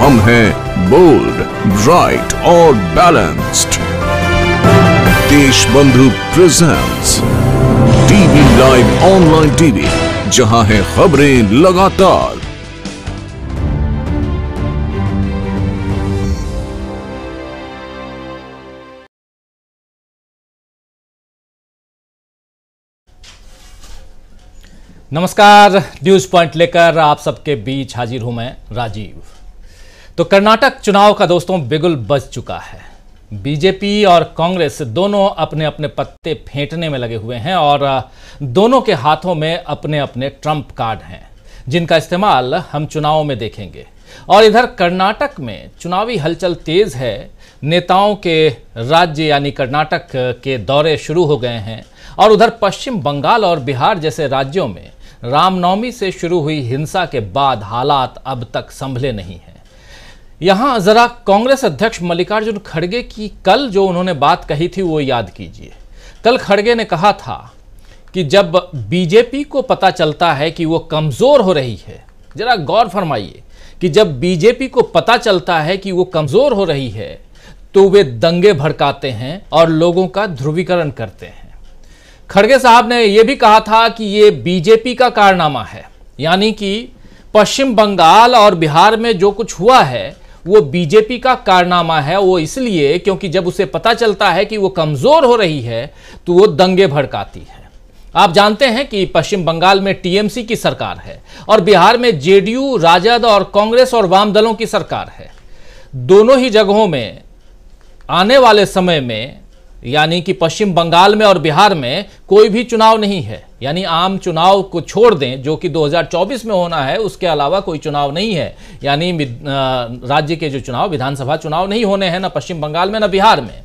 हम हैं bold, bright और balanced. Deshbandhu presents TV live online TV, जहां है खबरें लगातार। नमस्कार, न्यूज पॉइंट लेकर आप सबके बीच हाजिर हूं मैं राजीव। तो कर्नाटक चुनाव का दोस्तों बिगुल बज चुका है। बीजेपी और कांग्रेस दोनों अपने अपने पत्ते फेंटने में लगे हुए हैं और दोनों के हाथों में अपने अपने ट्रम्प कार्ड हैं, जिनका इस्तेमाल हम चुनाव में देखेंगे। और इधर कर्नाटक में चुनावी हलचल तेज है। नेताओं के राज्य यानी कर्नाटक के दौरे शुरू हो गए हैं और उधर पश्चिम बंगाल और बिहार जैसे राज्यों में रामनवमी से शुरू हुई हिंसा के बाद हालात अब तक संभले नहीं हैं। यहां जरा कांग्रेस अध्यक्ष मल्लिकार्जुन खड़गे की कल जो उन्होंने बात कही थी वो याद कीजिए। कल खड़गे ने कहा था कि जब बीजेपी को पता चलता है कि वो कमजोर हो रही है, जरा गौर फरमाइए कि जब बीजेपी को पता चलता है कि वो कमजोर हो रही है तो वे दंगे भड़काते हैं और लोगों का ध्रुवीकरण करते हैं। खड़गे साहब ने यह भी कहा था कि ये बीजेपी का कारनामा है, यानी कि पश्चिम बंगाल और बिहार में जो कुछ हुआ है वो बीजेपी का कारनामा है। वो इसलिए क्योंकि जब उसे पता चलता है कि वो कमजोर हो रही है तो वो दंगे भड़काती है। आप जानते हैं कि पश्चिम बंगाल में टीएमसी की सरकार है और बिहार में जेडीयू, राजद और कांग्रेस और वाम दलों की सरकार है। दोनों ही जगहों में आने वाले समय में यानी कि पश्चिम बंगाल में और बिहार में कोई भी चुनाव नहीं है, यानी आम चुनाव को छोड़ दें जो कि 2024 में होना है, उसके अलावा कोई चुनाव नहीं है। यानी राज्य के जो चुनाव, विधानसभा चुनाव नहीं होने हैं, ना पश्चिम बंगाल में ना बिहार में।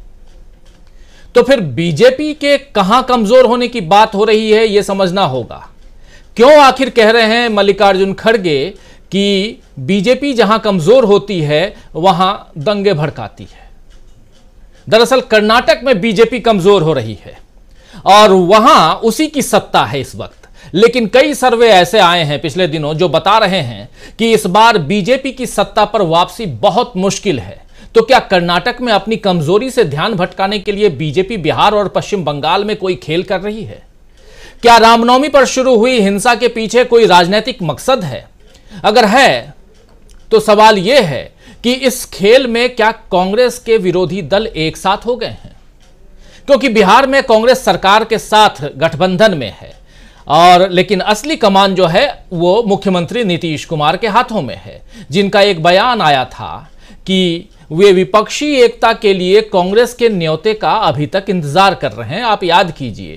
तो फिर बीजेपी के कहां कमजोर होने की बात हो रही है ये समझना होगा। क्यों आखिर कह रहे हैं मल्लिकार्जुन खड़गे कि बीजेपी जहां कमजोर होती है वहां दंगे भड़काती है। दरअसल कर्नाटक में बीजेपी कमजोर हो रही है और वहां उसी की सत्ता है इस वक्त। लेकिन कई सर्वे ऐसे आए हैं पिछले दिनों जो बता रहे हैं कि इस बार बीजेपी की सत्ता पर वापसी बहुत मुश्किल है। तो क्या कर्नाटक में अपनी कमजोरी से ध्यान भटकाने के लिए बीजेपी बिहार और पश्चिम बंगाल में कोई खेल कर रही है? क्या रामनवमी पर शुरू हुई हिंसा के पीछे कोई राजनीतिक मकसद है? अगर है तो सवाल यह है कि इस खेल में क्या कांग्रेस के विरोधी दल एक साथ हो गए हैं? क्योंकि बिहार में कांग्रेस सरकार के साथ गठबंधन में है और लेकिन असली कमान जो है वो मुख्यमंत्री नीतीश कुमार के हाथों में है, जिनका एक बयान आया था कि वे विपक्षी एकता के लिए कांग्रेस के न्योते का अभी तक इंतजार कर रहे हैं। आप याद कीजिए,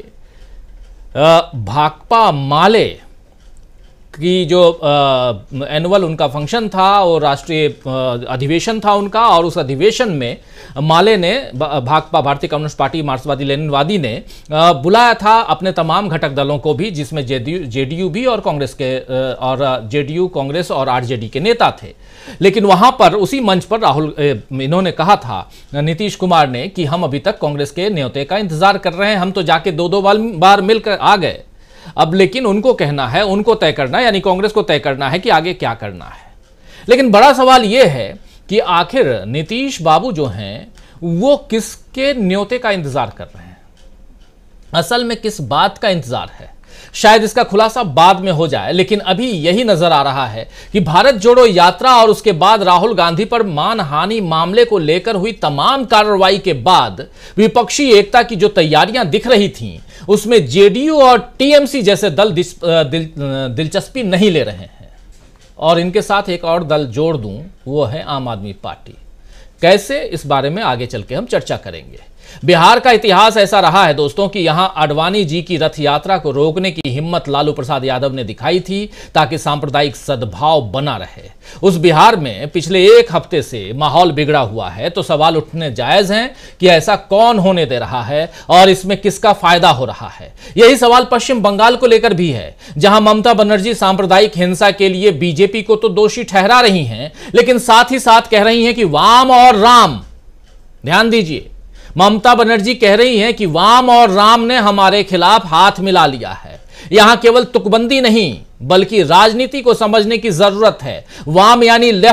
भाकपा माले की जो एनुअल उनका फंक्शन था और राष्ट्रीय अधिवेशन था उनका, और उस अधिवेशन में माले ने, भाकपा भारतीय कम्युनिस्ट पार्टी मार्क्सवादी लेनिनवादी ने बुलाया था अपने तमाम घटक दलों को भी, जिसमें जेडीयू भी और कांग्रेस के और जेडीयू, कांग्रेस और आरजेडी के नेता थे। लेकिन वहां पर उसी मंच पर इन्होंने कहा था, नीतीश कुमार ने, कि हम अभी तक कांग्रेस के न्योते का इंतजार कर रहे हैं, हम तो जाके दो बार मिलकर आ गए। अब लेकिन उनको कहना है, उनको तय करना है, यानी कांग्रेस को तय करना है कि आगे क्या करना है। लेकिन बड़ा सवाल यह है कि आखिर नीतीश बाबू जो हैं वो किसके न्योते का इंतजार कर रहे हैं? असल में किस बात का इंतजार है? शायद इसका खुलासा बाद में हो जाए, लेकिन अभी यही नजर आ रहा है कि भारत जोड़ो यात्रा और उसके बाद राहुल गांधी पर मानहानि मामले को लेकर हुई तमाम कार्रवाई के बाद विपक्षी एकता की जो तैयारियां दिख रही थीं, उसमें जेडीयू और टीएमसी जैसे दल दिलचस्पी नहीं ले रहे हैं। और इनके साथ एक और दल जोड़ दूं, वो है आम आदमी पार्टी। कैसे, इस बारे में आगे चल के हम चर्चा करेंगे। बिहार का इतिहास ऐसा रहा है दोस्तों कि यहां आडवाणी जी की रथ यात्रा को रोकने की हिम्मत लालू प्रसाद यादव ने दिखाई थी ताकि सांप्रदायिक सद्भाव बना रहे। उस बिहार में पिछले एक हफ्ते से माहौल बिगड़ा हुआ है, तो सवाल उठने जायज हैं कि ऐसा कौन होने दे रहा है और इसमें किसका फायदा हो रहा है। यही सवाल पश्चिम बंगाल को लेकर भी है, जहां ममता बनर्जी सांप्रदायिक हिंसा के लिए बीजेपी को तो दोषी ठहरा रही हैं, लेकिन साथ ही साथ कह रही हैं कि वाम और राम, ध्यान दीजिए, ममता बनर्जी कह रही हैं कि वाम और राम ने हमारे खिलाफ हाथ मिला लिया है। यहां केवल तुकबंदी नहीं बल्कि राजनीति को समझने की जरूरत है। वाम यानी लेफ्ट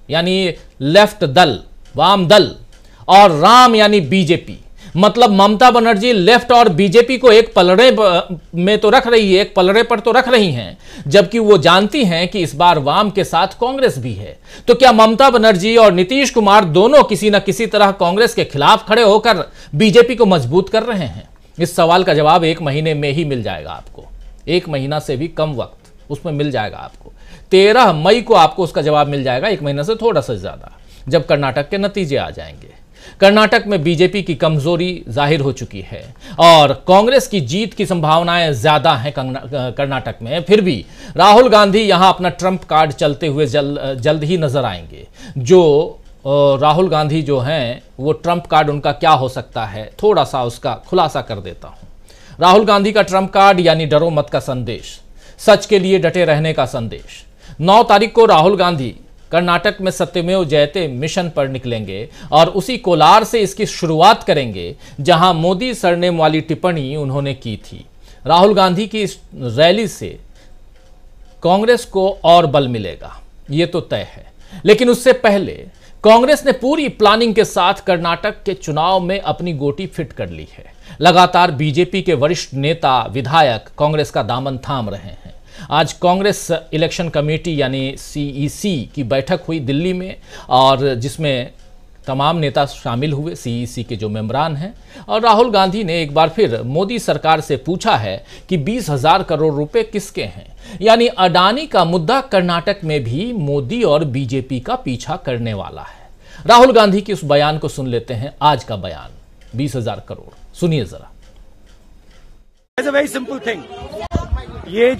यानी लेफ्ट दल, वाम दल, और राम यानी बीजेपी। मतलब ममता बनर्जी लेफ्ट और बीजेपी को एक पलड़े में तो रख रही है, एक पलड़े पर तो रख रही हैं, जबकि वो जानती हैं कि इस बार वाम के साथ कांग्रेस भी है। तो क्या ममता बनर्जी और नीतीश कुमार दोनों किसी न किसी तरह कांग्रेस के खिलाफ खड़े होकर बीजेपी को मजबूत कर रहे हैं? इस सवाल का जवाब 1 महीने में ही मिल जाएगा आपको। 1 महीना से भी कम वक्त उसमें मिल जाएगा आपको। 13 मई को आपको उसका जवाब मिल जाएगा, 1 महीना से थोड़ा सा ज्यादा, जब कर्नाटक के नतीजे आ जाएंगे। कर्नाटक में बीजेपी की कमजोरी जाहिर हो चुकी है और कांग्रेस की जीत की संभावनाएं ज्यादा हैं कर्नाटक में। फिर भी राहुल गांधी यहां अपना ट्रंप कार्ड चलते हुए जल्द ही नजर आएंगे। जो राहुल गांधी जो हैं वो ट्रंप कार्ड उनका क्या हो सकता है, थोड़ा सा उसका खुलासा कर देता हूं। राहुल गांधी का ट्रंप कार्ड यानी डरो मत का संदेश, सच के लिए डटे रहने का संदेश। 9 तारीख को राहुल गांधी कर्नाटक में सत्यमेव जयते मिशन पर निकलेंगे और उसी कोलार से इसकी शुरुआत करेंगे जहां मोदी सरनेम वाली टिप्पणी उन्होंने की थी। राहुल गांधी की इस रैली से कांग्रेस को और बल मिलेगा, यह तो तय है। लेकिन उससे पहले कांग्रेस ने पूरी प्लानिंग के साथ कर्नाटक के चुनाव में अपनी गोटी फिट कर ली है। लगातार बीजेपी के वरिष्ठ नेता विधायक कांग्रेस का दामन थाम रहे हैं। आज कांग्रेस इलेक्शन कमेटी यानी सीईसी की बैठक हुई दिल्ली में, और जिसमें तमाम नेता शामिल हुए, सीईसी के जो मेंबरान हैं। और राहुल गांधी ने एक बार फिर मोदी सरकार से पूछा है कि 20,000 करोड़ रुपए किसके हैं। यानी अडानी का मुद्दा कर्नाटक में भी मोदी और बीजेपी का पीछा करने वाला है। राहुल गांधी के उस बयान को सुन लेते हैं, आज का बयान 20,000 करोड़ सुनिए जरा। It's a very simple thing. ये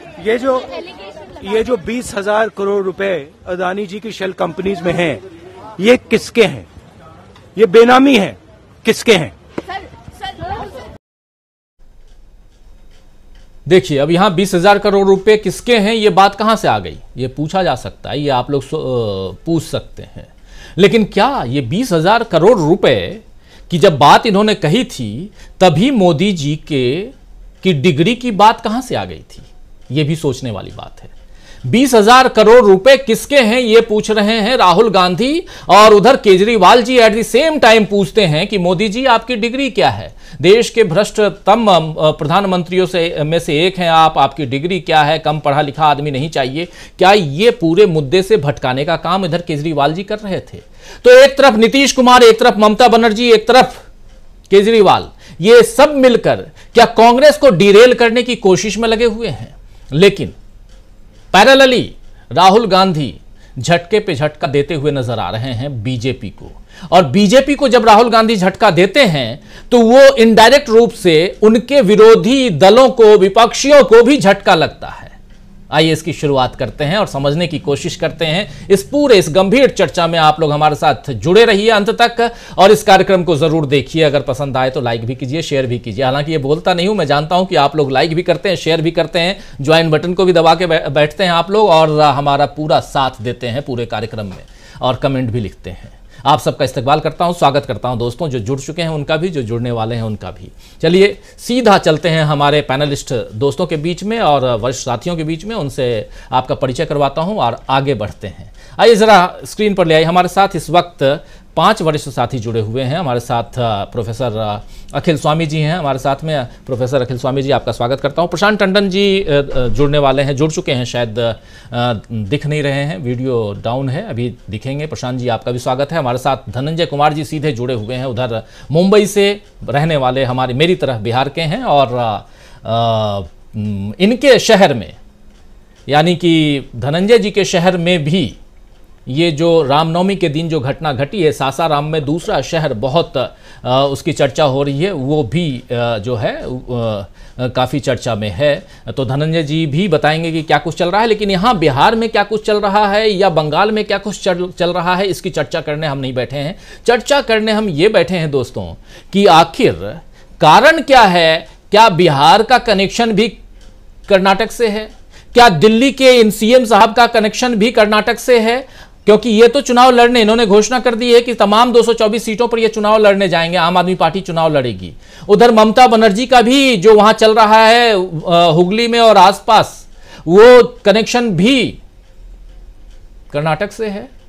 जो 20,000 करोड़ रुपए अदानी जी की शेल कंपनीज में हैं, ये किसके हैं? ये बेनामी है, किसके हैं? देखिए, अब यहां 20,000 करोड़ रुपए किसके हैं, ये बात कहां से आ गई? ये पूछा जा सकता है, ये आप लोग पूछ सकते हैं। लेकिन क्या ये 20,000 करोड़ रुपए की जब बात इन्होंने कही थी, तभी मोदी जी की डिग्री की बात कहां से आ गई थी? यह भी सोचने वाली बात है। 20,000 करोड़ रुपए किसके हैं ये पूछ रहे हैं राहुल गांधी, और उधर Kejriwal ji at the same time पूछते हैं कि मोदी जी आपकी डिग्री क्या है? देश के भ्रष्टतम प्रधानमंत्रियों में से एक हैं आप, आपकी डिग्री क्या है? कम पढ़ा लिखा आदमी नहीं चाहिए क्या? ये पूरे मुद्दे से भटकाने का काम इधर केजरीवाल जी कर रहे थे। तो एक तरफ नीतीश कुमार, एक तरफ ममता बनर्जी, एक तरफ केजरीवाल, ये सब मिलकर क्या कांग्रेस को डिरेल करने की कोशिश में लगे हुए हैं। लेकिन पैरेलली राहुल गांधी झटके पे झटका देते हुए नजर आ रहे हैं बीजेपी को, और बीजेपी को जब राहुल गांधी झटका देते हैं तो वो इनडायरेक्ट रूप से उनके विरोधी दलों को, विपक्षियों को भी झटका लगता है। आइए इसकी शुरुआत करते हैं और समझने की कोशिश करते हैं। इस गंभीर चर्चा में आप लोग हमारे साथ जुड़े रहिए अंत तक, और इस कार्यक्रम को जरूर देखिए। अगर पसंद आए तो लाइक भी कीजिए, शेयर भी कीजिए। हालांकि ये बोलता नहीं हूं, मैं जानता हूं कि आप लोग लाइक भी करते हैं, शेयर भी करते हैं, ज्वाइन बटन को भी दबा के बैठते हैं आप लोग, और हमारा पूरा साथ देते हैं पूरे कार्यक्रम में, और कमेंट भी लिखते हैं। आप सबका इस्तकबाल करता हूं, स्वागत करता हूं दोस्तों, जो जुड़ चुके हैं उनका भी, जो जुड़ने वाले हैं उनका भी। चलिए सीधा चलते हैं हमारे पैनलिस्ट दोस्तों के बीच में और वरिष्ठ साथियों के बीच में, उनसे आपका परिचय करवाता हूं और आगे बढ़ते हैं। आइए जरा स्क्रीन पर ले आइए। हमारे साथ इस वक्त 5 वरिष्ठ साथी जुड़े हुए हैं। हमारे साथ प्रोफेसर अखिल स्वामी जी हैं हमारे साथ में। प्रोफेसर अखिल स्वामी जी, आपका स्वागत करता हूं। प्रशांत टंडन जी जुड़ने वाले हैं, जुड़ चुके हैं, शायद दिख नहीं रहे हैं, वीडियो डाउन है, अभी दिखेंगे। प्रशांत जी, आपका भी स्वागत है। हमारे साथ धनंजय कुमार जी सीधे जुड़े हुए हैं, उधर मुंबई से रहने वाले, हमारे मेरी तरह बिहार के हैं, और इनके शहर में, यानी कि धनंजय जी के शहर में भी ये जो रामनवमी के दिन जो घटना घटी है, सासाराम में दूसरा शहर बहुत उसकी चर्चा हो रही है, वो भी जो है काफ़ी चर्चा में है। तो धनंजय जी भी बताएंगे कि क्या कुछ चल रहा है, लेकिन यहाँ बिहार में क्या कुछ चल रहा है या बंगाल में क्या कुछ चल रहा है, इसकी चर्चा करने हम नहीं बैठे हैं। चर्चा करने हम ये बैठे हैं दोस्तों कि आखिर कारण क्या है। क्या बिहार का कनेक्शन भी कर्नाटक से है? क्या दिल्ली के इन सीएम साहब का कनेक्शन भी कर्नाटक से है? क्योंकि ये तो चुनाव लड़ने, इन्होंने घोषणा कर दी है कि तमाम 224 सीटों पर ये चुनाव लड़ने जाएंगे, आम आदमी पार्टी चुनाव लड़ेगी। उधर ममता बनर्जी का भी जो वहां चल रहा है हुगली में और आसपास, वो कनेक्शन भी कर्नाटक से है।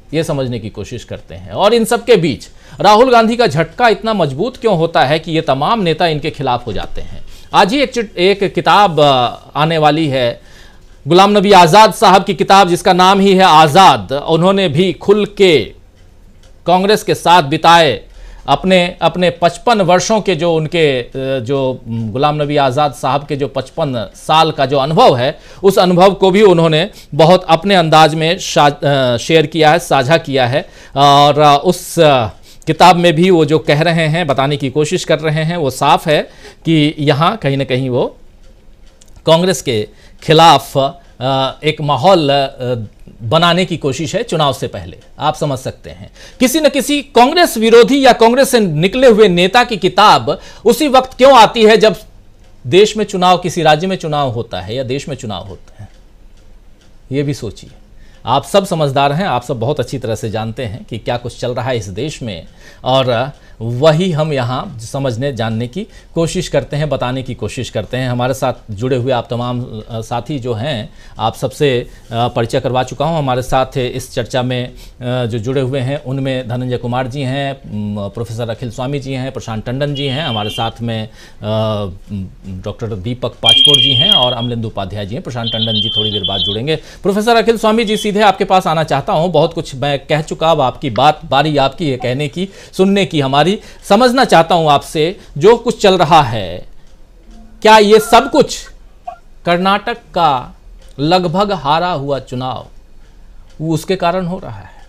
ये समझने की कोशिश करते हैं। और इन सब के बीच राहुल गांधी का झटका इतना मजबूत क्यों होता है कि ये तमाम नेता इनके खिलाफ हो जाते हैं। आज ही एक किताब आने वाली है, गुलाम नबी आज़ाद साहब की किताब, जिसका नाम ही है आज़ाद। उन्होंने भी खुल के कांग्रेस के साथ बिताए अपने 55 वर्षों के जो गुलाम नबी आज़ाद साहब के जो 55 साल का जो अनुभव है, उस अनुभव को भी उन्होंने बहुत अपने अंदाज में शेयर किया है, साझा किया है। और उस किताब में भी वो जो कह रहे हैं, बताने की कोशिश कर रहे हैं, वो साफ है कि यहाँ कहीं ना कहीं वो कांग्रेस के खिलाफ एक माहौल बनाने की कोशिश है चुनाव से पहले। आप समझ सकते हैं, किसी न किसी कांग्रेस विरोधी या कांग्रेस से निकले हुए नेता की किताब उसी वक्त क्यों आती है जब देश में चुनाव, किसी राज्य में चुनाव होता है या देश में चुनाव होते हैं। यह भी सोचिए। आप सब समझदार हैं, आप सब बहुत अच्छी तरह से जानते हैं कि क्या कुछ चल रहा है इस देश में, और वही हम यहाँ समझने जानने की कोशिश करते हैं, बताने की कोशिश करते हैं। हमारे साथ जुड़े हुए आप तमाम साथी जो हैं, आप सबसे परिचय करवा चुका हूँ। हमारे साथ इस चर्चा में जो जुड़े हुए हैं उनमें धनंजय कुमार जी हैं, प्रोफेसर अखिल स्वामी जी हैं, प्रशांत टंडन जी हैं, हमारे साथ में डॉक्टर दीपक पाचकोर जी हैं और अमलेंदु उपाध्याय जी हैं। प्रशांत टंडन जी थोड़ी देर बाद जुड़ेंगे। प्रोफेसर अखिल स्वामी जी, सीधे आपके पास आना चाहता हूँ। बहुत कुछ मैं कह चुका, अब आपकी बारी आपकी है कहने की, सुनने की, हमारी समझना चाहता हूं आपसे जो कुछ चल रहा है, क्या ये सब कुछ कर्नाटक का लगभग हारा हुआ चुनाव वो उसके कारण हो रहा है?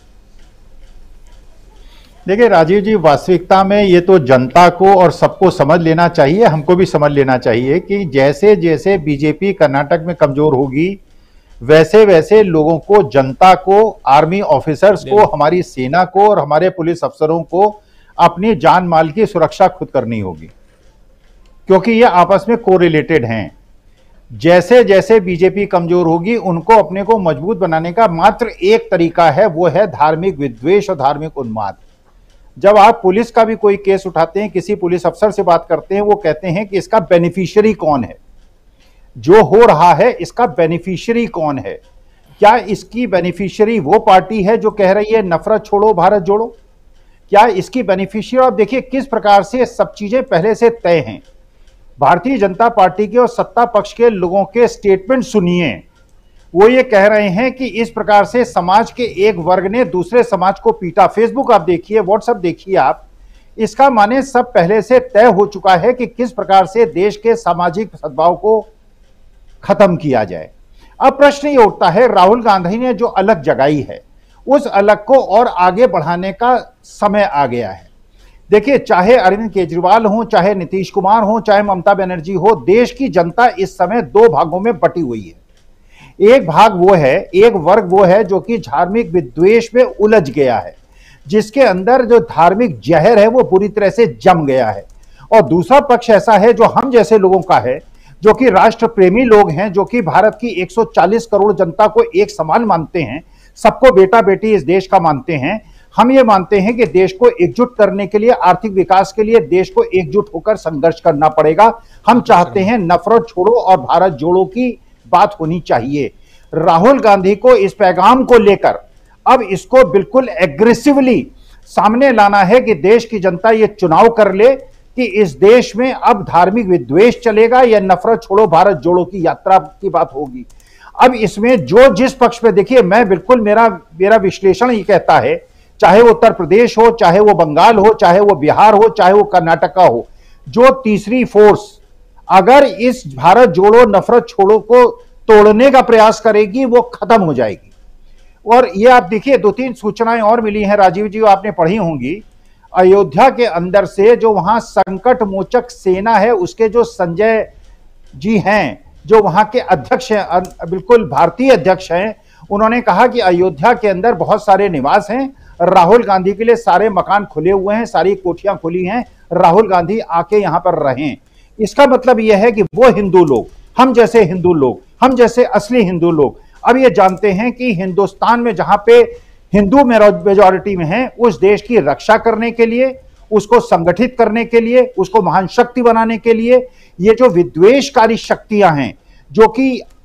देखिए राजीव जी, वास्तविकता में ये तो जनता को और सबको समझ लेना चाहिए, हमको भी समझ लेना चाहिए कि जैसे जैसे बीजेपी कर्नाटक में कमजोर होगी, वैसे वैसे लोगों को, जनता को, आर्मी ऑफिसर्स को, हमारी सेना को और हमारे पुलिस अफसरों को अपनी जान माल की सुरक्षा खुद करनी होगी, क्योंकि ये आपस में कोरिलेटेड हैं। जैसे जैसे बीजेपी कमजोर होगी, उनको अपने को मजबूत बनाने का मात्र एक तरीका है, वो है धार्मिक विद्वेष और धार्मिक उन्माद। जब आप पुलिस का भी कोई केस उठाते हैं, किसी पुलिस अफसर से बात करते हैं, वो कहते हैं कि इसका बेनिफिशियरी कौन है, जो हो रहा है इसका बेनिफिशियरी कौन है। क्या इसकी बेनिफिशियरी वो पार्टी है जो कह रही है नफरत छोड़ो भारत जोड़ो? क्या इसकी बेनिफिशियरी, आप देखिए किस प्रकार से सब चीजें पहले से तय हैं। भारतीय जनता पार्टी के और सत्ता पक्ष के लोगों के स्टेटमेंट सुनिए। वो ये कह रहे हैं कि इस प्रकार से समाज के एक वर्ग ने दूसरे समाज को पीटा। फेसबुक आप देखिए, व्हाट्सएप देखिए आप, इसका माने सब पहले से तय हो चुका है कि किस प्रकार से देश के सामाजिक सद्भाव को खत्म किया जाए। अब प्रश्न ये उठता है, राहुल गांधी ने जो अलग जगाई है, उस अलग को और आगे बढ़ाने का समय आ गया है। देखिए, चाहे अरविंद केजरीवाल हो, चाहे नीतीश कुमार हो, चाहे ममता बनर्जी हो, देश की जनता इस समय दो भागों में बटी हुई है। एक भाग वो है, एक वर्ग वो है जो कि धार्मिक विद्वेष में उलझ गया है, जिसके अंदर जो धार्मिक जहर है वो पूरी तरह से जम गया है। और दूसरा पक्ष ऐसा है जो हम जैसे लोगों का है, जो कि राष्ट्र प्रेमी लोग हैं, जो कि भारत की 140 करोड़ जनता को एक समान मानते हैं, सबको बेटा बेटी इस देश का मानते हैं। हम ये मानते हैं कि देश को एकजुट करने के लिए, आर्थिक विकास के लिए देश को एकजुट होकर संघर्ष करना पड़ेगा। हम चाहते हैं नफरत छोड़ो और भारत जोड़ो की बात होनी चाहिए। राहुल गांधी को इस पैगाम को लेकर अब इसको बिल्कुल एग्रेसिवली सामने लाना है कि देश की जनता ये चुनाव कर ले कि इस देश में अब धार्मिक विद्वेष चलेगा या नफरत छोड़ो भारत जोड़ो की यात्रा की बात होगी। अब इसमें जो जिस पक्ष में, देखिए मैं बिल्कुल, मेरा विश्लेषण ये कहता है, चाहे वो उत्तर प्रदेश हो, चाहे वो बंगाल हो, चाहे वो बिहार हो, चाहे वो कर्नाटका हो, जो तीसरी फोर्स अगर इस भारत जोड़ो नफरत छोड़ो को तोड़ने का प्रयास करेगी, वो खत्म हो जाएगी। और ये आप देखिए, 2-3 सूचनाएं और मिली हैं राजीव जी, आपने पढ़ी होंगी। अयोध्या के अंदर से जो वहां संकट मोचक सेना है, उसके जो संजय जी हैं, जो वहां के अध्यक्ष हैं, बिल्कुल भारतीय अध्यक्ष हैं, उन्होंने कहा कि अयोध्या के अंदर बहुत सारे निवास हैं, राहुल गांधी के लिए सारे मकान खुले हुए हैं, सारी कोठियां खुली हैं, राहुल गांधी आके यहां पर रहें। इसका मतलब यह है कि वो हिंदू लोग, हम जैसे हिंदू लोग, हम जैसे असली हिंदू लोग अब ये जानते हैं कि हिंदुस्तान में जहां पे हिंदू मेजॉरिटी में है, उस देश की रक्षा करने के लिए, उसको संगठित करने के लिए, उसको महान शक्ति बनाने के लिए, ये जो विद्वेषकारी शक्तियां हैं, जो कि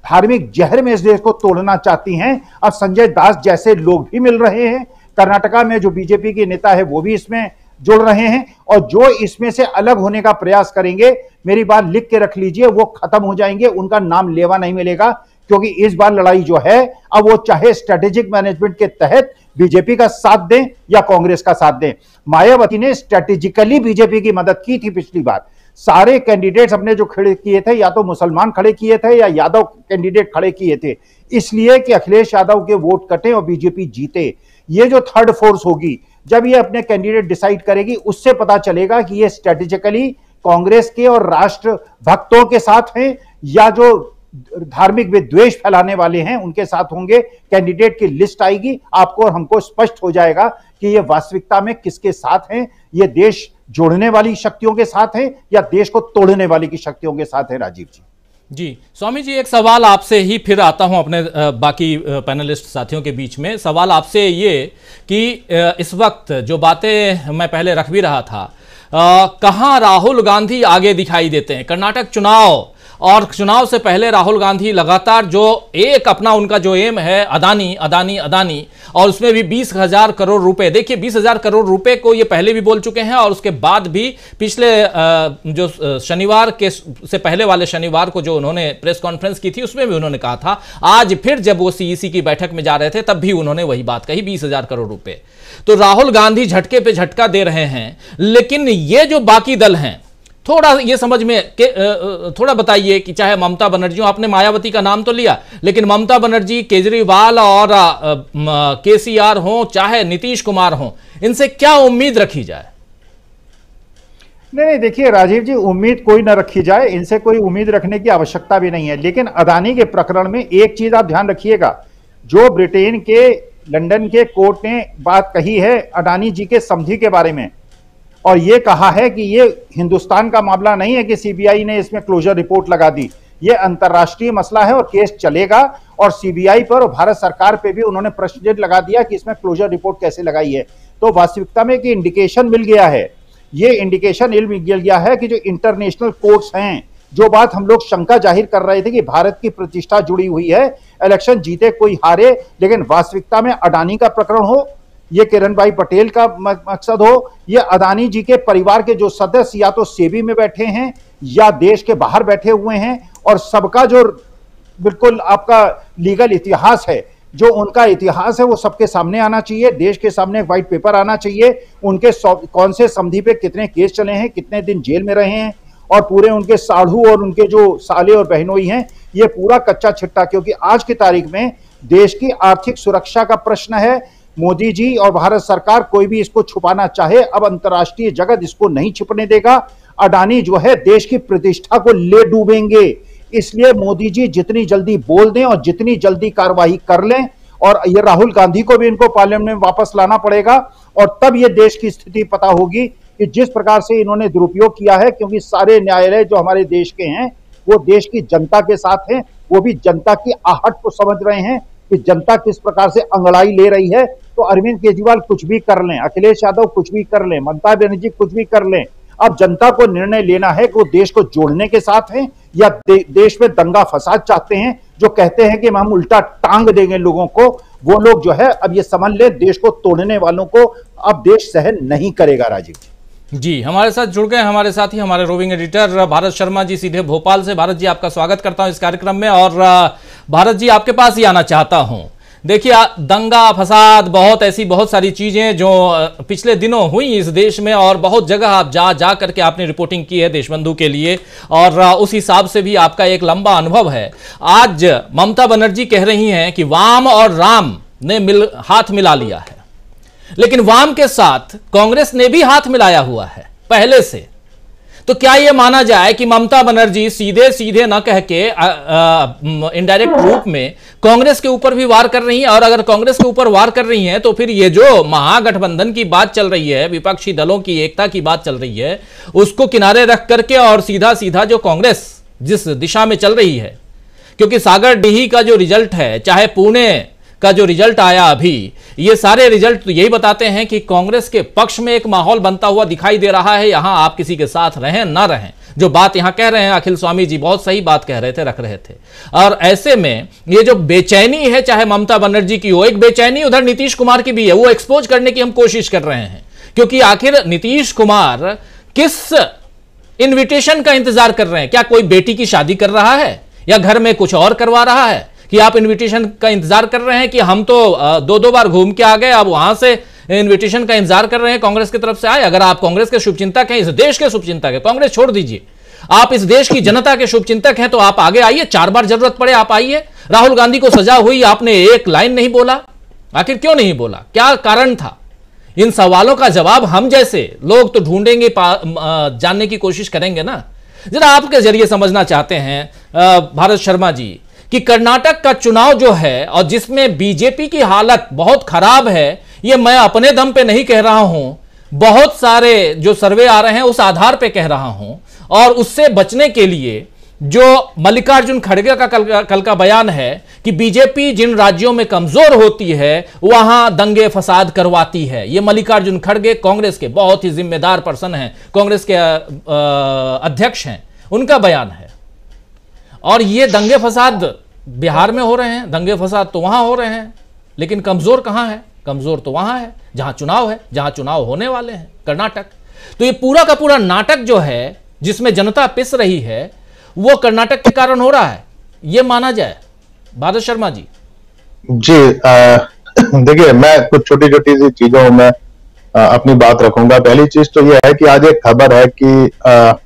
धार्मिक जहर में इस देश को तोड़ना चाहती हैं। अब संजय दास जैसे लोग भी मिल रहे हैं, कर्नाटका में जो बीजेपी के नेता है वो भी इसमें जुड़ रहे हैं, और जो इसमें से अलग होने का प्रयास करेंगे, मेरी बात लिख के रख लीजिए, वो खत्म हो जाएंगे, उनका नाम लेवा नहीं मिलेगा। क्योंकि इस बार लड़ाई जो है, अब वो चाहे स्ट्रेटेजिक मैनेजमेंट के तहत बीजेपी का साथ दें या कांग्रेस का साथ दें। मायावती ने स्ट्रेटेजिकली बीजेपी की मदद की थी पिछली बार। सारे कैंडिडेट्स अपने जो खड़े किए थे, या तो मुसलमान खड़े किए थे या यादव कैंडिडेट खड़े किए थे, इसलिए कि अखिलेश यादव के वोट कटे और बीजेपी जीते। ये जो थर्ड फोर्स होगी, जब ये अपने कैंडिडेट डिसाइड करेगी, उससे पता चलेगा कि ये स्ट्रेटेजिकली कांग्रेस के और राष्ट्र भक्तों के साथ हैं या जो धार्मिक विद्वेष फैलाने वाले हैं उनके साथ होंगे। कैंडिडेट की लिस्ट आएगी, आपको और हमको स्पष्ट हो जाएगा कि ये वास्तविकता में किसके साथ हैं। ये देश जोड़ने वाली शक्तियों के साथ हैं या देश को तोड़ने वाली की शक्तियों के साथ है। राजीव जी जी, स्वामी जी, एक सवाल आपसे ही फिर आता हूं अपने बाकी पैनलिस्ट साथियों के बीच में। सवाल आपसे ये कि इस वक्त जो बातें मैं पहले रख भी रहा था, कहां राहुल गांधी आगे दिखाई देते हैं? कर्नाटक चुनाव और चुनाव से पहले राहुल गांधी लगातार जो एक अपना उनका जो एम है, अदानी अदानी अदानी, और उसमें भी 20,000 करोड़ रुपए। देखिए 20,000 करोड़ रुपए को ये पहले भी बोल चुके हैं, और उसके बाद भी पिछले जो शनिवार के से पहले वाले शनिवार को जो उन्होंने प्रेस कॉन्फ्रेंस की थी, उसमें भी उन्होंने कहा था। आज फिर जब वो सीईसी की बैठक में जा रहे थे, तब भी उन्होंने वही बात कही, 20,000 करोड़ रुपए। तो राहुल गांधी झटके पे झटका दे रहे हैं, लेकिन ये जो बाकी दल हैं, थोड़ा ये समझ में थोड़ा बताइए कि चाहे ममता बनर्जी, आपने मायावती का नाम तो लिया, लेकिन ममता बनर्जी, केजरीवाल और केसीआर हो, चाहे नीतीश कुमार हो, इनसे क्या उम्मीद रखी जाए? नहीं, देखिए राजीव जी, उम्मीद कोई ना रखी जाए, इनसे कोई उम्मीद रखने की आवश्यकता भी नहीं है। लेकिन अदानी के प्रकरण में एक चीज आप ध्यान रखिएगा, जो ब्रिटेन के लंदन के कोर्ट ने बात कही है अडानी जी के समझी के बारे में, और ये कहा है कि ये हिंदुस्तान का मामला नहीं है कि सीबीआई ने इसमें क्लोजर रिपोर्ट लगा दी। ये अंतर्राष्ट्रीय मसला है और केस चलेगा, और सीबीआई पर और भारत सरकार पे भी उन्होंने प्रश्न लगा दिया कि इसमें क्लोजर रिपोर्ट कैसे लगाई है। तो वास्तविकता में कि इंडिकेशन मिल गया है, ये इंडिकेशन मिल गया है कि जो इंटरनेशनल कोर्ट्स हैं, जो बात हम लोग शंका जाहिर कर रहे थे कि भारत की प्रतिष्ठा जुड़ी हुई है, इलेक्शन जीते कोई हारे, लेकिन वास्तविकता में अडानी का प्रकरण हो, ये किरण भाई पटेल का मकसद हो, ये अदानी जी के परिवार के जो सदस्य या तो सेबी में बैठे हैं या देश के बाहर बैठे हुए हैं, और सबका जो बिल्कुल आपका लीगल इतिहास है, जो उनका इतिहास है, वो सबके सामने आना चाहिए। देश के सामने एक व्हाइट पेपर आना चाहिए, उनके कौन से समधी पे कितने केस चले हैं, कितने दिन जेल में रहे हैं, और पूरे उनके साढ़ू और उनके जो साले और बहनोई हैं, ये पूरा कच्चा छिट्टा। क्योंकि आज की तारीख में देश की आर्थिक सुरक्षा का प्रश्न है। मोदी जी और भारत सरकार कोई भी इसको छुपाना चाहे, अब अंतर्राष्ट्रीय जगत इसको नहीं छुपने देगा। अडानी जो है देश की प्रतिष्ठा को ले डूबेंगे, इसलिए मोदी जी जितनी जल्दी बोल दें और जितनी जल्दी कार्रवाई कर लें, और ये राहुल गांधी को भी इनको पार्लियामेंट में वापस लाना पड़ेगा, और तब ये देश की स्थिति पता होगी कि जिस प्रकार से इन्होंने दुरुपयोग किया है। क्योंकि सारे न्यायालय जो हमारे देश के हैं वो देश की जनता के साथ हैं, वो भी जनता की आहट को समझ रहे हैं कि जनता किस प्रकार से अंगड़ाई ले रही है। तो अरविंद केजरीवाल कुछ भी कर लें, अखिलेश यादव कुछ भी कर लें, ममता बनर्जी कुछ भी कर लें, अब जनता को निर्णय लेना है कि वो देश को जोड़ने के साथ हैं या देश में दंगा फसाद चाहते हैं। जो कहते हैं कि हम उल्टा टांग देंगे लोगों को, वो लोग जो है अब ये समझ ले, देश को तोड़ने वालों को अब देश सहन नहीं करेगा। राजीव जी हमारे साथ जुड़ गए हमारे साथी, हमारे रोविंग एडिटर भारत शर्मा जी सीधे भोपाल से। भारत जी, आपका स्वागत करता हूं इस कार्यक्रम में, और भारत जी आपके पास ही आना चाहता हूं। देखिए, दंगा फसाद, बहुत सारी चीजें जो पिछले दिनों हुई इस देश में, और बहुत जगह आप जा करके आपने रिपोर्टिंग की है देशबंधु के लिए, और उस हिसाब से भी आपका एक लंबा अनुभव है। आज ममता बनर्जी कह रही हैं कि वाम और राम ने हाथ मिला लिया है, लेकिन वाम के साथ कांग्रेस ने भी हाथ मिलाया हुआ है पहले से। तो क्या यह माना जाए कि ममता बनर्जी सीधे सीधे न कह के इनडायरेक्ट रूप में कांग्रेस के ऊपर भी वार कर रही हैं? और अगर कांग्रेस के ऊपर वार कर रही हैं तो फिर ये जो महागठबंधन की बात चल रही है, विपक्षी दलों की एकता की बात चल रही है, उसको किनारे रख करके और सीधा सीधा जो कांग्रेस जिस दिशा में चल रही है, क्योंकि सागरडीही का जो रिजल्ट है, चाहे पुणे का जो रिजल्ट आया अभी, ये सारे रिजल्ट तो यही बताते हैं कि कांग्रेस के पक्ष में एक माहौल बनता हुआ दिखाई दे रहा है। यहां आप किसी के साथ रहें ना रहें, जो बात यहां कह रहे हैं अखिल स्वामी जी, बहुत सही बात कह रहे थे, रख रहे थे। और ऐसे में ये जो बेचैनी है, चाहे ममता बनर्जी की हो, एक बेचैनी उधर नीतीश कुमार की भी है, वो एक्सपोज करने की हम कोशिश कर रहे हैं। क्योंकि आखिर नीतीश कुमार किस इन्विटेशन का इंतजार कर रहे हैं? क्या कोई बेटी की शादी कर रहा है या घर में कुछ और करवा रहा है कि आप इन्विटेशन का इंतजार कर रहे हैं कि हम तो 2-2 बार घूम के आ गए, अब वहां से इन्विटेशन का इंतजार कर रहे हैं कांग्रेस की तरफ से आए? अगर आप कांग्रेस के शुभचिंतक हैं, इस देश के शुभचिंतक हैं, कांग्रेस छोड़ दीजिए, आप इस देश की जनता के शुभचिंतक हैं, तो आप आगे आइए, 4 बार जरूरत पड़े आप आइए। राहुल गांधी को सजा हुई, आपने एक लाइन नहीं बोला, आखिर क्यों नहीं बोला? क्या कारण था? इन सवालों का जवाब हम जैसे लोग तो ढूंढेंगे, जानने की कोशिश करेंगे ना। जरा आपके जरिए समझना चाहते हैं भारत शर्मा जी कि कर्नाटक का चुनाव जो है और जिसमें बीजेपी की हालत बहुत खराब है, ये मैं अपने दम पे नहीं कह रहा हूं, बहुत सारे जो सर्वे आ रहे हैं उस आधार पे कह रहा हूं। और उससे बचने के लिए जो मल्लिकार्जुन खड़गे का कल का बयान है कि बीजेपी जिन राज्यों में कमजोर होती है वहां दंगे फसाद करवाती है, ये मल्लिकार्जुन खड़गे कांग्रेस के बहुत ही जिम्मेदार पर्सन हैं, कांग्रेस के अध्यक्ष हैं, उनका बयान है। और ये दंगे फसाद बिहार में हो रहे हैं, दंगे फसाद तो वहां हो रहे हैं, लेकिन कमजोर कहां है? कमजोर तो वहां है जहां चुनाव है, जहां चुनाव होने वाले हैं, कर्नाटक। तो ये पूरा का पूरा नाटक जो है जिसमें जनता पिस रही है, वो कर्नाटक के कारण हो रहा है, ये माना जाए। भारत शर्मा जी। देखिए, मैं कुछ छोटी छोटी सी चीजों में अपनी बात रखूंगा। पहली चीज तो यह है कि आज एक खबर है कि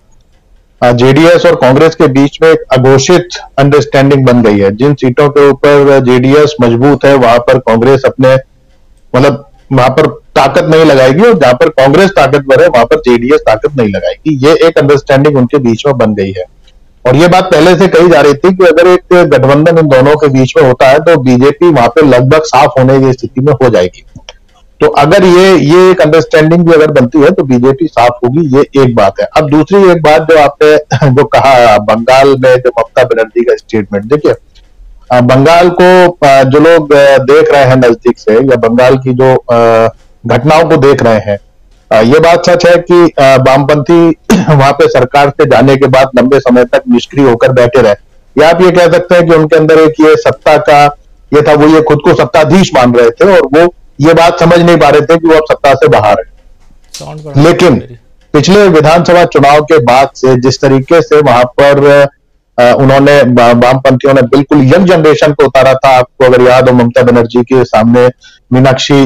जेडीएस और कांग्रेस के बीच में एक अघोषित अंडरस्टैंडिंग बन गई है। जिन सीटों के ऊपर जेडीएस मजबूत है वहां पर कांग्रेस अपने मतलब वहां पर ताकत नहीं लगाएगी, और जहां पर कांग्रेस ताकतवर है वहां पर जेडीएस ताकत नहीं लगाएगी। ये एक अंडरस्टैंडिंग उनके बीच में बन गई है। और ये बात पहले से कही जा रही थी कि अगर एक गठबंधन इन दोनों के बीच में होता है तो बीजेपी वहां पर लगभग साफ होने की स्थिति में हो जाएगी। तो अगर ये एक अंडरस्टैंडिंग भी अगर बनती है तो बीजेपी साफ होगी, ये एक बात है। अब दूसरी एक बात जो आपने जो कहा बंगाल में जो ममता बनर्जी का स्टेटमेंट, देखिए बंगाल को जो लोग देख रहे हैं नजदीक से या बंगाल की जो घटनाओं को देख रहे हैं, ये बात सच है कि वामपंथी वहां पे सरकार से जाने के बाद लंबे समय तक निष्क्रिय होकर बैठे रहे, या आप ये कह सकते हैं कि उनके अंदर एक ये सत्ता का ये था, वो ये खुद को सत्ताधीश मान रहे थे और वो ये बात समझ नहीं पा रहे थे कि वो अब सत्ता से बाहर है। लेकिन पिछले विधानसभा चुनाव के बाद से जिस तरीके से वहां पर उन्होंने वामपंथियों ने बिल्कुल यंग जनरेशन को उतारा था, आपको अगर याद हो ममता बनर्जी के सामने मीनाक्षी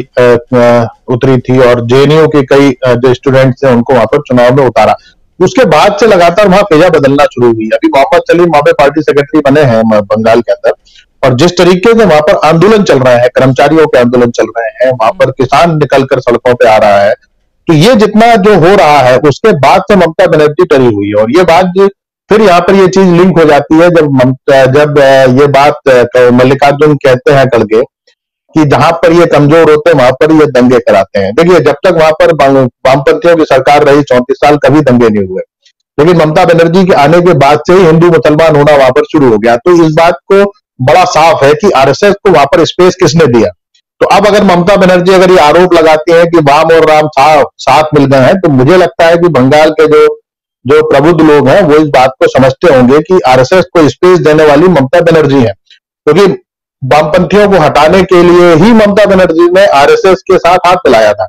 उतरी थी और जेएनयू के कई जो स्टूडेंट्स हैं उनको वहां पर चुनाव में उतारा। उसके बाद से लगातार वहां पेजा बदलना शुरू हुई। अभी मोहम्मद सलीम वहां पे पार्टी सेक्रेटरी बने हैं बंगाल के अंदर, और जिस तरीके से वहां पर आंदोलन चल रहा है, कर्मचारियों के आंदोलन चल रहे हैं, वहां पर किसान निकलकर सड़कों पे आ रहा है, तो ये जितना जो हो रहा है उसके बाद से ममता बनर्जी डरी हुई है। और ये बात फिर यहाँ पर ये चीज लिंक हो जाती है जब ये बात मल्लिकार्जुन कहते हैं खड़गे कि जहां पर ये कमजोर होते हैं वहां पर ये दंगे कराते हैं। देखिए, जब तक वहां पर वामपंथियों की सरकार रही 34 साल कभी दंगे नहीं हुए, लेकिन ममता बनर्जी के आने के बाद से ही हिंदू मुसलमान होना वहां पर शुरू हो गया। तो इस बात को बड़ा साफ है कि आरएसएस को वहां पर स्पेस किसने दिया। तो अब अगर ममता बनर्जी अगर ये आरोप लगाती है कि वाम और राम साथ मिल गए हैं, तो मुझे लगता है कि बंगाल के जो प्रबुद्ध लोग हैं वो इस बात को समझते होंगे कि आरएसएस को स्पेस देने वाली ममता बनर्जी है, क्योंकि वामपंथियों को हटाने के लिए ही ममता बनर्जी ने आरएसएस के साथ हाथ मिलाया था।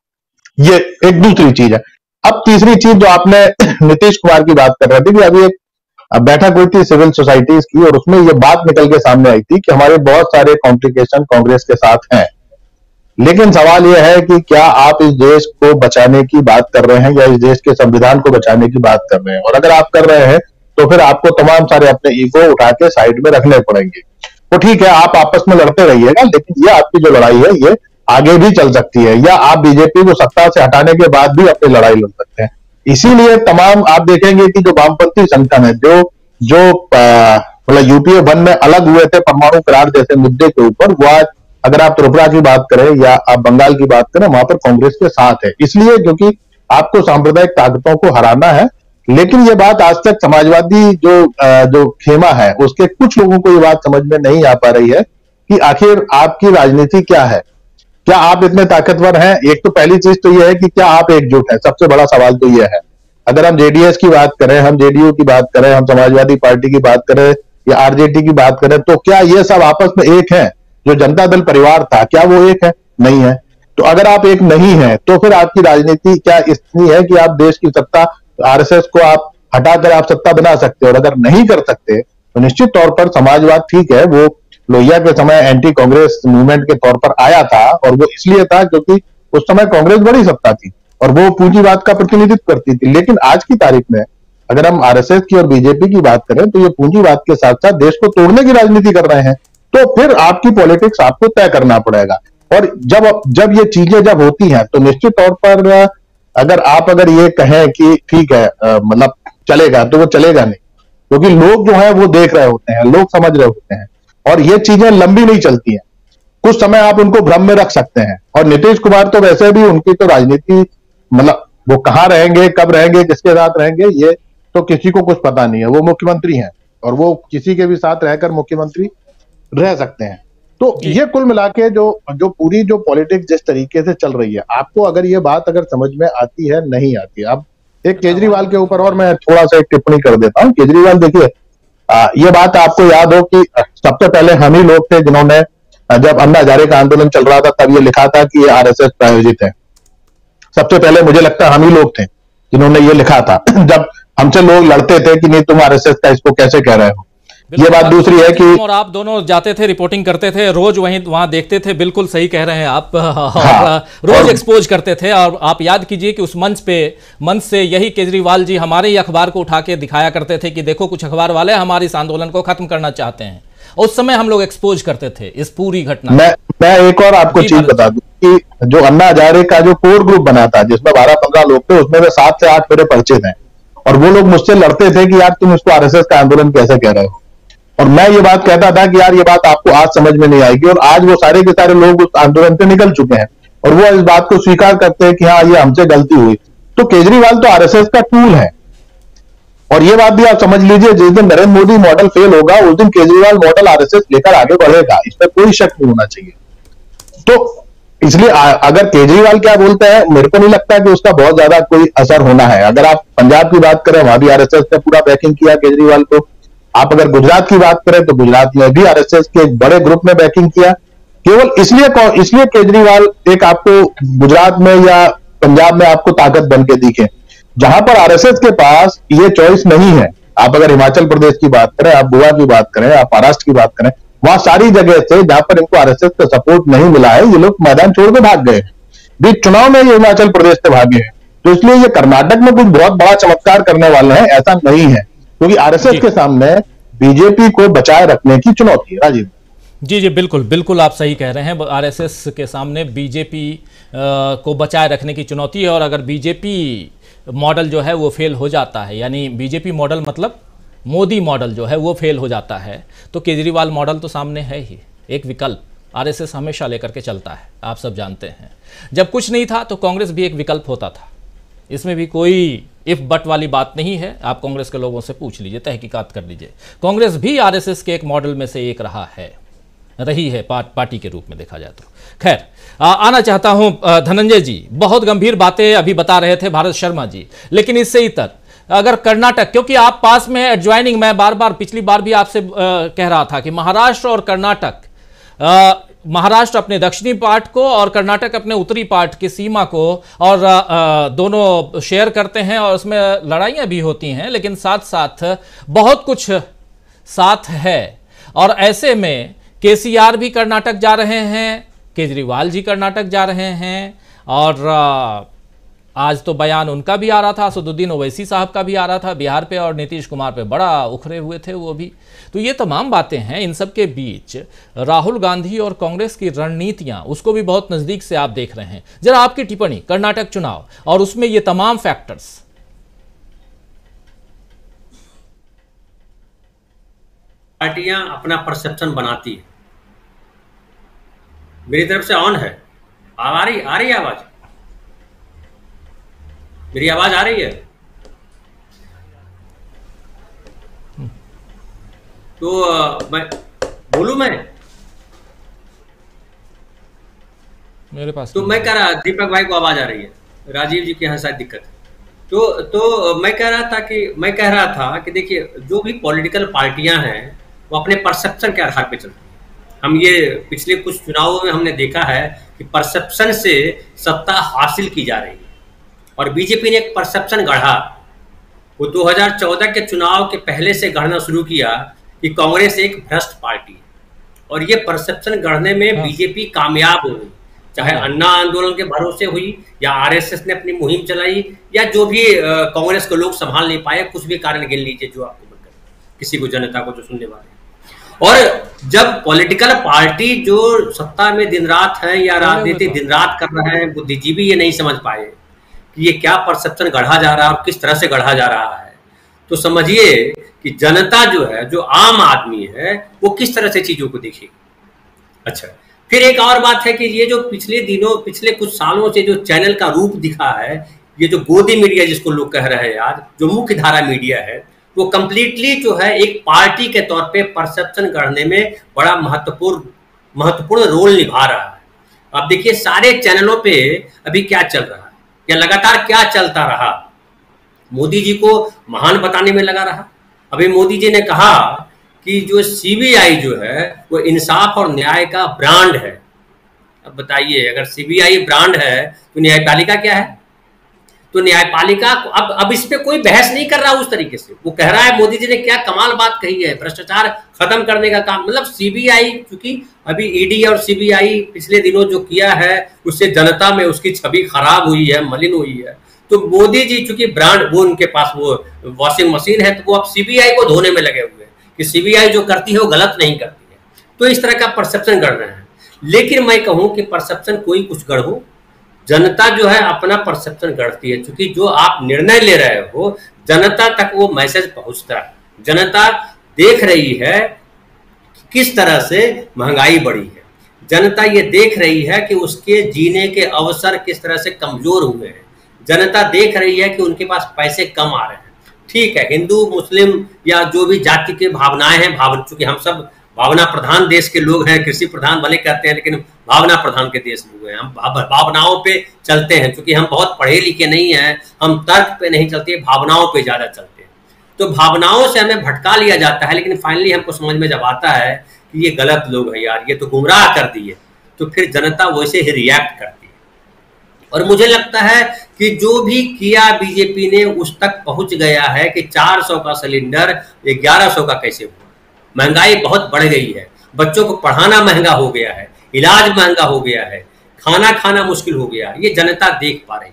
ये एक दूसरी चीज है। अब तीसरी चीज जो आपने नीतीश कुमार की बात कर रहे थे कि अभी एक बैठक हुई थी सिविल सोसाइटीज की, और उसमें ये बात निकल के सामने आई थी कि हमारे बहुत सारे कॉम्प्लिकेशन कांग्रेस के साथ हैं, लेकिन सवाल यह है कि क्या आप इस देश को बचाने की बात कर रहे हैं या इस देश के संविधान को बचाने की बात कर रहे हैं। और अगर आप कर रहे हैं तो फिर आपको तमाम सारे अपने ईगो उठा के साइड में रखने पड़ेंगे। तो ठीक है, आप आपस में लड़ते रहिएगा, लेकिन ये आपकी जो लड़ाई है ये आगे भी चल सकती है, या आप बीजेपी को सत्ता से हटाने के बाद भी अपनी लड़ाई लड़ सकते हैं। इसीलिए तमाम आप देखेंगे कि जो वामपंथी संगठन है जो मतलब यूपीए 1 में अलग हुए थे परमाणु करार जैसे मुद्दे के ऊपर, वो आज अगर आप त्रिपुरा की बात करें या आप बंगाल की बात करें वहां पर कांग्रेस के साथ है, इसलिए क्योंकि आपको सांप्रदायिक ताकतों को हराना है। लेकिन ये बात आज तक समाजवादी जो खेमा है उसके कुछ लोगों को ये बात समझ में नहीं आ पा रही है कि आखिर आपकी राजनीति क्या है, क्या आप इतने ताकतवर हैं। एक तो पहली चीज तो यह है कि क्या आप एकजुट हैं, सबसे बड़ा सवाल तो यह है। अगर हम जेडीएस की बात करें, हम जेडीयू की बात करें, हम समाजवादी पार्टी की बात करें या आरजेडी की बात करें, तो क्या ये सब आपस में एक है? जो जनता दल परिवार था, क्या वो एक है? नहीं है। तो अगर आप एक नहीं है तो फिर आपकी राजनीति क्या इतनी है कि आप देश की सत्ता, आरएसएस को आप हटाकर आप सत्ता बना सकते हो? और अगर नहीं कर सकते तो निश्चित तौर पर समाजवाद ठीक है, वो लोहिया के समय एंटी कांग्रेस मूवमेंट के तौर पर आया था, और वो इसलिए था क्योंकि उस समय कांग्रेस बड़ी सत्ता थी और वो पूंजीवाद का प्रतिनिधित्व करती थी। लेकिन आज की तारीख में अगर हम आरएसएस की और बीजेपी की बात करें तो ये पूंजीवाद के साथ साथ देश को तोड़ने की राजनीति कर रहे हैं। तो फिर आपकी पॉलिटिक्स आपको तय करना पड़ेगा। और जब ये चीजें जब होती हैं तो निश्चित तौर पर अगर ये कहें कि ठीक है मतलब चलेगा, तो वो चलेगा नहीं, क्योंकि लोग जो है वो देख रहे होते हैं, लोग समझ रहे होते हैं, और ये चीजें लंबी नहीं चलती हैं। कुछ समय आप उनको भ्रम में रख सकते हैं। और नीतीश कुमार तो वैसे भी, उनकी तो राजनीति मतलब वो कहां रहेंगे, कब रहेंगे, किसके साथ रहेंगे, ये तो किसी को कुछ पता नहीं है। वो मुख्यमंत्री हैं और वो किसी के भी साथ रहकर मुख्यमंत्री रह सकते हैं। तो ये कुल मिला के जो पूरी जो पॉलिटिक्स जिस तरीके से चल रही है, आपको अगर ये बात अगर समझ में आती है, नहीं आती है। अब एक केजरीवाल के ऊपर और मैं थोड़ा सा एक टिप्पणी कर देता हूं। केजरीवाल, देखिए ये बात आपको याद हो कि सबसे पहले हम ही लोग थे जिन्होंने, जब अन्ना हजारे का आंदोलन चल रहा था, तब ये लिखा था कि ये आरएसएस प्रायोजित है। सबसे पहले मुझे लगता है हम ही लोग थे जिन्होंने ये लिखा था जब हमसे लोग लड़ते थे कि नहीं तुम आरएसएस का इसको कैसे कह रहे हो। ये बात दूसरी है कि और आप दोनों जाते थे, रिपोर्टिंग करते थे, रोज वहां देखते थे। बिल्कुल सही कह रहे हैं आप। रोज एक्सपोज करते थे। और आप याद कीजिए कि उस मंच से यही केजरीवाल जी हमारे ही अखबार को उठा के दिखाया करते थे कि देखो कुछ अखबार वाले हमारे इस आंदोलन को खत्म करना चाहते हैं। उस समय हम लोग एक्सपोज करते थे इस पूरी घटना। मैं एक और आपको चीज बता दूं कि जो अन्ना हजारे का जो कोर ग्रुप बना था, जिसमें 12-15 लोग थे, उसमें 7 से 8 मेरे परिचित हैं, और वो लोग मुझसे लड़ते थे कि यार तुम इसको आरएसएस का आंदोलन कैसे कह रहे हो। और मैं ये बात कहता था कि यार ये बात आपको आज समझ में नहीं आएगी। और आज वो सारे के सारे लोग उस आंदोलन से निकल चुके हैं और वो इस बात को स्वीकार करते हैं कि हाँ ये हमसे गलती हुई। तो केजरीवाल तो आरएसएस का टूल है। और ये बात भी आप समझ लीजिए, जिस दिन नरेंद्र मोदी मॉडल फेल होगा उस दिन केजरीवाल मॉडल आरएसएस लेकर आगे बढ़ेगा, इसमें कोई शक नहीं होना चाहिए। तो इसलिए अगर केजरीवाल क्या बोलते हैं, मेरे को नहीं लगता कि उसका बहुत ज्यादा कोई असर होना है। अगर आप पंजाब की बात करें, वहां भी आरएसएस ने पूरा बैकिंग किया केजरीवाल को। आप अगर गुजरात की बात करें तो गुजरात में भी आरएसएस के एक बड़े ग्रुप ने बैकिंग किया। केवल इसलिए केजरीवाल एक आपको गुजरात में या पंजाब में आपको ताकत बन के दिखे, जहां पर आरएसएस के पास ये चॉइस नहीं है। आप अगर हिमाचल प्रदेश की बात करें, आप गोवा की बात करें, आप महाराष्ट्र की बात करें, वहां सारी जगह से जहां पर इनको आरएसएस का सपोर्ट नहीं मिला है, ये लोग मैदान छोड़ के भाग गए। बीच चुनाव में ये हिमाचल प्रदेश से भागे हैं। तो इसलिए ये कर्नाटक में कुछ बहुत बड़ा चमत्कार करने वाले हैं, ऐसा नहीं है, क्योंकि आरएसएस के सामने बीजेपी को बचाए रखने की चुनौती है। राजीव जी बिल्कुल बिल्कुल आप सही कह रहे हैं। आरएसएस के सामने बीजेपी को बचाए रखने की चुनौती है। और अगर बीजेपी मॉडल जो है वो फेल हो जाता है, यानी बीजेपी मॉडल मतलब मोदी मॉडल जो है वो फेल हो जाता है, तो केजरीवाल मॉडल तो सामने है ही एक विकल्प। आरएसएस हमेशा लेकर के चलता है, आप सब जानते हैं। जब कुछ नहीं था तो कांग्रेस भी एक विकल्प होता था। इसमें भी कोई इफ बट वाली बात नहीं है। आप कांग्रेस के लोगों से पूछ लीजिए, तहकीकात कर लीजिए। कांग्रेस भी आरएसएस के एक मॉडल में से एक रही है पार्टी के रूप में देखा जाए तो। खैर आना चाहता हूं धनंजय जी, बहुत गंभीर बातें अभी बता रहे थे भारत शर्मा जी, लेकिन इससे इतर अगर कर्नाटक, क्योंकि आप पास में एडजॉइनिंग, मैं बार बार पिछली बार भी आपसे कह रहा था कि महाराष्ट्र और कर्नाटक, महाराष्ट्र अपने दक्षिणी पार्ट को और कर्नाटक अपने उत्तरी पार्ट की सीमा को और दोनों शेयर करते हैं और उसमें लड़ाइयां भी होती हैं, लेकिन साथ साथ बहुत कुछ साथ है। और ऐसे में केसीआर भी कर्नाटक जा रहे हैं, केजरीवाल जी कर्नाटक जा रहे हैं, और आज तो बयान उनका भी आ रहा था, असदुद्दीन ओवैसी साहब का भी आ रहा था बिहार पे, और नीतीश कुमार पे बड़ा उखरे हुए थे वो भी। तो ये तमाम बातें हैं। इन सब के बीच राहुल गांधी और कांग्रेस की रणनीतियां, उसको भी बहुत नजदीक से आप देख रहे हैं। जरा आपकी टिप्पणी कर्नाटक चुनाव और उसमें ये तमाम फैक्टर्स। पार्टियां अपना परसेप्शन बनाती है। मेरी तरफ से ऑन है। आ रही है आवाज? मेरी आवाज आ रही है? तो मैं बोलूं? मैं मेरे पास तो मैं कह रहा, दीपक भाई को आवाज आ रही है, राजीव जी के यहाँ शायद दिक्कत है। तो मैं कह रहा था कि देखिए, जो भी पॉलिटिकल पार्टियां हैं वो अपने परसेप्शन के आधार पे चलती हैं। हम ये पिछले कुछ चुनावों में हमने देखा है कि परसेप्शन से सत्ता हासिल की जा रही है, और बीजेपी ने एक परसेप्शन गढ़ा। वो 2014 के चुनाव के पहले से गढ़ना शुरू किया कि कांग्रेस एक भ्रष्ट पार्टी है, और ये परसेप्शन गढ़ने में बीजेपी कामयाब हो गई। चाहे अन्ना आंदोलन के भरोसे हुई, या आरएसएस ने अपनी मुहिम चलाई, या जो भी कांग्रेस को लोग संभाल नहीं पाए, कुछ भी कारण गिन लीजिए जो आपको मन करे, किसी को, जनता को, जो सुनने वाले। और जब पॉलिटिकल पार्टी जो सत्ता में दिन रात है या राजनीति दिन रात कर रहे हैं, बुद्धिजीवी ये नहीं समझ पाए कि ये क्या परसेप्शन गढ़ा जा रहा है और किस तरह से गढ़ा जा रहा है, तो समझिए कि जनता जो है, जो आम आदमी है, वो किस तरह से चीजों को देखेगी। अच्छा, फिर एक और बात है कि ये जो पिछले कुछ सालों से जो चैनल का रूप दिखा है, ये जो गोदी मीडिया जिसको लोग कह रहे हैं आज, जो मुख्य धारा मीडिया है, वो कंप्लीटली जो है एक पार्टी के तौर पे परसेप्शन गढ़ने में बड़ा महत्वपूर्ण रोल निभा रहा है। अब देखिए सारे चैनलों पे अभी क्या चल रहा है, या लगातार क्या चलता रहा, मोदी जी को महान बताने में लगा रहा। अभी मोदी जी ने कहा कि जो सीबीआई जो है वो इंसाफ और न्याय का ब्रांड है। अब बताइए, अगर सीबीआई ब्रांड है तो न्यायपालिका क्या है? तो न्यायपालिका अब इस पे कोई बहस नहीं कर रहा उस तरीके से। वो कह रहा है, मोदी जी ने क्या कमाल बात कही है, भ्रष्टाचार खत्म करने का काम। मतलब सीबीआई, क्योंकि अभी ईडी और सीबीआई पिछले दिनों जो किया है उससे जनता में उसकी छवि खराब हुई है, मलिन हुई है। तो मोदी जी चूंकि ब्रांड, वो उनके पास वो वॉशिंग मशीन है, तो वो अब सीबीआई को धोने में लगे हुए हैं कि सीबीआई जो करती है वो गलत नहीं करती है। तो इस तरह का परसेप्शन गढ़ रहे हैं। लेकिन मैं कहूं कि परसेप्शन कोई कुछ गढ़ो, जनता जो है अपना परसेप्शन गढ़ती है। क्योंकि जो आप निर्णय ले रहे हो, जनता तक वो मैसेज पहुंचता है। जनता देख रही है कि किस तरह से महंगाई बढ़ी है, जनता ये देख रही है कि उसके जीने के अवसर किस तरह से कमजोर हुए हैं, जनता देख रही है कि उनके पास पैसे कम आ रहे हैं। ठीक है, हिंदू मुस्लिम या जो भी जाति के भावनाएं हैं, चूंकि हम सब भावना प्रधान देश के लोग हैं, कृषि प्रधान भले कहते हैं लेकिन भावना प्रधान के देश लोग हैं। हम भावनाओं पे चलते हैं, क्योंकि हम बहुत पढ़े लिखे नहीं हैं, हम तर्क पे नहीं चलते, भावनाओं पे ज्यादा चलते हैं। तो भावनाओं से हमें भटका लिया जाता है, लेकिन फाइनली हमको समझ में जब आता है कि ये गलत लोग हैं यार, ये तो गुमराह कर दिए, तो फिर जनता वैसे ही रिएक्ट करती है। और मुझे लगता है कि जो भी किया बीजेपी ने उस तक पहुंच गया है कि 400 का सिलेंडर 1100 का कैसे हुआ। महंगाई बहुत बढ़ गई है, बच्चों को पढ़ाना महंगा हो गया है, इलाज महंगा हो गया है, खाना खाना मुश्किल हो गया। ये जनता देख पा रही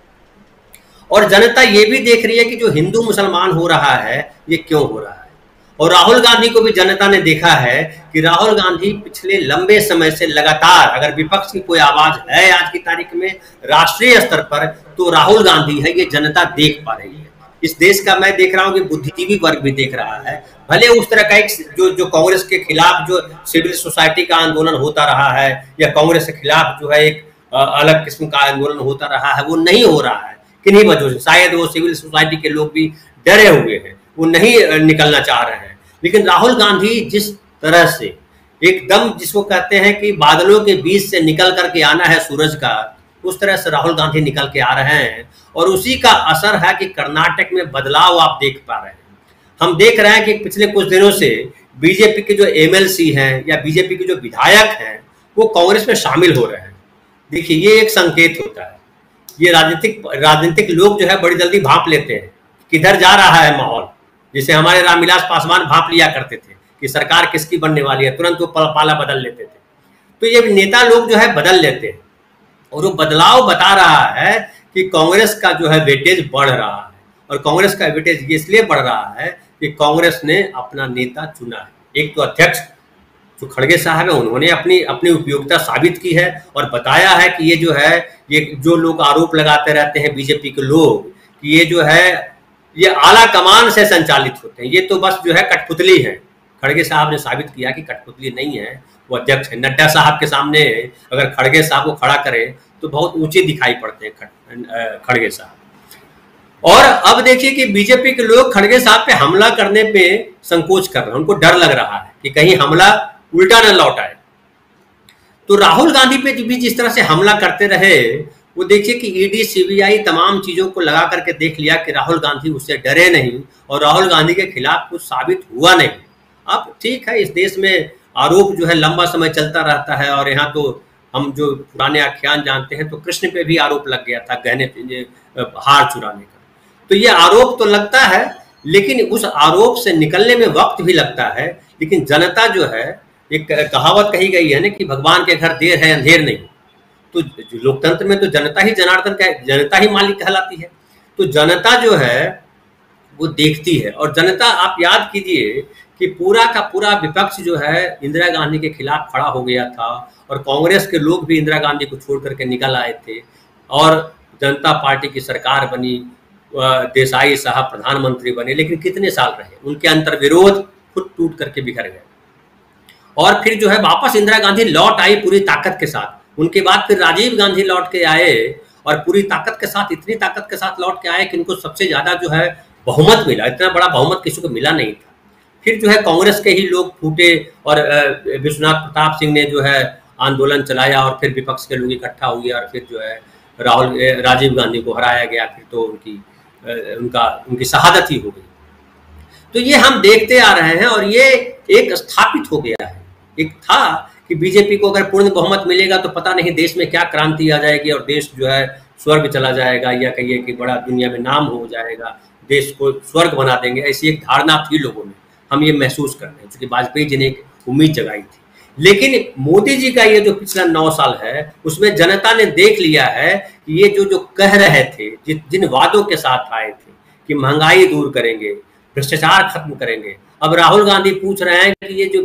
है, और जनता ये भी देख रही है कि जो हिंदू मुसलमान हो रहा है ये क्यों हो रहा है। और राहुल गांधी को भी जनता ने देखा है कि राहुल गांधी पिछले लंबे समय से लगातार, अगर विपक्ष की कोई आवाज है आज की तारीख में राष्ट्रीय स्तर पर, तो राहुल गांधी है। ये जनता देख पा रही है। इस देश का मैं देख रहा हूं कि बुद्धिजीवी वर्ग भी देख रहा है। भले उस तरह का एक जो कांग्रेस के खिलाफ जो सिविल सोसाइटी का आंदोलन होता रहा है, या कांग्रेस के खिलाफ जो है एक अलग किस्म का आंदोलन होता रहा है, वो नहीं हो रहा है। किन्हीं वजहों से, शायद वो सिविल सोसाइटी के लोग भी डरे हुए हैं, वो नहीं निकलना चाह रहे हैं। लेकिन राहुल गांधी जिस तरह से एकदम, जिसको कहते हैं कि बादलों के बीच से निकल करके आना है सूरज का, उस तरह से राहुल गांधी निकल के आ रहे हैं। और उसी का असर है कि कर्नाटक में बदलाव आप देख पा रहे हैं। हम देख रहे हैं कि पिछले कुछ दिनों से बीजेपी के जो एमएलसी हैं या बीजेपी के जो विधायक हैं वो कांग्रेस में शामिल हो रहे हैं। देखिए, ये एक संकेत होता है। ये राजनीतिक लोग जो है बड़ी जल्दी भांप लेते हैं किधर जा रहा है माहौल। जैसे हमारे रामविलास पासवान भांप लिया करते थे कि सरकार किसकी बनने वाली है, तुरंत वो पाला बदल लेते थे। तो ये नेता लोग जो है बदल लेते हैं, और वो बदलाव बता रहा है कि कांग्रेस का जो है वेटेज बढ़ रहा है। और कांग्रेस का वेटेज इसलिए बढ़ रहा है कि कांग्रेस ने अपना नेता चुना है। एक तो अध्यक्ष जो खड़गे साहब है, उन्होंने अपनी उपयोगिता साबित की है और बताया है कि ये जो है, ये जो लोग आरोप लगाते रहते हैं बीजेपी के लोग कि ये जो है ये आला कमान से संचालित होते हैं, ये तो बस जो है कठपुतली है। खड़गे साहब ने साबित किया कि कठपुतली नहीं है, वो अध्यक्ष है। नड्डा साहब के सामने अगर खड़गे साहब को खड़ा करें तो बहुत ऊंचे दिखाई पड़ते हैं खड़गे साहब। और अब देखिए कि बीजेपी के लोग खड़गे साहब पे हमला करने पे संकोच कर रहे हैं, उनको डर लग रहा है कि कहीं हमला उल्टा न लौट आए। तो राहुल गांधी पे भी जिस तरह से हमला करते रहे, वो देखिए कि ईडी सीबीआई तमाम चीजों को लगा करके देख लिया कि राहुल गांधी उससे डरे नहीं और राहुल गांधी के खिलाफ कुछ साबित हुआ नहीं। अब ठीक है, इस देश में आरोप जो है लंबा समय चलता रहता है, और यहाँ तो हम जो पुराने आख्यान जानते हैं तो कृष्ण पे भी आरोप लग गया था गहने हार चुराने का। तो ये आरोप तो लगता है, लेकिन उस आरोप से निकलने में वक्त भी लगता है। लेकिन जनता जो है, एक कहावत कही गई है ना कि भगवान के घर देर है अंधेर नहीं। तो लोकतंत्र में तो जनता ही जनार्दन, जनता ही मालिक कहलाती है। तो जनता जो है वो देखती है, और जनता, आप याद कीजिए कि पूरा का पूरा विपक्ष जो है इंदिरा गांधी के खिलाफ खड़ा हो गया था, और कांग्रेस के लोग भी इंदिरा गांधी को छोड़ करके निकल आए थे, और जनता पार्टी की सरकार बनी, देसाई साहब प्रधानमंत्री बने। लेकिन कितने साल रहे, उनके अंतर्विरोध खुद टूट करके बिखर गए, और फिर जो है वापस इंदिरा गांधी लौट आई पूरी ताकत के साथ। उनके बाद फिर राजीव गांधी लौट के आए, और पूरी ताकत के साथ, इतनी ताकत के साथ लौट के आए कि इनको सबसे ज्यादा जो है बहुमत मिला। इतना बड़ा बहुमत किसी को मिला नहीं था। फिर जो है कांग्रेस के ही लोग फूटे, और विश्वनाथ प्रताप सिंह ने जो है आंदोलन चलाया, और फिर विपक्ष के लोग इकट्ठा हुए, और फिर जो है राजीव गांधी को हराया गया। फिर तो उनकी शहादत ही हो गई। तो ये हम देखते आ रहे हैं, और ये एक स्थापित हो गया है। एक था कि बीजेपी को अगर पूर्ण बहुमत मिलेगा तो पता नहीं देश में क्या क्रांति आ जाएगी, और देश जो है स्वर्ग चला जाएगा, या कहिए कि बड़ा दुनिया में नाम हो जाएगा, देश को स्वर्ग बना देंगे। ऐसी एक धारणा थी लोगों में, हम ये महसूस कर रहे हैं, क्योंकि वाजपेयी जी ने एक उम्मीद जगाई थी। लेकिन मोदी जी का ये जो पिछला 9 साल है, उसमें जनता ने देख लिया है कि ये जो कह रहे थे, जिन वादों के साथ आए थे कि महंगाई दूर करेंगे, भ्रष्टाचार खत्म करेंगे, अब राहुल गांधी पूछ रहे हैं कि ये जो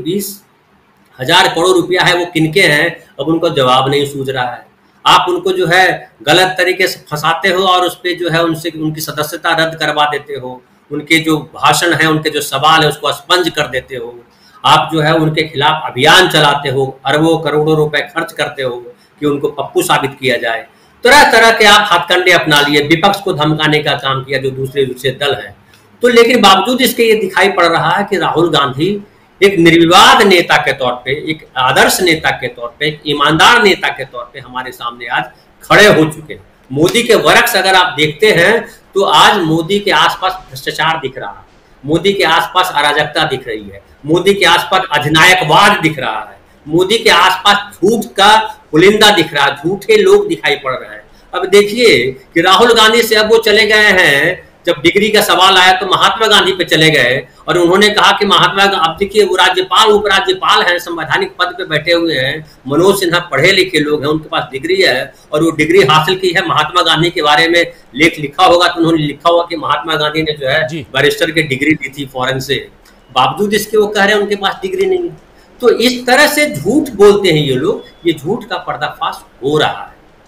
20,000 करोड़ रुपया है वो किनके हैं, अब उनको जवाब नहीं सूझ रहा है। आप उनको जो है गलत तरीके से फंसाते हो, और उस पर जो है उनसे उनकी सदस्यता रद्द करवा देते हो, उनके जो भाषण है, उनके जो सवाल है उसको स्पंज कर देते हो। आप जो है उनके खिलाफ अभियान चलाते हो, अरबों करोड़ों रुपए खर्च करते हो कि उनको पप्पू साबित किया जाए। तरह तरह के आप हथकंडे अपना लिए, विपक्ष को धमकाने का काम किया जो दूसरे दल है। तो लेकिन बावजूद इसके ये दिखाई पड़ रहा है कि राहुल गांधी एक निर्विवाद नेता के तौर पे, एक आदर्श नेता के तौर पे, एक ईमानदार नेता के तौर पे हमारे सामने आज खड़े हो चुके हैं। मोदी के वरक्स अगर आप देखते हैं तो आज मोदी के आसपास भ्रष्टाचार दिख रहा है, मोदी के आसपास अराजकता दिख रही है, मोदी के आसपास अधिनायकवाद दिख रहा है, मोदी के आसपास झूठ का पुलिंदा दिख रहा है, झूठे लोग दिखाई पड़ रहे हैं। अब देखिए कि राहुल गांधी से अब वो चले गए हैं, जब डिग्री का सवाल आया तो महात्मा गांधी पे चले गए, और उन्होंने कहा कि महात्मा, अब देखिए वो राज्यपाल उपराज्यपाल हैं, संवैधानिक पद पे बैठे हुए हैं, मनोज सिन्हा पढ़े लिखे लोग हैं, उनके पास डिग्री है, और वो डिग्री हासिल की है। महात्मा गांधी के बारे में लेख लिखा होगा तो उन्होंने लिखा होगा कि महात्मा गांधी ने जो है बैरिस्टर की डिग्री ली थी फॉरेन से, बावजूद इसके वो कह रहे हैं उनके पास डिग्री नहीं। तो इस तरह से झूठ बोलते हैं ये लोग, ये झूठ का पर्दाफाश हो रहा है।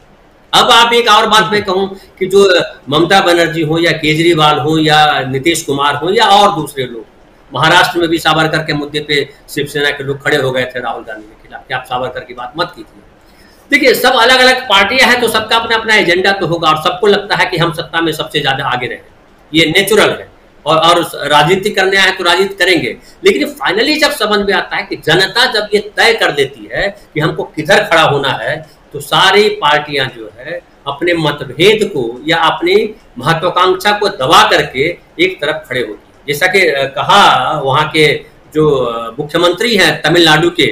अब आप एक और बात मैं कहूं कि जो ममता बनर्जी हो, या केजरीवाल हो, या नीतीश कुमार हो, या और दूसरे लोग, महाराष्ट्र में भी सावरकर के मुद्दे पे शिवसेना के लोग खड़े हो गए थे राहुल गांधी के खिलाफ कि आप सावरकर की बात मत कीजिए। देखिए, सब अलग अलग पार्टियां हैं तो सबका अपना अपना एजेंडा तो होगा, और सबको लगता है कि हम सत्ता में सबसे ज्यादा आगे रहे, ये नेचुरल है, और राजनीति करने आए तो राजनीति करेंगे। लेकिन फाइनली जब समझ में आता है कि जनता जब ये तय कर देती है कि हमको किधर खड़ा होना है, तो सारी पार्टियां जो है अपने मतभेद को या अपनी महत्वाकांक्षा को दबा करके एक तरफ खड़े होती है। जैसा कि कहा वहां के जो मुख्यमंत्री हैं तमिलनाडु के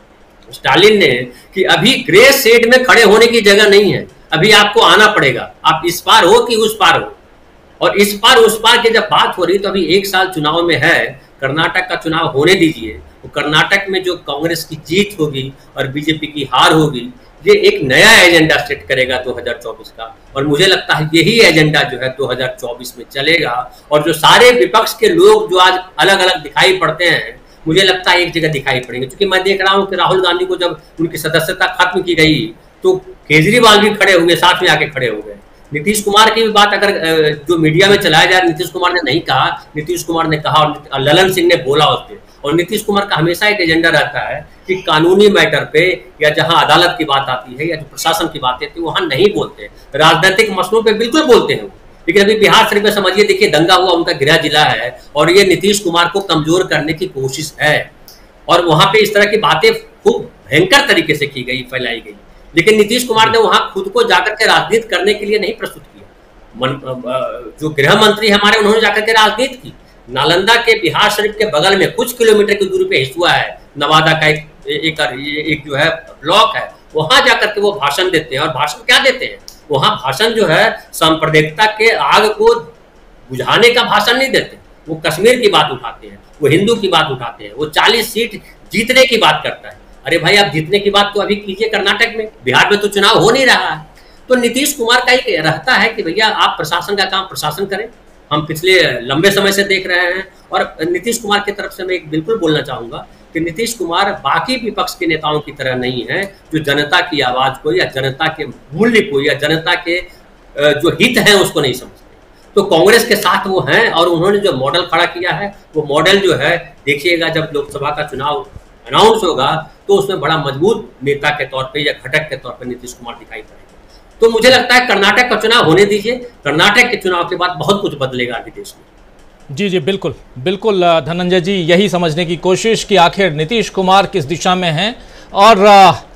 स्टालिन ने कि अभी ग्रे शेड में खड़े होने की जगह नहीं है, अभी आपको आना पड़ेगा, आप इस पार हो कि उस पार हो। और इस पार उस पार की जब बात हो रही तो अभी 1 साल चुनाव में है, कर्नाटक का चुनाव होने दीजिए, तो कर्नाटक में जो कांग्रेस की जीत होगी और बीजेपी की हार होगी, ये एक नया एजेंडा सेट करेगा 2024 का। और मुझे लगता है यही एजेंडा जो है 2024 में चलेगा। और जो सारे विपक्ष के लोग जो आज अलग अलग दिखाई पड़ते हैं, मुझे लगता है एक जगह दिखाई पड़ेंगे। क्योंकि मैं देख रहा हूँ कि राहुल गांधी को जब उनकी सदस्यता खत्म की गई तो केजरीवाल भी खड़े हुए, साथ में आके खड़े हो गए। नीतीश कुमार की भी बात अगर जो मीडिया में चलाया जाए, नीतीश कुमार ने नहीं कहा, नीतीश कुमार ने कहा और ललन सिंह ने बोला उस पर। और नीतीश कुमार का हमेशा एक एजेंडा रहता है कि कानूनी मैटर पे या जहां अदालत की बात आती है या जो प्रशासन की बात आती है वहां नहीं बोलते, राजनीतिक मसलों पे बिल्कुल बोलते हैं। लेकिन अभी बिहार शरीफ में समझिए, देखिए दंगा हुआ, उनका गृह जिला है और ये नीतीश कुमार को कमजोर करने की कोशिश है। और वहां पे इस तरह की बातें खूब भयंकर तरीके से की गई, फैलाई गई। लेकिन नीतीश कुमार ने वहां खुद को जाकर के राजनीति करने के लिए नहीं प्रस्तुत किया। जो गृह मंत्री हमारे, उन्होंने जाकर के राजनीति की। नालंदा के बिहार शरीफ के बगल में कुछ किलोमीटर की दूरी पे हिसुआ है, नवादा का एक जो है ब्लॉक है, वहां जाकर के वो भाषण देते हैं। और भाषण क्या देते हैं? वहां भाषण जो है सांप्रदायिकता के आग को बुझाने का भाषण नहीं देते। वो कश्मीर की बात उठाते हैं, वो हिंदू की बात उठाते हैं, वो 40 सीट जीतने की बात करता है। अरे भाई, आप जीतने की बात तो अभी कीजिए कर्नाटक में, बिहार में तो चुनाव हो नहीं रहा है। तो नीतीश कुमार का एक रहता है कि भैया आप प्रशासन का काम प्रशासन करें। हम पिछले लंबे समय से देख रहे हैं। और नीतीश कुमार की तरफ से मैं एक बिल्कुल बोलना चाहूंगा कि नीतीश कुमार बाकी विपक्ष के नेताओं की तरह नहीं है, जो जनता की आवाज को या जनता के मूल्य को या जनता के जो हित है उसको नहीं समझते। तो कांग्रेस के साथ वो हैं और उन्होंने जो मॉडल खड़ा किया है, वो मॉडल जो है देखिएगा जब लोकसभा का चुनाव अनाउंस होगा तो उसमें बड़ा मजबूत नेता के तौर पे या घटक के तौर पे नीतीश कुमार दिखाई पड़ेगा। तो मुझे लगता है कर्नाटक का चुनाव होने दीजिए, कर्नाटक के चुनाव के बाद बहुत कुछ बदलेगा अभी देश में। जी बिल्कुल बिल्कुल धनंजय जी, यही समझने की कोशिश कि आखिर नीतीश कुमार किस दिशा में हैं और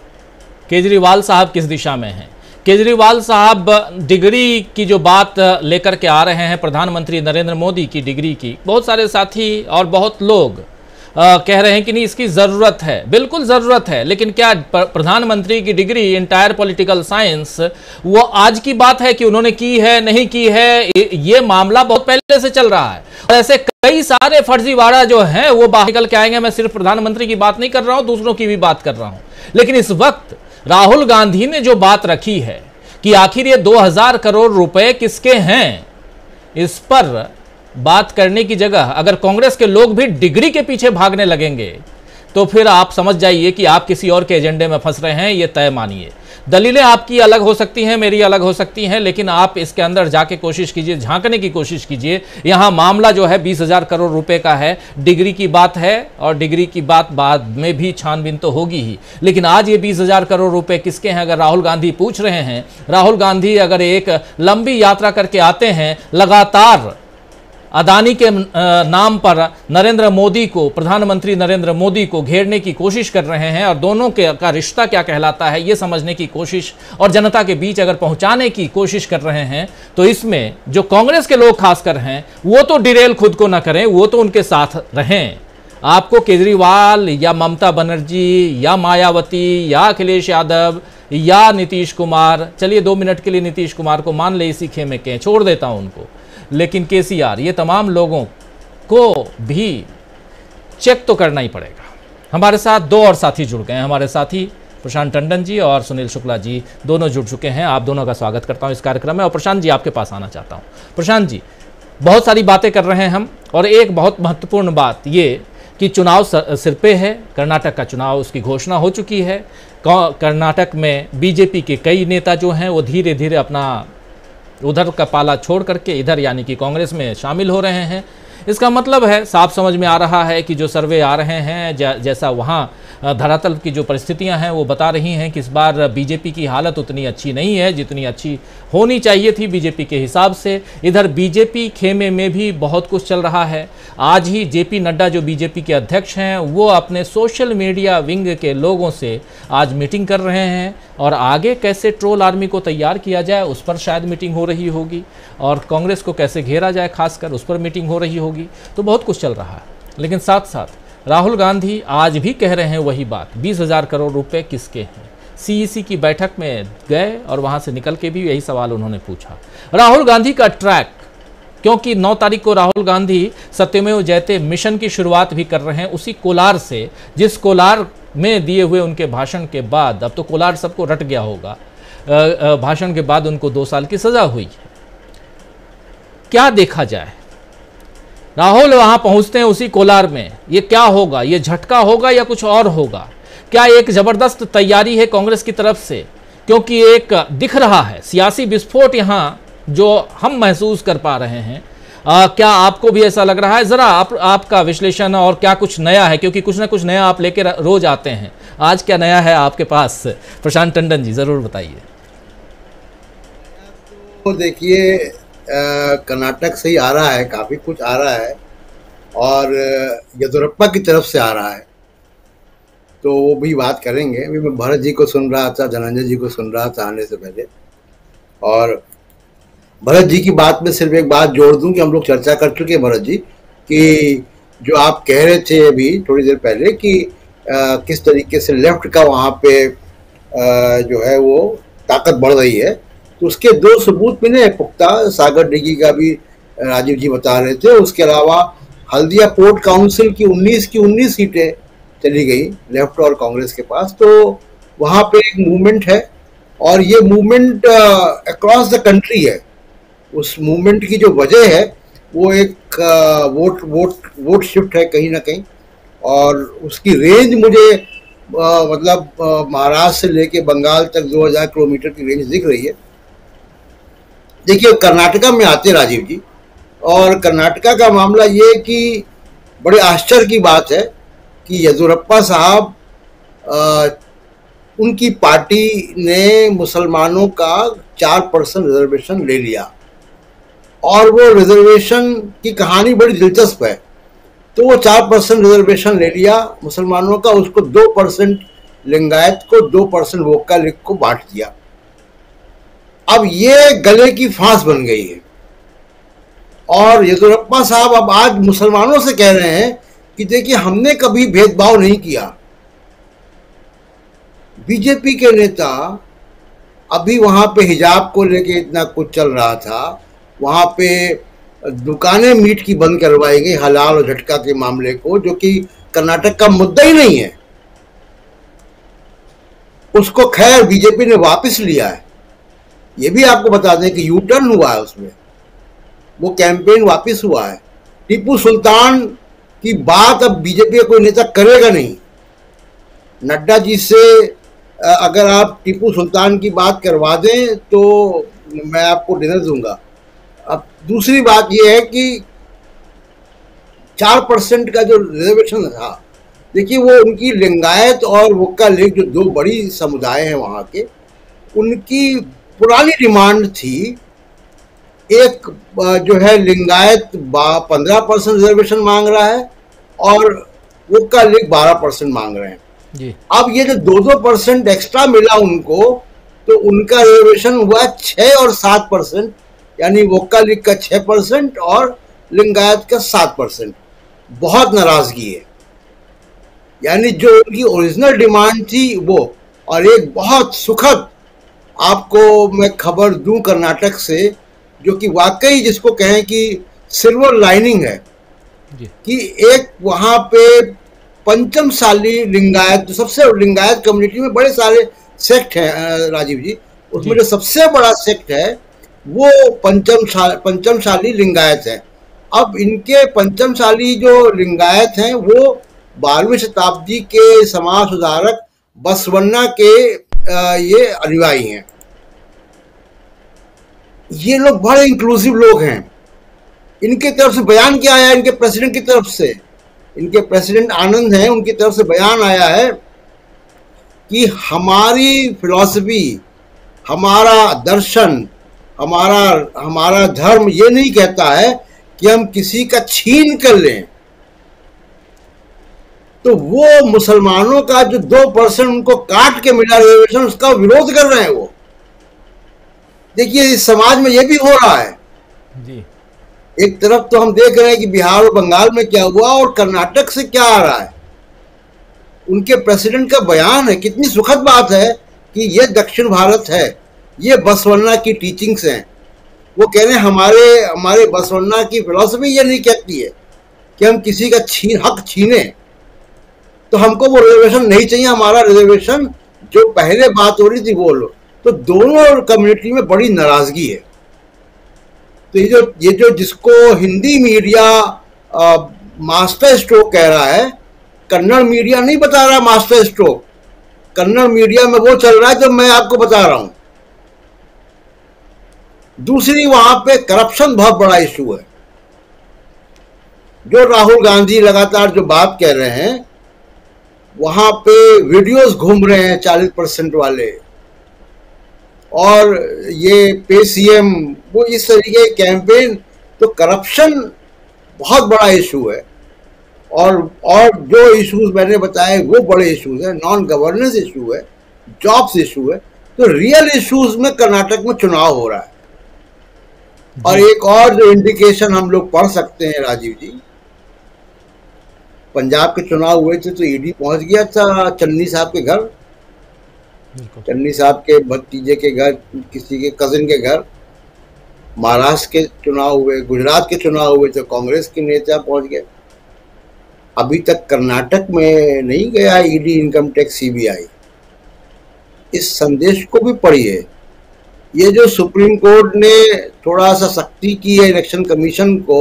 केजरीवाल साहब किस दिशा में हैं। केजरीवाल साहब डिग्री की जो बात लेकर के आ रहे हैं, प्रधानमंत्री नरेंद्र मोदी की डिग्री की, बहुत सारे साथी और बहुत लोग कह रहे हैं कि नहीं इसकी ज़रूरत है। बिल्कुल ज़रूरत है, लेकिन क्या प्रधानमंत्री की डिग्री इंटायर पॉलिटिकल साइंस वो आज की बात है कि उन्होंने की है नहीं की है? ये मामला बहुत पहले से चल रहा है और ऐसे कई सारे फर्जीवाड़ा जो हैं वो बाहर निकल के आएंगे। मैं सिर्फ प्रधानमंत्री की बात नहीं कर रहा हूं, दूसरों की भी बात कर रहा हूं। लेकिन इस वक्त राहुल गांधी ने जो बात रखी है कि आखिर ये 2000 करोड़ रुपए किसके हैं, इस पर बात करने की जगह अगर कांग्रेस के लोग भी डिग्री के पीछे भागने लगेंगे तो फिर आप समझ जाइए कि आप किसी और के एजेंडे में फंस रहे हैं। ये तय मानिए। दलीलें आपकी अलग हो सकती हैं, मेरी अलग हो सकती हैं, लेकिन आप इसके अंदर जाके कोशिश कीजिए, झांकने की कोशिश कीजिए। यहां मामला जो है 20,000 करोड़ रुपए का है, डिग्री की बात है और डिग्री की बात बाद में भी छानबीन तो होगी ही। लेकिन आज ये 20,000 करोड़ रुपए किसके हैं अगर राहुल गांधी पूछ रहे हैं। राहुल गांधी अगर एक लंबी यात्रा करके आते हैं, लगातार अदानी के नाम पर नरेंद्र मोदी को, प्रधानमंत्री नरेंद्र मोदी को घेरने की कोशिश कर रहे हैं और दोनों के का रिश्ता क्या कहलाता है ये समझने की कोशिश और जनता के बीच अगर पहुंचाने की कोशिश कर रहे हैं, तो इसमें जो कांग्रेस के लोग खासकर हैं वो तो डिरेल खुद को ना करें, वो तो उनके साथ रहें। आपको केजरीवाल या ममता बनर्जी या मायावती या अखिलेश यादव या नीतीश कुमार, चलिए 2 मिनट के लिए नीतीश कुमार को मान ले इसी खेमे के, छोड़ देता हूं उनको, लेकिन केसीआर, ये तमाम लोगों को भी चेक तो करना ही पड़ेगा। हमारे साथ 2 और साथी जुड़ गए हैं। हमारे साथी प्रशांत टंडन जी और सुनील शुक्ला जी दोनों जुड़ चुके हैं। आप दोनों का स्वागत करता हूं इस कार्यक्रम में। और प्रशांत जी, आपके पास आना चाहता हूं। प्रशांत जी, बहुत सारी बातें कर रहे हैं हम और एक बहुत महत्वपूर्ण बात ये कि चुनाव सिर पे है। कर्नाटक का चुनाव, उसकी घोषणा हो चुकी है। कर्नाटक में बीजेपी के कई नेता जो हैं वो धीरे धीरे अपना उधर का पाला छोड़ करके इधर यानी कि कांग्रेस में शामिल हो रहे हैं। इसका मतलब है, साफ समझ में आ रहा है कि जो सर्वे आ रहे हैं, जैसा वहाँ धरातल की जो परिस्थितियां हैं वो बता रही हैं कि इस बार बीजेपी की हालत उतनी अच्छी नहीं है जितनी अच्छी होनी चाहिए थी बीजेपी के हिसाब से। इधर बीजेपी खेमे में भी बहुत कुछ चल रहा है। आज ही जेपी नड्डा जो बीजेपी के अध्यक्ष हैं वो अपने सोशल मीडिया विंग के लोगों से आज मीटिंग कर रहे हैं और आगे कैसे ट्रोल आर्मी को तैयार किया जाए उस पर शायद मीटिंग हो रही होगी और कांग्रेस को कैसे घेरा जाए खासकर उस पर मीटिंग हो रही होगी। तो बहुत कुछ चल रहा है। लेकिन साथ साथ राहुल गांधी आज भी कह रहे हैं वही बात, 20,000 करोड़ रुपए किसके हैं। सीईसी की बैठक में गए और वहां से निकल के भी यही सवाल उन्होंने पूछा। राहुल गांधी का ट्रैक, क्योंकि 9 तारीख को राहुल गांधी सत्यमेव जयते मिशन की शुरुआत भी कर रहे हैं उसी कोलार से, जिस कोलार में दिए हुए उनके भाषण के बाद, अब तो कोलार सबको रट गया होगा, भाषण के बाद उनको 2 साल की सजा हुई है। क्या देखा जाए, राहुल वहां पहुंचते हैं उसी कोलार में, ये क्या होगा? ये झटका होगा या कुछ और होगा? क्या एक जबरदस्त तैयारी है कांग्रेस की तरफ से? क्योंकि एक दिख रहा है सियासी विस्फोट यहां जो हम महसूस कर पा रहे हैं। क्या आपको भी ऐसा लग रहा है? जरा आपका विश्लेषण और क्या कुछ नया है, क्योंकि कुछ ना कुछ नया आप लेके रोज आते हैं। आज क्या नया है आपके पास? प्रशांत टंडन जी जरूर बताइए। तो देखिए, कर्नाटक से ही आ रहा है, काफ़ी कुछ आ रहा है और येदियुरप्पा की तरफ से आ रहा है। तो वो भी बात करेंगे। अभी मैं भरत जी को सुन रहा था, धनंजय जी को सुन रहा था आने से पहले, और भरत जी की बात में सिर्फ एक बात जोड़ दूं कि हम लोग चर्चा कर चुके हैं भरत जी, कि जो आप कह रहे थे अभी थोड़ी देर पहले कि किस तरीके से लेफ्ट का वहाँ पे जो है वो ताकत बढ़ रही है, तो उसके दो सबूत मिले पुख्ता। सागर डिगी का भी राजीव जी बता रहे थे। उसके अलावा हल्दिया पोर्ट काउंसिल की 19 सीटें चली गई लेफ्ट और कांग्रेस के पास, तो वहाँ पे एक मूवमेंट है, और ये मूवमेंट अक्रॉस द कंट्री है। उस मूवमेंट की जो वजह है वो एक वोट शिफ्ट है कहीं ना कहीं, और उसकी रेंज मुझे मतलब महाराष्ट्र से लेके बंगाल तक 2000 किलोमीटर की रेंज दिख रही है। देखिए कर्नाटका में आते राजीव जी, और कर्नाटका का मामला ये कि बड़े आश्चर्य की बात है कि येदियुरप्पा साहब उनकी पार्टी ने मुसलमानों का 4% रिजर्वेशन ले लिया, और वो रिजर्वेशन की कहानी बड़ी दिलचस्प है। तो वो 4% रिजर्वेशन ले लिया मुसलमानों का, उसको 2% लिंगायत को, 2% वोक्का लीग को बांट दिया। अब ये गले की फांस बन गई है, और येदियुरप्पा साहब अब आज मुसलमानों से कह रहे हैं कि देखिए हमने कभी भेदभाव नहीं किया। बीजेपी के नेता अभी वहां पे हिजाब को लेके इतना कुछ चल रहा था, वहां पे दुकानें मीट की बंद करवाई गई हलाल और झटका के मामले को, जो कि कर्नाटक का मुद्दा ही नहीं है, उसको खैर बीजेपी ने वापस लिया है। ये भी आपको बता दें कि यू टर्न हुआ है उसमें, वो कैंपेन वापस हुआ है। टीपू सुल्तान की बात अब बीजेपी का कोई नेता करेगा नहीं। नड्डा जी से अगर आप टीपू सुल्तान की बात करवा दें तो मैं आपको डिनर दूंगा। अब दूसरी बात यह है कि 4% का जो रिजर्वेशन था, देखिए वो उनकी लिंगायत और वोक्का लीग जो दो बड़ी समुदाय हैं वहाँ के, उनकी पुरानी डिमांड थी। एक जो है लिंगायत 15% रिजर्वेशन मांग रहा है, और वोक्का लीग 12% मांग रहे हैं जी। अब ये जो 2% एक्स्ट्रा मिला उनको, तो उनका रिजर्वेशन हुआ 6 और 7%, यानी वोक्का लीग का 6% और लिंगायत का 7%। बहुत नाराजगी है, यानी जो उनकी ओरिजिनल डिमांड थी वो। और एक बहुत सुखद आपको मैं खबर दूं कर्नाटक से, जो कि वाकई जिसको कहें कि सिल्वर लाइनिंग है, कि एक वहाँ पे पंचमशाली लिंगायत, जो सबसे लिंगायत कम्युनिटी में बड़े सारे सेक्ट हैं राजीव जी, उसमें जो सबसे बड़ा सेक्ट है वो पंचमशाली लिंगायत है। अब इनके पंचमशाली जो लिंगायत हैं वो 12वीं शताब्दी के समाज सुधारक बसवन्ना के ये अनुयायी हैं। ये लोग बड़े इंक्लूसिव लोग हैं। इनके तरफ से बयान क्या आया, इनके प्रेसिडेंट की तरफ से, इनके प्रेसिडेंट आनंद हैं, उनकी तरफ से बयान आया है कि हमारी फिलॉसफी, हमारा दर्शन, हमारा धर्म ये नहीं कहता है कि हम किसी का छीन कर लें। तो वो मुसलमानों का जो 2% उनको काट के मिला रिजर्वेशन, उसका विरोध कर रहे हैं वो। देखिए इस समाज में ये भी हो रहा है जी। एक तरफ तो हम देख रहे हैं कि बिहार और बंगाल में क्या हुआ, और कर्नाटक से क्या आ रहा है। उनके प्रेसिडेंट का बयान है, कितनी सुखद बात है कि ये दक्षिण भारत है, ये बसवन्ना की टीचिंग्स हैं। वो कह रहे हैं हमारे बसवन्ना की फिलॉसफी ये नहीं कहती है कि हम किसी का हक छीने, तो हमको वो रिजर्वेशन नहीं चाहिए। हमारा रिजर्वेशन जो पहले बात हो रही थी वो लो। तो दोनों कम्युनिटी में बड़ी नाराजगी है। तो ये जो जिसको हिंदी मीडिया मास्टर स्ट्रोक कह रहा है, कन्नड़ मीडिया नहीं बता रहा मास्टर स्ट्रोक। कन्नड़ मीडिया में वो चल रहा है जो मैं आपको बता रहा हूं। दूसरी वहां पे करप्शन बहुत बड़ा इशू है। जो राहुल गांधी लगातार जो बात कह रहे हैं, वहां पे वीडियोस घूम रहे हैं 40% वाले, और ये पे सीएम, वो इस तरीके के कैंपेन। तो करप्शन बहुत बड़ा इशू है। और जो इश्यूज मैंने बताए वो बड़े इश्यूज हैं, नॉन गवर्नेंस इशू है, जॉब्स इशू है। तो रियल इश्यूज में कर्नाटक में चुनाव हो रहा है। और एक और जो इंडिकेशन हम लोग पढ़ सकते हैं राजीव जी, पंजाब के चुनाव हुए थे तो ईडी पहुंच गया था चन्नी साहब के घर, चन्नी साहब के भतीजे के घर, किसी के कजिन के घर। महाराष्ट्र के चुनाव हुए, गुजरात के चुनाव हुए तो कांग्रेस के नेता पहुंच गए। अभी तक कर्नाटक में नहीं गया ईडी, इनकम टैक्स, सीबीआई। इस संदेश को भी पढ़िए। ये जो सुप्रीम कोर्ट ने थोड़ा सा सख्ती की है इलेक्शन कमीशन को,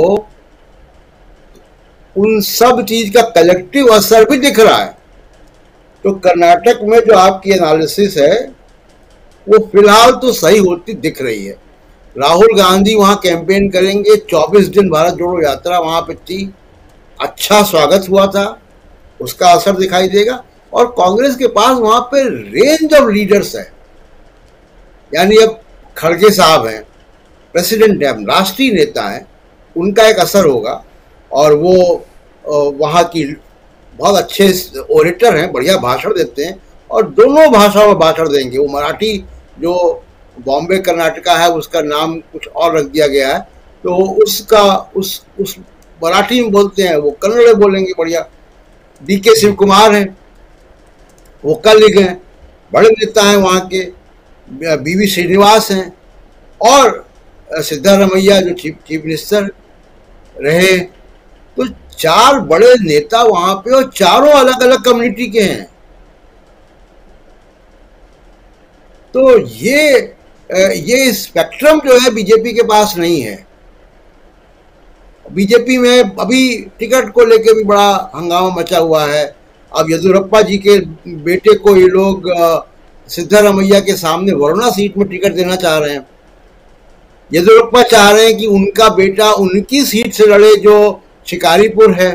उन सब चीज का कलेक्टिव असर भी दिख रहा है। तो कर्नाटक में जो आपकी एनालिसिस है वो फिलहाल तो सही होती दिख रही है। राहुल गांधी वहां कैंपेन करेंगे, 24 दिन भारत जोड़ो यात्रा वहां पे थी, अच्छा स्वागत हुआ था, उसका असर दिखाई देगा। और कांग्रेस के पास वहां पे रेंज ऑफ लीडर्स है, यानी अब खड़गे साहब हैं, प्रेसिडेंट हैं, राष्ट्रीय नेता हैं, उनका एक असर होगा। और वो वहाँ की बहुत अच्छे ओरेटर हैं, बढ़िया भाषण देते हैं और दोनों भाषाओं में भाषण देंगे। वो मराठी, जो बॉम्बे कर्नाटका है उसका नाम कुछ और रख दिया गया है, तो उसका उस मराठी में बोलते हैं, वो कन्नड़ में बोलेंगे बढ़िया। डीके शिव कुमार हैं, वो कल लिखे हैं, बड़े नेता हैं वहाँ के। बीवी श्रीनिवास हैं और सिद्धारमैया जो चीफ मिनिस्टर रहे। तो 4 बड़े नेता वहां पे और चारों अलग अलग कम्युनिटी के हैं। तो ये स्पेक्ट्रम जो है बीजेपी के पास नहीं है। बीजेपी में अभी टिकट को लेके भी बड़ा हंगामा मचा हुआ है। अब येदियुरप्पा जी के बेटे को ये लोग सिद्धारमैया के सामने वरुणा सीट में टिकट देना चाह रहे हैं। येदियुरप्पा चाह रहे हैं कि उनका बेटा उनकी सीट से लड़े, जो शिकारीपुर है,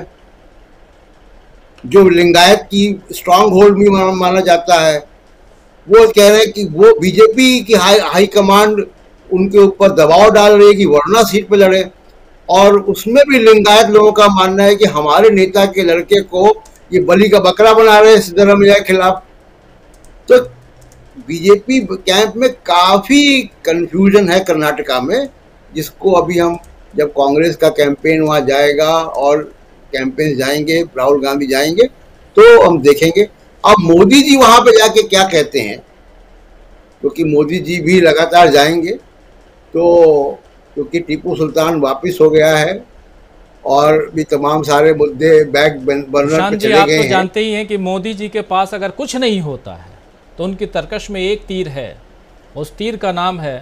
जो लिंगायत की स्ट्रांग होल्ड भी माना जाता है। वो कह रहे हैं कि वो बीजेपी की हाई कमांड उनके ऊपर दबाव डाल रही है कि वरुणा सीट पे लड़े। और उसमें भी लिंगायत लोगों का मानना है कि हमारे नेता के लड़के को ये बलि का बकरा बना रहे हैं सिद्धारमैया के खिलाफ। तो बीजेपी कैंप में काफी कंफ्यूजन है कर्नाटका में, जिसको अभी हम जब कांग्रेस का कैंपेन वहां जाएगा और कैंपेन जाएंगे, राहुल गांधी जाएंगे, तो हम देखेंगे। अब मोदी जी वहां पे जाके क्या कहते हैं, क्योंकि मोदी जी भी लगातार जाएंगे। तो क्योंकि टीपू सुल्तान वापिस हो गया है और भी तमाम सारे मुद्दे बैक बर्नर पे चले गए हैं। जानते ही हैं कि मोदी जी के पास अगर कुछ नहीं होता है तो उनकी तरकश में एक तीर है, उस तीर का नाम है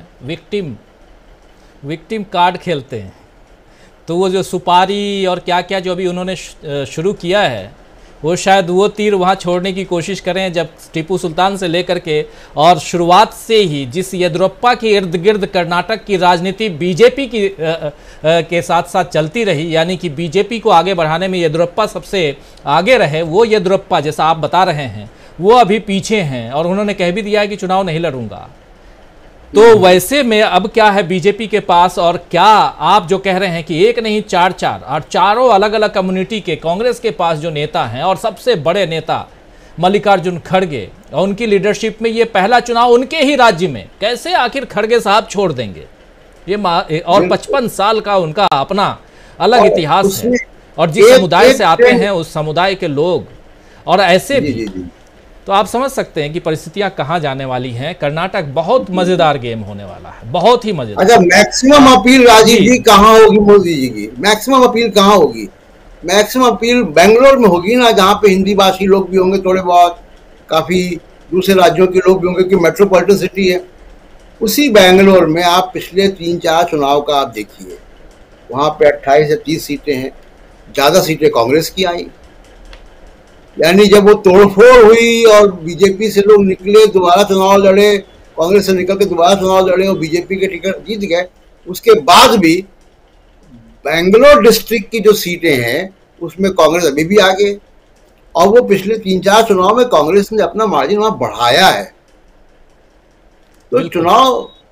विक्टिम कार्ड खेलते हैं। तो वो जो सुपारी और क्या क्या जो अभी उन्होंने शुरू किया है, वो शायद वो तीर वहाँ छोड़ने की कोशिश करें, जब टीपू सुल्तान से लेकर के और शुरुआत से ही जिस येदियुरप्पा के इर्द गिर्द कर्नाटक की राजनीति बीजेपी की के साथ साथ चलती रही, यानी कि बीजेपी को आगे बढ़ाने में येदियुरप्पा सबसे आगे रहे, वो येदियुरप्पा जैसा आप बता रहे हैं वो अभी पीछे हैं और उन्होंने कह भी दिया है कि चुनाव नहीं लड़ूंगा। तो वैसे में अब क्या है बीजेपी के पास, और क्या आप जो कह रहे हैं कि एक नहीं 4 और चारों अलग अलग कम्युनिटी के कांग्रेस के पास जो नेता हैं और सबसे बड़े नेता मल्लिकार्जुन खड़गे और उनकी लीडरशिप में ये पहला चुनाव उनके ही राज्य में, कैसे आखिर खड़गे साहब छोड़ देंगे ये? और 55 साल का उनका अपना अलग इतिहास है और जिस समुदाय से आते हैं उस समुदाय के लोग, और ऐसे भी तो आप समझ सकते हैं कि परिस्थितियां कहां जाने वाली हैं। कर्नाटक बहुत मजेदार गेम होने वाला है, बहुत ही मजेदार। अच्छा, मैक्सिमम अपील राजीव जी कहां होगी मोदी जी की? मैक्सिमम अपील कहां होगी? मैक्सिमम अपील बेंगलोर में होगी ना, जहां पे हिंदी भाषी लोग भी होंगे, थोड़े बहुत, काफी दूसरे राज्यों के लोग भी होंगे, कि मेट्रोपॉलिटन सिटी है। उसी बेंगलोर में आप पिछले 3-4 चुनाव का आप देखिए, वहां पे 28 से 30 सीटें हैं, ज्यादा सीटें कांग्रेस की आई। यानी जब वो तोड़फोड़ हुई और बीजेपी से लोग निकले, दोबारा चुनाव लड़े, कांग्रेस से निकल के दोबारा चुनाव लड़े और बीजेपी के टिकट जीत गए, उसके बाद भी बेंगलोर डिस्ट्रिक्ट की जो सीटें हैं उसमें कांग्रेस अभी भी आगे, और वो पिछले 3-4 चुनाव में कांग्रेस ने अपना मार्जिन वहां बढ़ाया है। तो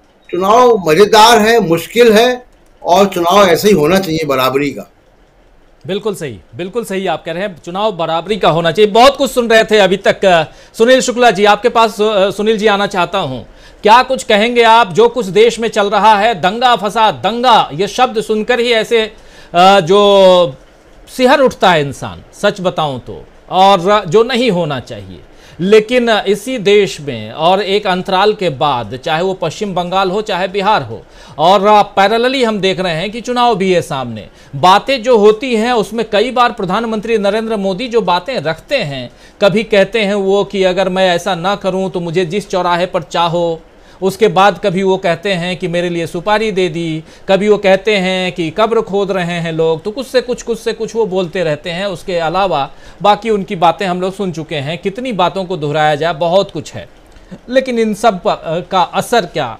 चुनाव मजेदार है, मुश्किल है, और चुनाव ऐसे ही होना चाहिए, बराबरी का। बिल्कुल सही आप कह रहे हैं, चुनाव बराबरी का होना चाहिए। बहुत कुछ सुन रहे थे अभी तक। सुनील शुक्ला जी, आपके पास सुनील जी आना चाहता हूं, क्या कुछ कहेंगे आप? जो कुछ देश में चल रहा है, दंगा फसाद, दंगा, ये शब्द सुनकर ही ऐसे जो सिहर उठता है इंसान, सच बताऊं तो, और जो नहीं होना चाहिए। लेकिन इसी देश में और एक अंतराल के बाद, चाहे वो पश्चिम बंगाल हो चाहे बिहार हो, और पैरेलली हम देख रहे हैं कि चुनाव भी है सामने, बातें जो होती हैं उसमें कई बार प्रधानमंत्री नरेंद्र मोदी जो बातें रखते हैं, कभी कहते हैं वो कि अगर मैं ऐसा ना करूं तो मुझे जिस चौराहे पर चाहो, उसके बाद कभी वो कहते हैं कि मेरे लिए सुपारी दे दी, कभी वो कहते हैं कि कब्र खोद रहे हैं लोग, तो कुछ से कुछ वो बोलते रहते हैं। उसके अलावा बाकी उनकी बातें हम लोग सुन चुके हैं, कितनी बातों को दोहराया जाए, बहुत कुछ है। लेकिन इन सब का असर क्या?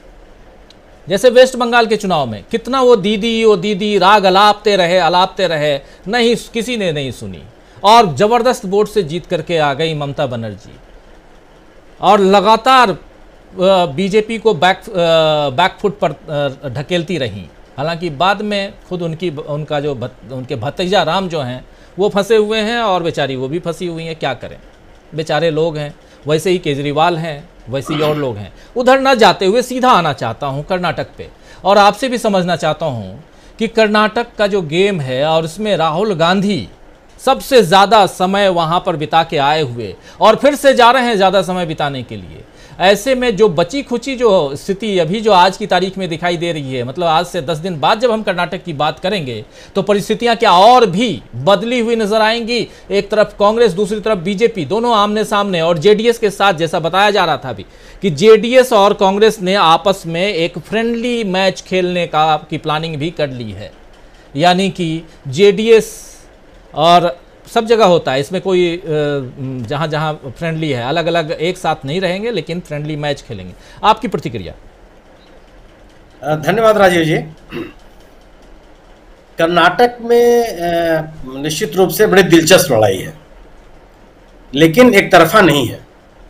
जैसे वेस्ट बंगाल के चुनाव में कितना वो दीदी राग अलापते रहे, नहीं, किसी ने नहीं सुनी, और जबरदस्त वोट से जीत करके आ गई ममता बनर्जी, और लगातार बीजेपी को बैकफुट पर ढकेलती रही। हालांकि बाद में खुद उनके भतीजा राम जो हैं वो फंसे हुए हैं, और बेचारी वो भी फंसी हुई हैं। क्या करें, बेचारे लोग हैं। वैसे ही केजरीवाल हैं, वैसे ही और लोग हैं। उधर ना जाते हुए सीधा आना चाहता हूं कर्नाटक पे, और आपसे भी समझना चाहता हूं कि कर्नाटक का जो गेम है, और इसमें राहुल गांधी सबसे ज़्यादा समय वहां पर बिता के आए हुए, और फिर से जा रहे हैं ज़्यादा समय बिताने के लिए। ऐसे में जो बची खुची जो स्थिति अभी जो आज की तारीख में दिखाई दे रही है, मतलब आज से 10 दिन बाद जब हम कर्नाटक की बात करेंगे तो परिस्थितियां क्या और भी बदली हुई नजर आएंगी। एक तरफ कांग्रेस, दूसरी तरफ बीजेपी, दोनों आमने सामने, और जेडीएस के साथ, जैसा बताया जा रहा था अभी कि जेडीएस और कांग्रेस ने आपस में एक फ्रेंडली मैच खेलने की प्लानिंग भी कर ली है। यानी कि जेडीएस, और सब जगह होता है इसमें, कोई जहां जहां फ्रेंडली है, अलग अलग एक साथ नहीं रहेंगे लेकिन फ्रेंडली मैच खेलेंगे। आपकी प्रतिक्रिया? धन्यवाद राजीव जी। कर्नाटक में निश्चित रूप से बड़ी दिलचस्प लड़ाई है, लेकिन एक तरफा नहीं है।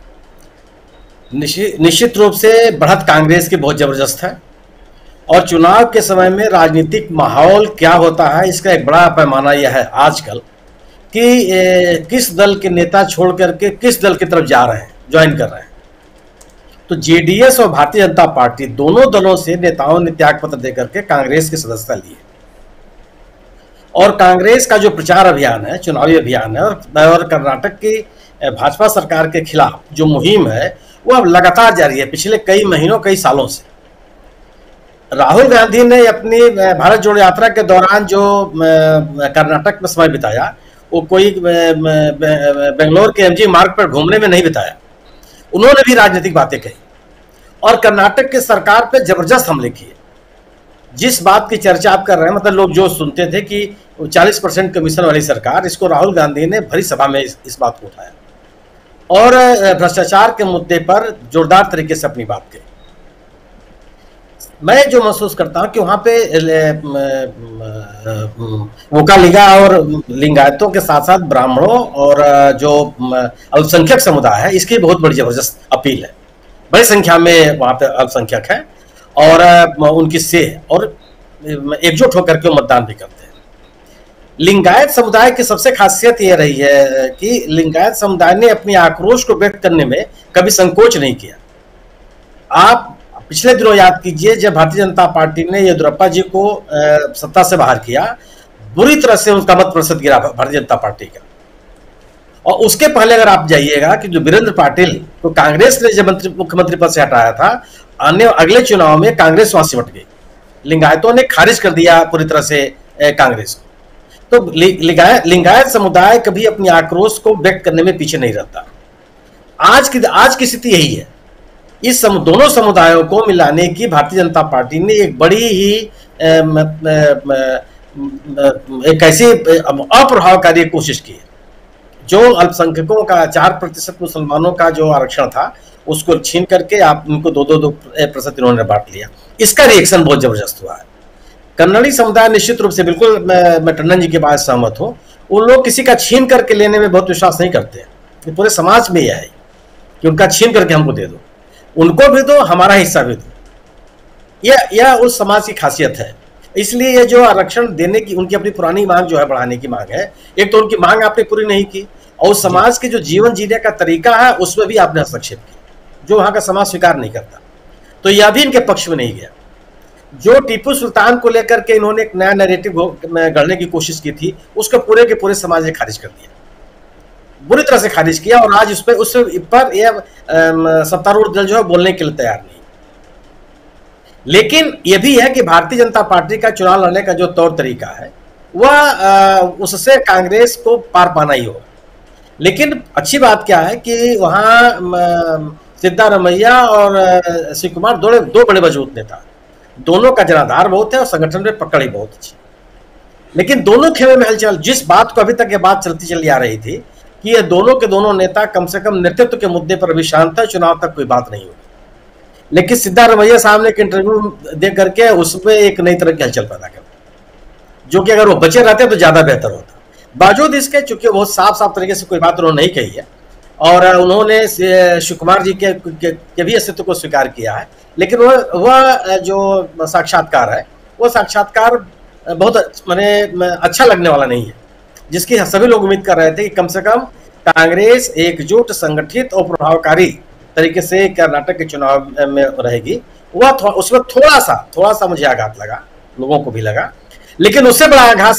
निश्चित रूप से बढ़त कांग्रेस की बहुत जबरदस्त है, और चुनाव के समय में राजनीतिक माहौल क्या होता है इसका एक बड़ा पैमाना यह है आजकल कि किस दल के नेता छोड़ करके किस दल की तरफ जा रहे हैं, ज्वाइन कर रहे हैं। तो जेडीएस और भारतीय जनता पार्टी दोनों दलों से नेताओं ने त्याग पत्र देकर के कांग्रेस की सदस्यता ली है, और कांग्रेस का जो प्रचार अभियान है, चुनावी अभियान है, और कर्नाटक की भाजपा सरकार के खिलाफ जो मुहिम है वो अब लगातार जारी है, पिछले कई महीनों, कई सालों से। राहुल गांधी ने अपनी भारत जोड़ो यात्रा के दौरान जो कर्नाटक में समय बिताया, वो कोई बेंगलोर के एमजी मार्ग पर घूमने में नहीं बिताया। उन्होंने भी राजनीतिक बातें कही, और कर्नाटक की सरकार पे जबरदस्त हमले किए। जिस बात की चर्चा आप कर रहे हैं, मतलब लोग जो सुनते थे कि 40% कमीशन वाली सरकार, इसको राहुल गांधी ने भरी सभा में इस बात को उठाया, और भ्रष्टाचार के मुद्दे पर जोरदार तरीके से अपनी बात कही। मैं जो महसूस करता हूं कि वहां पे वोकालिगा और लिंगायतों के साथ साथ ब्राह्मणों और जो अल्पसंख्यक समुदाय है, इसकी बहुत बड़ी जबरदस्त अपील है। बड़ी संख्या में वहां पे अल्पसंख्यक है, और उनकी सेह और एकजुट होकर के मतदान भी करते हैं। लिंगायत समुदाय की सबसे खासियत यह रही है कि लिंगायत समुदाय ने अपनी आक्रोश को व्यक्त करने में कभी संकोच नहीं किया। आप पिछले दिनों याद कीजिए, जब भारतीय जनता पार्टी ने येदियुरप्पा जी को सत्ता से बाहर किया, बुरी तरह से उनका मत प्रतिशत गिरा भारतीय जनता पार्टी का। और उसके पहले अगर आप जाइएगा कि जो वीरेंद्र पाटिल को कांग्रेस ने जब मुख्यमंत्री पद से हटाया था, अगले चुनाव में कांग्रेस वहां सिमट गई। लिंगायतों ने खारिज कर दिया पूरी तरह से कांग्रेस को। तो लिंगायत समुदाय कभी अपनी आक्रोश को व्यक्त करने में पीछे नहीं रहता। आज की स्थिति यही है। इस दोनों समुदायों को मिलाने की भारतीय जनता पार्टी ने एक बड़ी ही एक ऐसी अप्रभावकारी कोशिश की है। जो अल्पसंख्यकों का 4% मुसलमानों का जो आरक्षण था, उसको छीन करके आप उनको 2% इन्होंने बांट लिया। इसका रिएक्शन बहुत जबरदस्त हुआ है। कन्नड़ी समुदाय निश्चित रूप से, बिल्कुल मैं टंडन जी की बात सहमत हूँ, उन लोग किसी का छीन करके लेने में बहुत विश्वास नहीं करते हैं। पूरे समाज में यह है कि उनका छीन करके हमको दे दो, उनको भी दो, हमारा हिस्सा भी दो। यह उस समाज की खासियत है। इसलिए ये जो आरक्षण देने की उनकी अपनी पुरानी मांग जो है बढ़ाने की मांग है, एक तो उनकी मांग आपने पूरी नहीं की और समाज के जो जीवन जीने का तरीका है उसमें भी आपने हस्तक्षेप किया जो वहां का समाज स्वीकार नहीं करता, तो यह भी इनके पक्ष में नहीं गया। जो टीपू सुल्तान को लेकर के इन्होंने एक नया नैरेटिव गढ़ने की कोशिश की थी उसको पूरे के पूरे समाज ने खारिज कर दिया, बुरी तरह से खारिज किया और आज उस पर यह सत्तारूढ़ दल जो है बोलने के लिए तैयार नहीं। लेकिन यह भी है कि भारतीय जनता पार्टी का चुनाव लड़ने का जो तौर तरीका है वह उससे कांग्रेस को पार पाना ही होगा। लेकिन अच्छी बात क्या है कि वहां सिद्धारमैया और शिव कुमार दो बड़े मजबूत नेता, दोनों का जनाधार बहुत है और संगठन में पकड़ ही बहुत अच्छी। लेकिन दोनों खेमे में हलचल, जिस बात को अभी तक ये बात चलती चली आ रही थी कि ये दोनों के दोनों नेता कम से कम नेतृत्व के मुद्दे पर अभी शांत है, चुनाव तक कोई बात नहीं होगी। लेकिन सिद्धारमैया साहब ने एक इंटरव्यू दे करके उसमें एक नई तरह की हलचल पैदा कर, जो कि अगर वो बचे रहते तो ज्यादा बेहतर होता। बावजूद इसके चूंकि बहुत साफ साफ तरीके से कोई बात उन्होंने नहीं कही है और उन्होंने शिव कुमार जी के भी अस्तित्व को स्वीकार किया है, लेकिन वह जो साक्षात्कार है वो साक्षात्कार बहुत माने अच्छा लगने वाला नहीं है, जिसकी सभी लोग उम्मीद कर रहे थे कि कम से कम कांग्रेस एकजुट, संगठित और प्रभावकारी तरीके से कर्नाटक के चुनाव में रहेगी। वह उसमें थोड़ा सा मुझे आघात लगा, लोगों को भी लगा। लेकिन उससे बड़ा आघात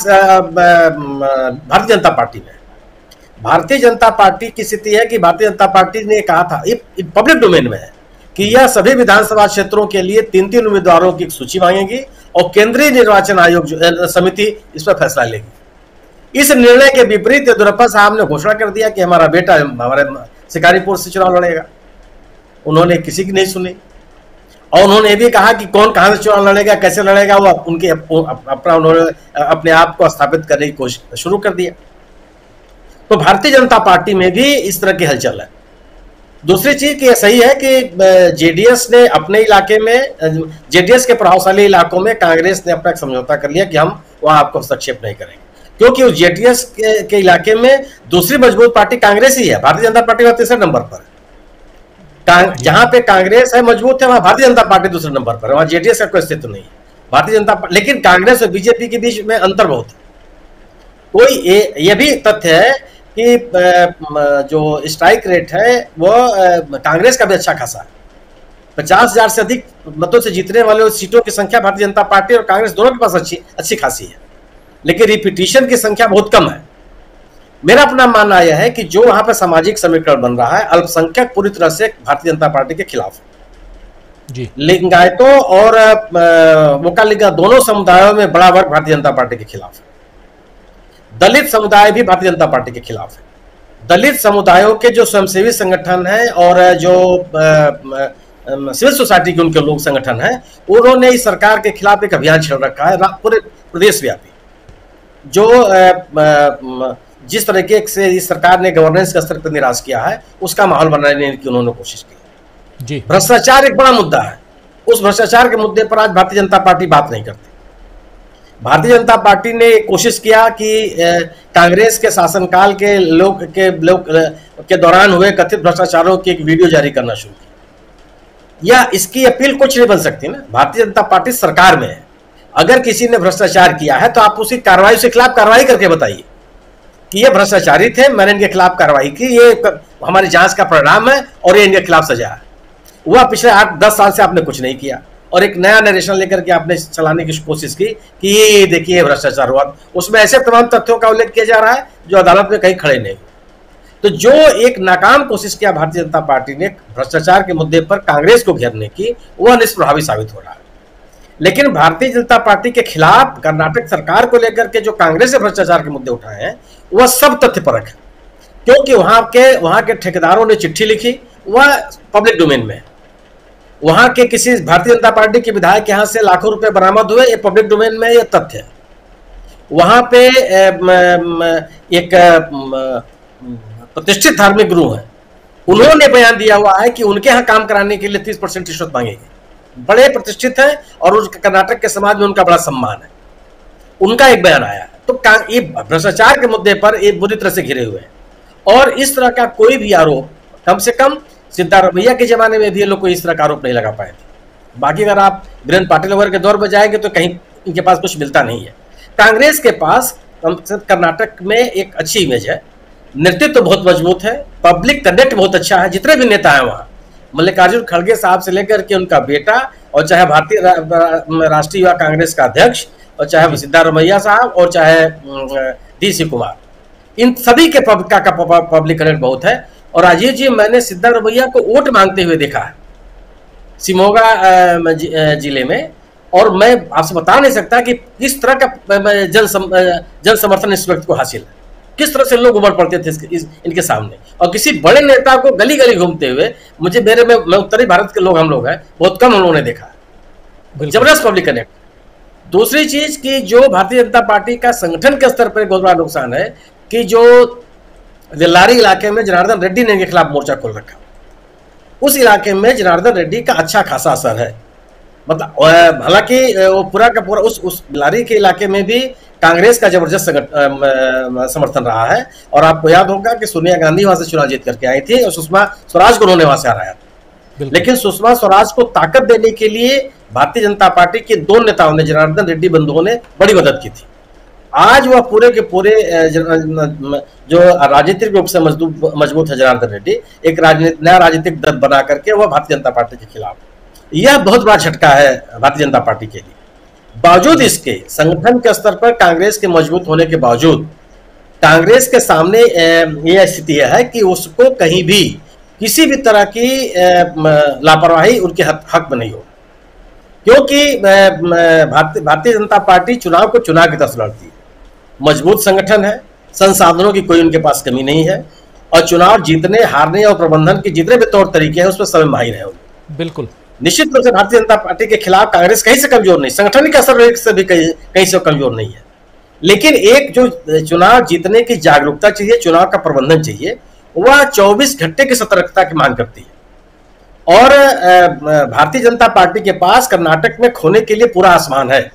भारतीय जनता पार्टी में। भारतीय जनता पार्टी की स्थिति है कि भारतीय जनता पार्टी ने कहा था, ये पब्लिक डोमेन में है, कि यह सभी विधानसभा क्षेत्रों के लिए 3 उम्मीदवारों की सूची मांगेगी और केंद्रीय निर्वाचन आयोग समिति इस पर फैसला लेगी। इस निर्णय के विपरीत येदियुरप्पा साहब ने घोषणा कर दिया कि हमारा बेटा हमारे शिकारीपुर से चुनाव लड़ेगा। उन्होंने किसी की नहीं सुनी और उन्होंने भी कहा कि कौन कहां से चुनाव लड़ेगा, कैसे लड़ेगा, वो उन्होंने अपने आप को स्थापित करने की कोशिश शुरू कर दिया। तो भारतीय जनता पार्टी में भी इस तरह की हलचल है। दूसरी चीज कि सही है कि जेडीएस ने अपने इलाके में, जेडीएस के प्रभावशाली इलाकों में कांग्रेस ने अपना एक समझौता कर लिया कि हम वहां आपको हस्तक्षेप नहीं करेंगे, क्योंकि उस जेडीएस के इलाके में दूसरी मजबूत पार्टी कांग्रेस ही है। भारतीय जनता पार्टी तीसरे नंबर पर, जहां पे कांग्रेस है मजबूत है वहां भारतीय जनता पार्टी दूसरे नंबर पर, वहां जेडीएस का कोई अस्तित्व नहीं है। भारतीय जनता लेकिन कांग्रेस और बीजेपी के बीच में अंतर बहुत है। कोई ये भी तथ्य है कि जो स्ट्राइक रेट है वो कांग्रेस का भी अच्छा खासा है। 50,000 से अधिक मतों से जीतने वाले सीटों की संख्या भारतीय जनता पार्टी और कांग्रेस दोनों के पास अच्छी खासी है, लेकिन रिपीटिशन की संख्या बहुत कम है। मेरा अपना मानना यह है कि जो वहां पर सामाजिक समीकरण बन रहा है, अल्पसंख्यक पूरी तरह से भारतीय जनता पार्टी के खिलाफ है जी। लिंगायतों और वोकालिगा दोनों समुदायों में बड़ा वर्ग भारतीय जनता पार्टी के खिलाफ है। दलित समुदाय भी भारतीय जनता पार्टी के खिलाफ है। दलित समुदायों के जो स्वयंसेवी संगठन है और जो सिविल सोसाइटी के उनके लोग संगठन है, उन्होंने इस सरकार के खिलाफ एक अभियान छेड़ रखा है पूरे प्रदेश व्यापी। जो जिस तरीके से इस सरकार ने गवर्नेंस का स्तर पर निराश किया है, उसका माहौल बनाने की उन्होंने कोशिश की जी। भ्रष्टाचार एक बड़ा मुद्दा है, उस भ्रष्टाचार के मुद्दे पर आज भारतीय जनता पार्टी बात नहीं करती। भारतीय जनता पार्टी ने कोशिश किया कि कांग्रेस के शासनकाल के लोग के दौरान हुए कथित भ्रष्टाचारों की एक वीडियो जारी करना शुरू किया। या इसकी अपील कुछ नहीं बन सकती ना, भारतीय जनता पार्टी सरकार में है। अगर किसी ने भ्रष्टाचार किया है तो आप उसकी कार्रवाई के खिलाफ कार्रवाई करके बताइए कि ये भ्रष्टाचारी थे, मैंने इनके खिलाफ कार्रवाई की, ये हमारी जांच का परिणाम है और ये इनके खिलाफ सजा है। वह पिछले 8-10 साल से आपने कुछ नहीं किया और एक नया नरेशन लेकर के आपने चलाने की कोशिश की कि ये देखिए भ्रष्टाचार हुआ। उसमें ऐसे तमाम तथ्यों का उल्लेख किया जा रहा है जो अदालत में कहीं खड़े नहीं। तो जो एक नाकाम कोशिश किया भारतीय जनता पार्टी ने भ्रष्टाचार के मुद्दे पर कांग्रेस को घेरने की, वह निष्प्रभावी साबित हो रहा है। लेकिन भारतीय जनता पार्टी के खिलाफ कर्नाटक सरकार को लेकर के जो कांग्रेस ने भ्रष्टाचार के मुद्दे उठाए हैं, वह सब तथ्यपरक है, क्योंकि वहां के ठेकेदारों ने चिट्ठी लिखी, वह पब्लिक डोमेन में है। वहां के किसी भारतीय जनता पार्टी के विधायक के यहां से लाखों रुपए बरामद हुए, ये पब्लिक डोमेन में ये तथ्य है। वहां पे एक प्रतिष्ठित धार्मिक गुरु है, उन्होंने बयान दिया हुआ है कि उनके यहाँ काम कराने के लिए 30% रिश्वत मांगेगी। बड़े प्रतिष्ठित है और उस कर्नाटक के समाज में उनका बड़ा सम्मान है, उनका एक बयान आया। तो ये भ्रष्टाचार के मुद्दे पर ये बुरी तरह से घिरे हुए हैं और इस तरह का कोई भी आरोप, कम से कम सिद्धारमैया के जमाने में भी ये लोग कोई इस तरह का आरोप नहीं लगा पाए थे। बाकी अगर आप वीरेंद्र पाटिल वगैरह के दौर पर जाएंगे तो कहीं इनके पास कुछ मिलता नहीं है। कांग्रेस के पास कर्नाटक में एक अच्छी इमेज है, नेतृत्व तो बहुत मजबूत है, पब्लिक कनेक्ट बहुत अच्छा है। जितने भी नेता हैं वहाँ, मल्लिकार्जुन खड़गे साहब से लेकर के उनका बेटा, और चाहे भारतीय राष्ट्रीय युवा कांग्रेस का अध्यक्ष, और चाहे सिद्धारमैया साहब, और चाहे DC कुमार, इन सभी के पब्लिक कनेक्ट बहुत है। और राजीव जी, मैंने सिद्धारमैया को वोट मांगते हुए देखा है शिमोगा जिले में, और मैं आपसे बता नहीं सकता कि किस तरह का जन समर्थन इस व्यक्ति को हासिल है, किस तरह से लोग उमड़ पड़ते थे इनके सामने। और किसी बड़े नेता को गली गली घूमते हुए मैं उत्तरी भारत के लोग, हम लोग हैं, बहुत कम हम लोगों ने देखा है। जबरदस्त पब्लिक कनेक्ट। दूसरी चीज कि जो भारतीय जनता पार्टी का संगठन के स्तर पर बहुत बड़ा नुकसान है कि जो वेल्लारी इलाके में जनार्दन रेड्डी ने इनके खिलाफ मोर्चा खोल रखा, उस इलाके में जनार्दन रेड्डी का अच्छा खासा असर है। मतलब हालांकि वो पूरा का पूरा उस बेल्लारी के इलाके में भी कांग्रेस का जबरदस्त समर्थन रहा है। और आपको याद होगा कि सोनिया गांधी वहां से चुनाव जीत करके आई थी और सुषमा स्वराज को उन्होंने वहां से हराया था। लेकिन सुषमा स्वराज को ताकत देने के लिए भारतीय जनता पार्टी के दो नेताओं ने, जनार्दन रेड्डी बंधुओं ने बड़ी मदद की थी। आज वह पूरे के पूरे जो राजनीतिक रूप से मजबूत है जनार्दन रेड्डी, एक नया राजनीतिक दल बना करके वह भारतीय जनता पार्टी के खिलाफ, यह बहुत बड़ा झटका है भारतीय जनता पार्टी के लिए। बावजूद इसके संगठन के स्तर पर कांग्रेस के मजबूत होने के बावजूद कांग्रेस के सामने यह स्थिति है कि उसको कहीं भी किसी भी तरह की लापरवाही उनके हक में नहीं हो, क्योंकि भारतीय जनता पार्टी चुनाव को चुनाव की तरफ लड़ती है। मजबूत संगठन है, संसाधनों की कोई उनके पास कमी नहीं है, और चुनाव जीतने हारने और प्रबंधन के जितने भी तौर तरीके हैं उसमें सब माहिर है। बिल्कुल, निश्चित रूप से भारतीय जनता पार्टी के खिलाफ कांग्रेस कहीं से कमजोर नहीं, संगठन का असर से भी कहीं से कमजोर नहीं है। लेकिन एक जो चुनाव जीतने की जागरूकता चाहिए, चुनाव का प्रबंधन चाहिए, वह 24 घंटे की सतर्कता की मांग करती है। और भारतीय जनता पार्टी के पास कर्नाटक में खोने के लिए पूरा आसमान है।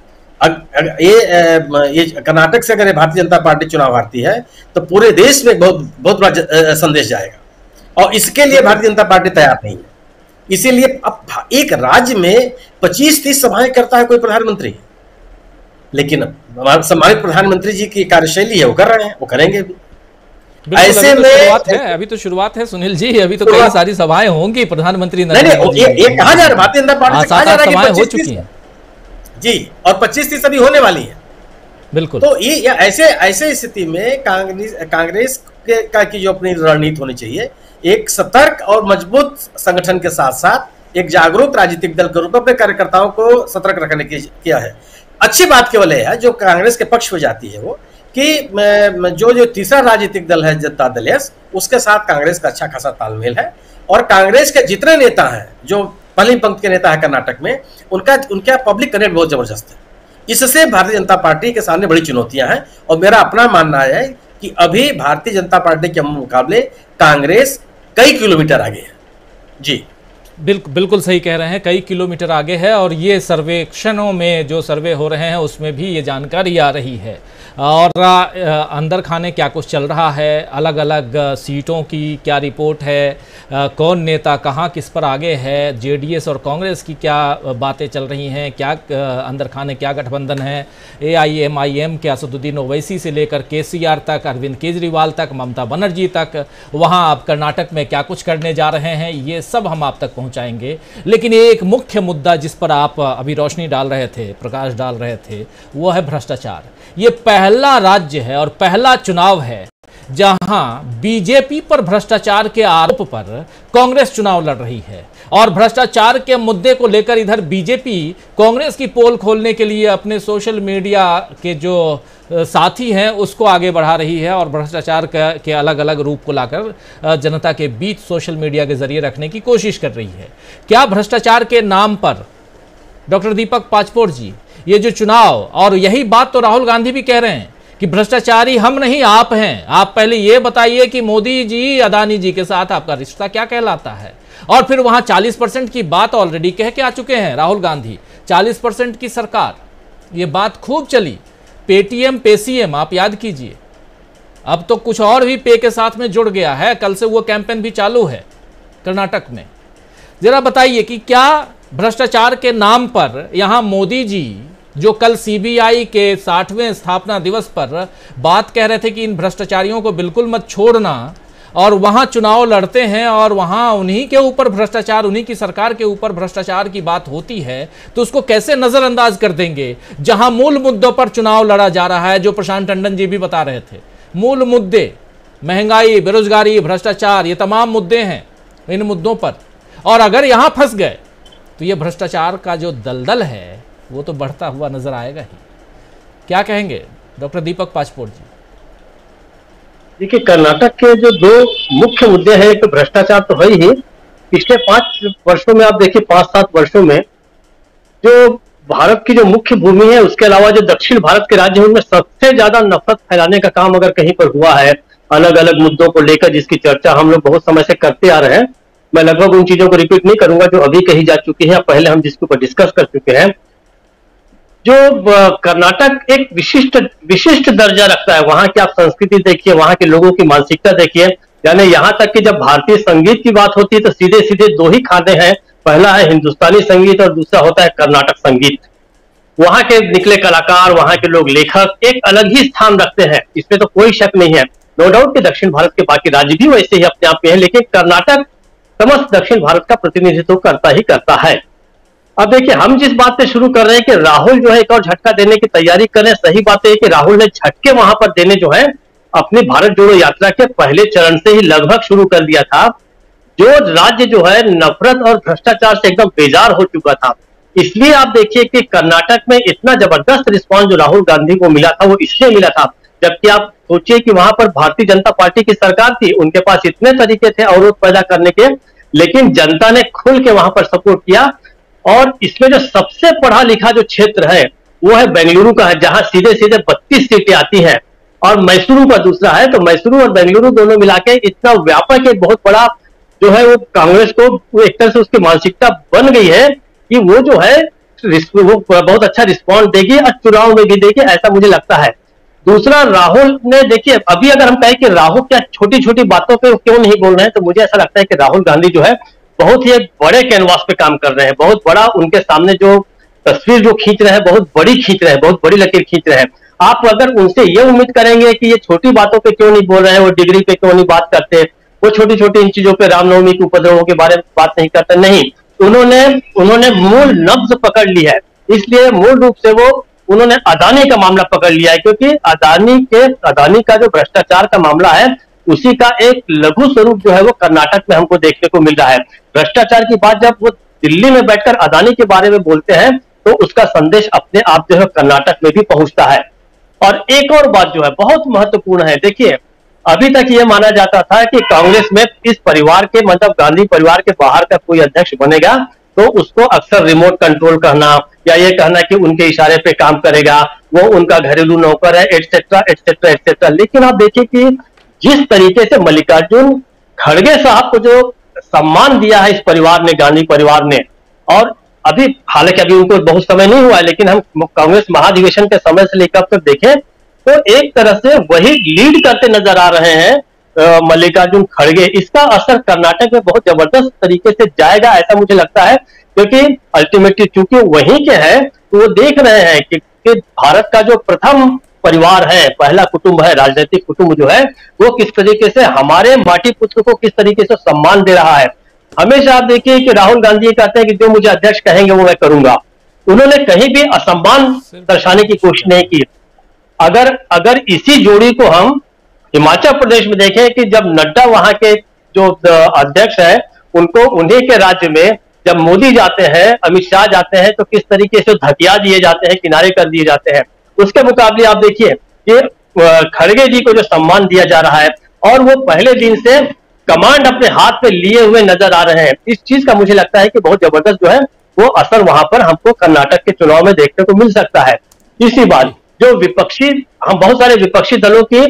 ये कर्नाटक से अगर भारतीय जनता पार्टी चुनाव हारती है तो पूरे देश में बहुत बड़ा संदेश जाएगा, और इसके लिए भारतीय जनता पार्टी तैयार नहीं है। इसीलिए अब एक राज्य में 25-30 सभाएं करता है कोई प्रधानमंत्री, लेकिन सम्मानित प्रधानमंत्री जी की कार्यशैली है, वो कर रहे हैं, वो करेंगे भी। ऐसे में अभी तो शुरुआत है सुनील जी, अभी तो कई सारी सभाएं होंगी प्रधानमंत्री ये कहा जा रहा है भारतीय जनता पार्टी से कहा जा रहा है कि हो चुकी हैं जी, और 25-30 अभी होने वाली है। बिल्कुल, तो ये ऐसे स्थिति में कांग्रेस की जो अपनी रणनीति होनी चाहिए, एक सतर्क और मजबूत संगठन के साथ साथ एक जागरूक राजनीतिक दल के रूप में अपने कार्यकर्ताओं को सतर्क रखने की किया है। अच्छी बात केवल है जो कांग्रेस के पक्ष में जाती है वो कि जो तीसरा राजनीतिक दल है जनता दल एस, उसके साथ कांग्रेस का अच्छा खासा तालमेल है। और कांग्रेस के जितने नेता हैं, जो पहली पंक्ति के नेता है कर्नाटक में, उनका पब्लिक कनेक्ट बहुत जबरदस्त है। इससे भारतीय जनता पार्टी के सामने बड़ी चुनौतियां हैं। और मेरा अपना मानना है कि अभी भारतीय जनता पार्टी के मुकाबले कांग्रेस कई किलोमीटर आगे है। जी बिल्कुल सही कह रहे हैं, कई किलोमीटर आगे है। और ये सर्वेक्षणों में जो सर्वे हो रहे हैं उसमें भी ये जानकारी आ रही है। और अंदर खाने क्या कुछ चल रहा है, अलग अलग सीटों की क्या रिपोर्ट है, कौन नेता कहाँ किस पर आगे है, जेडीएस और कांग्रेस की क्या बातें चल रही हैं, क्या अंदर खाने क्या गठबंधन है, AIMIM के असदुद्दीन ओवैसी से लेकर KCR तक, अरविंद केजरीवाल तक, ममता बनर्जी तक, वहाँ आप कर्नाटक में क्या कुछ करने जा रहे हैं, ये सब हम आप तक पहुँचाएंगे। लेकिन एक मुख्य मुद्दा जिस पर आप अभी रोशनी डाल रहे थे, प्रकाश डाल रहे थे, वो है भ्रष्टाचार। ये पहला राज्य है और पहला चुनाव है जहां बीजेपी पर भ्रष्टाचार के आरोप पर कांग्रेस चुनाव लड़ रही है। और भ्रष्टाचार के मुद्दे को लेकर इधर बीजेपी कांग्रेस की पोल खोलने के लिए अपने सोशल मीडिया के जो साथी हैं उसको आगे बढ़ा रही है और भ्रष्टाचार के अलग अलग रूप को लाकर जनता के बीच सोशल मीडिया के जरिए रखने की कोशिश कर रही है। क्या भ्रष्टाचार के नाम पर डॉक्टर दीपक पाचपोर जी, ये जो चुनाव, और यही बात तो राहुल गांधी भी कह रहे हैं कि भ्रष्टाचारी हम नहीं आप हैं, आप पहले ये बताइए कि मोदी जी अदानी जी के साथ आपका रिश्ता क्या कहलाता है। और फिर वहां 40% की बात ऑलरेडी कह के आ चुके हैं राहुल गांधी, 40% की सरकार, ये बात खूब चली। पेटीएम पेसीएम आप याद कीजिए, अब तो कुछ और भी पे के साथ में जुड़ गया है, कल से वो कैंपेन भी चालू है कर्नाटक में। जरा बताइए कि क्या भ्रष्टाचार के नाम पर यहां मोदी जी जो कल सीबीआई के 60वें स्थापना दिवस पर बात कह रहे थे कि इन भ्रष्टाचारियों को बिल्कुल मत छोड़ना, और वहां चुनाव लड़ते हैं और वहां उन्हीं के ऊपर भ्रष्टाचार, उन्हीं की सरकार के ऊपर भ्रष्टाचार की बात होती है, तो उसको कैसे नजरअंदाज कर देंगे? जहां मूल मुद्दों पर चुनाव लड़ा जा रहा है, जो प्रशांत टंडन जी भी बता रहे थे, मूल मुद्दे महंगाई, बेरोजगारी, भ्रष्टाचार, ये तमाम मुद्दे हैं इन मुद्दों पर। और अगर यहां फंस गए तो ये भ्रष्टाचार का जो दलदल है वो तो बढ़ता हुआ नजर आएगा ही। क्या कहेंगे डॉक्टर दीपक पाचपोर जी? देखिए, कर्नाटक के जो दो मुख्य मुद्दे हैं, एक तो भ्रष्टाचार तो है ही। पिछले 5 वर्षों में आप देखिए, 5-7 वर्षों में जो भारत की जो मुख्य भूमि है, उसके अलावा जो दक्षिण भारत के राज्य हैं, उनमें सबसे ज्यादा नफरत फैलाने का काम अगर कहीं पर हुआ है, अलग अलग मुद्दों को लेकर, जिसकी चर्चा हम लोग बहुत समय से करते आ रहे हैं। मैं लगभग उन चीजों को रिपीट नहीं करूंगा जो अभी कही जा चुकी है, पहले हम जिसके ऊपर डिस्कस कर चुके हैं। जो कर्नाटक एक विशिष्ट दर्जा रखता है, वहां की आप संस्कृति देखिए, वहां के लोगों की मानसिकता देखिए, यानी यहां तक कि जब भारतीय संगीत की बात होती है तो सीधे सीधे 2 ही खाने हैं, पहला है हिंदुस्तानी संगीत और दूसरा होता है कर्नाटक संगीत। वहां के निकले कलाकार, वहां के लोग लेखक एक अलग ही स्थान रखते हैं, इसमें तो कोई शक नहीं है। नो डाउट कि दक्षिण भारत के बाकी राज्य भी वैसे ही अपने आप में है, लेकिन कर्नाटक समस्त दक्षिण भारत का प्रतिनिधित्व करता ही करता है। अब देखिए, हम जिस बात से शुरू कर रहे हैं कि राहुल जो है एक और झटका देने की तैयारी कर रहे हैं, सही बात है कि राहुल ने झटके वहां पर देने जो है अपनी भारत जोड़ो यात्रा के पहले चरण से ही लगभग शुरू कर दिया था। जो राज्य जो है नफरत और भ्रष्टाचार से एकदम बेजार हो चुका था, इसलिए आप देखिए कि कर्नाटक में इतना जबरदस्त रिस्पॉन्स जो राहुल गांधी को मिला था वो इसलिए मिला था, जबकि आप सोचिए कि वहां पर भारतीय जनता पार्टी की सरकार थी, उनके पास इतने तरीके थे अवरोध पैदा करने के, लेकिन जनता ने खुल के वहां पर सपोर्ट किया। और इसमें जो सबसे पढ़ा लिखा जो क्षेत्र है वो है बेंगलुरु का है, जहां सीधे सीधे 32 सीटें आती हैं, और मैसूरू का दूसरा है। तो मैसूरू और बेंगलुरु दोनों मिला के इतना व्यापक एक बहुत बड़ा जो है वो कांग्रेस को वो एक तरह से उसकी मानसिकता बन गई है कि वो जो है वो बहुत अच्छा रिस्पॉन्स देगी और चुनाव में भी देगी, ऐसा मुझे लगता है। दूसरा, राहुल ने देखिए, अभी अगर हम कहें कि राहुल क्या छोटी छोटी बातों पे क्यों नहीं बोल रहे हैं, तो मुझे ऐसा लगता है कि राहुल गांधी जो है बहुत ही एक बड़े कैनवास पे काम कर रहे हैं, बहुत बड़ा उनके सामने जो तस्वीर जो खींच रहे हैं बहुत बड़ी खींच रहे हैं, बहुत बड़ी लकीर खींच रहे हैं। आप अगर उनसे ये उम्मीद करेंगे कि ये छोटी बातों पे क्यों नहीं बोल रहे हैं, वो डिग्री पे क्यों नहीं बात करते, वो छोटी छोटी इन चीजों पे, रामनवमी के उपद्रवों के बारे में बात नहीं करते, नहीं, उन्होंने मूल नब्ज पकड़ ली है। इसलिए मूल रूप से उन्होंने अदानी का मामला पकड़ लिया है, क्योंकि अदानी का जो भ्रष्टाचार का मामला है उसी का एक लघु स्वरूप जो है वो कर्नाटक में हमको देखने को मिल रहा है। भ्रष्टाचार की बात जब वो दिल्ली में बैठकर अदानी के बारे में बोलते हैं तो उसका संदेश अपने आप जो है कर्नाटक में भी पहुंचता है। और एक और बात जो है बहुत महत्वपूर्ण है, देखिए, अभी तक ये माना जाता था कि कांग्रेस में इस परिवार के, मतलब गांधी परिवार के बाहर का कोई अध्यक्ष बनेगा तो उसको अक्सर रिमोट कंट्रोल कहना या ये कहना कि उनके इशारे पे काम करेगा, वो उनका घरेलू नौकर है, एटसेट्रा एटसेट्रा एटसेट्रा। लेकिन आप देखिए कि जिस तरीके से मल्लिकार्जुन खड़गे साहब को जो सम्मान दिया है इस परिवार ने, गांधी परिवार ने, और अभी हालांकि अभी उनको बहुत समय नहीं हुआ है, लेकिन हम कांग्रेस महाधिवेशन के समय से लेकर अब तक देखें तो एक तरह से वही लीड करते नजर आ रहे हैं मल्लिकार्जुन खड़गे। इसका असर कर्नाटक में बहुत जबरदस्त तरीके से जाएगा ऐसा मुझे लगता है, क्योंकि अल्टीमेटली चूंकि वहीं के हैं तो वो देख रहे हैं कि भारत का जो प्रथम परिवार है, पहला कुटुंब है, राजनीतिक कुटुंब जो है वो किस तरीके से हमारे माटी पुत्र को किस तरीके से सम्मान दे रहा है। हमेशा आप देखिए कि राहुल गांधी कहते हैं कि जो मुझे अध्यक्ष कहेंगे वो मैं करूंगा, उन्होंने कहीं भी असम्मान दर्शाने की कोशिश नहीं की। अगर इसी जोड़ी को हम हिमाचल प्रदेश में देखें कि जब नड्डा वहां के जो अध्यक्ष है उनको, उन्हीं के राज्य में जब मोदी जाते हैं, अमित शाह जाते हैं तो किस तरीके से धकिया दिए जाते हैं, किनारे कर दिए जाते हैं। उसके मुकाबले आप देखिए कि खड़गे जी को जो सम्मान दिया जा रहा है और वो पहले दिन से कमांड अपने हाथ में लिए हुए नजर आ रहे हैं। इस चीज का मुझे लगता है कि बहुत जबरदस्त जो है वो असर वहां पर हमको कर्नाटक के चुनाव में देखने को मिल सकता है। इसी बात जो विपक्षी, हम बहुत सारे विपक्षी दलों के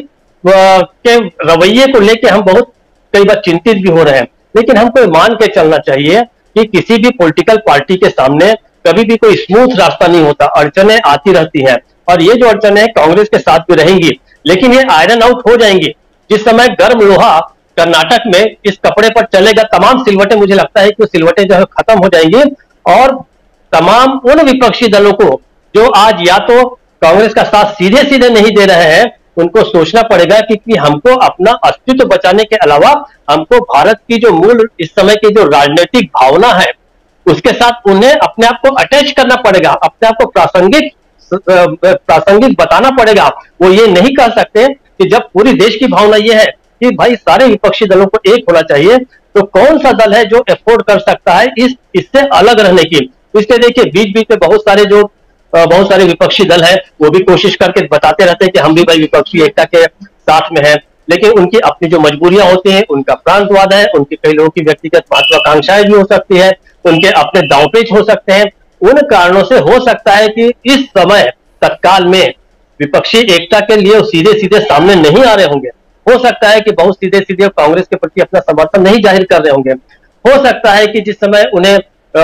रवैये को लेकर हम बहुत कई बार चिंतित भी हो रहे हैं, लेकिन हमको मान के चलना चाहिए कि किसी भी पॉलिटिकल पार्टी के सामने कभी भी कोई स्मूथ रास्ता नहीं होता, अड़चने आती रहती हैं और ये जो अड़चने कांग्रेस के साथ भी रहेंगी, लेकिन ये आयरन आउट हो जाएंगी। जिस समय गर्म लोहा कर्नाटक में इस कपड़े पर चलेगा, तमाम सिलवटें, मुझे लगता है कि सिलवटें जो है खत्म हो जाएंगी और तमाम उन विपक्षी दलों को जो आज या तो कांग्रेस का साथ सीधे सीधे नहीं दे रहे हैं, उनको सोचना पड़ेगा कि हमको अपना अस्तित्व बचाने के अलावा हमको भारत की जो मूल इस समय की जो राजनीतिक भावना है उसके साथ उन्हें अपने आप को अटैच करना पड़ेगा, अपने आप को प्रासंगिक बताना पड़ेगा। वो ये नहीं कह सकते कि जब पूरी देश की भावना ये है कि भाई सारे विपक्षी दलों को एक होना चाहिए, तो कौन सा दल है जो एफोर्ड कर सकता है इससे अलग रहने की। इसलिए देखिए बीच बीच में बहुत सारे विपक्षी दल हैं, वो भी कोशिश करके बताते रहते हैं कि हम भी भाई विपक्षी एकता के साथ में हैं, लेकिन उनकी अपनी जो मजबूरियां होती हैं, उनका प्रांतवाद है, उनके कई लोगों की व्यक्तिगत महत्वाकांक्षाएं भी हो सकती है, उनके अपने दांवपेच हो सकते हैं। उन कारणों से हो सकता है कि इस समय तत्काल में विपक्षी एकता के लिए सीधे सीधे सामने नहीं आ रहे होंगे। हो सकता है कि बहुत सीधे सीधे कांग्रेस के प्रति अपना समर्थन नहीं जाहिर कर रहे होंगे। हो सकता है कि जिस समय उन्हें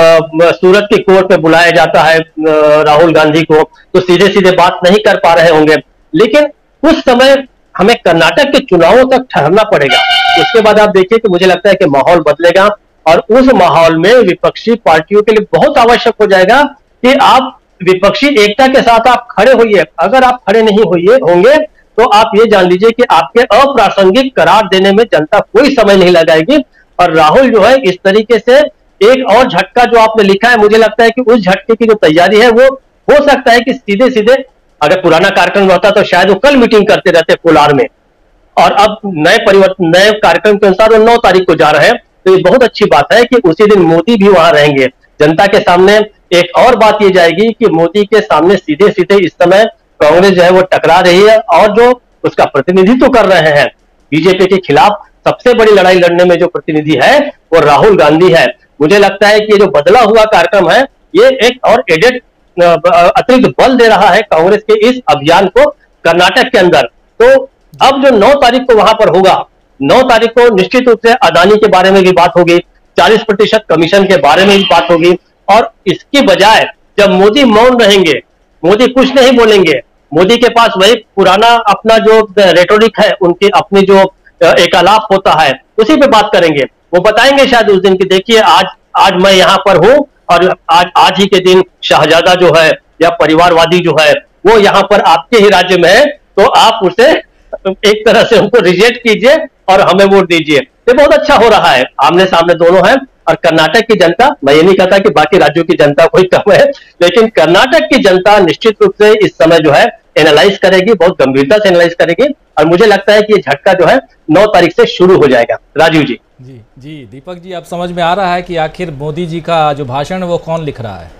सूरत की कोर्ट में बुलाया जाता है राहुल गांधी को, तो सीधे सीधे बात नहीं कर पा रहे होंगे। लेकिन उस समय हमें कर्नाटक के चुनावों तक ठहरना पड़ेगा। उसके बाद आप देखिए कि मुझे लगता है कि माहौल बदलेगा और उस माहौल में विपक्षी पार्टियों के लिए बहुत आवश्यक हो जाएगा कि आप विपक्षी एकता के साथ आप खड़े होइए। अगर आप खड़े नहीं होंगे तो आप ये जान लीजिए कि आपके अप्रासंगिक करार देने में जनता कोई समय नहीं लगाएगी। और राहुल जो है इस तरीके से एक और झटका जो आपने लिखा है, मुझे लगता है कि उस झटके की जो तैयारी है वो हो सकता है कि सीधे सीधे, अगर पुराना कार्यक्रम होता तो शायद वो कल मीटिंग करते रहते कोलार में, और अब नए कार्यक्रम के अनुसार वो 9 तारीख को जा रहे हैं। तो ये बहुत अच्छी बात है कि उसी दिन मोदी भी वहां रहेंगे। जनता के सामने एक और बात ये जाएगी कि मोदी के सामने सीधे सीधे इस समय कांग्रेस जो है वो टकरा रही है, और जो उसका प्रतिनिधित्व कर रहे हैं बीजेपी के खिलाफ सबसे बड़ी लड़ाई लड़ने में जो प्रतिनिधि है वो राहुल गांधी है। मुझे लगता है कि ये जो बदला हुआ कार्यक्रम है ये एक और एडेड अतिरिक्त बल दे रहा है कांग्रेस के इस अभियान को कर्नाटक के अंदर। तो अब जो 9 तारीख को वहां पर होगा, 9 तारीख को निश्चित रूप से अदानी के बारे में भी बात होगी, 40% कमीशन के बारे में भी बात होगी। और इसकी बजाय जब मोदी मौन रहेंगे, मोदी कुछ नहीं बोलेंगे, मोदी के पास वही पुराना अपना जो रेटोरिक है, उनकी अपनी जो एकालाप होता है उसी पे बात करेंगे। वो बताएंगे शायद उस दिन की देखिए आज मैं यहाँ पर हूं और आज ही के दिन शहजादा जो है या परिवारवादी जो है वो यहाँ पर आपके ही राज्य में है, तो आप उसे एक तरह से उनको रिजेक्ट कीजिए और हमें वोट दीजिए। ये बहुत अच्छा हो रहा है, आमने सामने दोनों हैं। और कर्नाटक की जनता, मैं ये नहीं कहता कि बाकी राज्यों की जनता कोई कम है, लेकिन कर्नाटक की जनता निश्चित रूप से इस समय जो है एनालाइज करेगी, बहुत गंभीरता से एनालाइज करेगी। और मुझे लगता है कि ये झटका जो है 9 तारीख से शुरू हो जाएगा। राजीव जी। जी दीपक जी, अब समझ में आ रहा है कि आखिर मोदी जी का जो भाषण वो कौन लिख रहा है।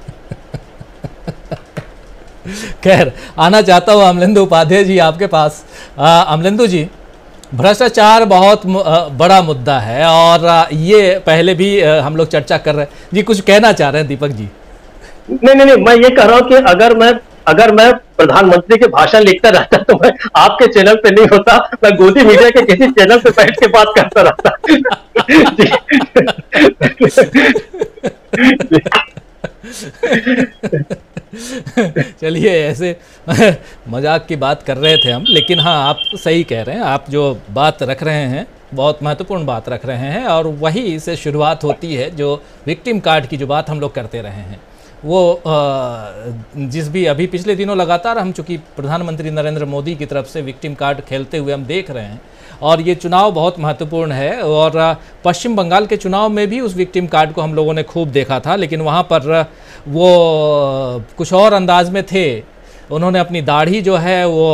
खैर, आना चाहता हूँ अमलेंदु उपाध्याय जी आपके पास। अमलेंदु जी, भ्रष्टाचार बहुत बड़ा मुद्दा है और ये पहले भी हम लोग चर्चा कर रहे हैं। जी कुछ कहना चाह रहे हैं दीपक जी? नहीं, मैं ये कह रहा हूँ कि अगर मैं प्रधानमंत्री के भाषण लिखता रहता तो मैं आपके चैनल पे नहीं होता, मैं गोदी मीडिया के किसी चैनल पे बैठ के बात करता रहता। चलिए, ऐसे मजाक की बात कर रहे थे हम, लेकिन हाँ आप सही कह रहे हैं। आप जो बात रख रहे हैं बहुत महत्वपूर्ण बात रख रहे हैं, और वही से शुरुआत होती है जो विक्टिम कार्ड की जो बात हम लोग करते रहे हैं। वो जिस भी अभी पिछले दिनों लगातार हम चूँकि प्रधानमंत्री नरेंद्र मोदी की तरफ से विक्टिम कार्ड खेलते हुए हम देख रहे हैं, और ये चुनाव बहुत महत्वपूर्ण है। और पश्चिम बंगाल के चुनाव में भी उस विक्टिम कार्ड को हम लोगों ने खूब देखा था, लेकिन वहाँ पर वो कुछ और अंदाज में थे। उन्होंने अपनी दाढ़ी जो है वो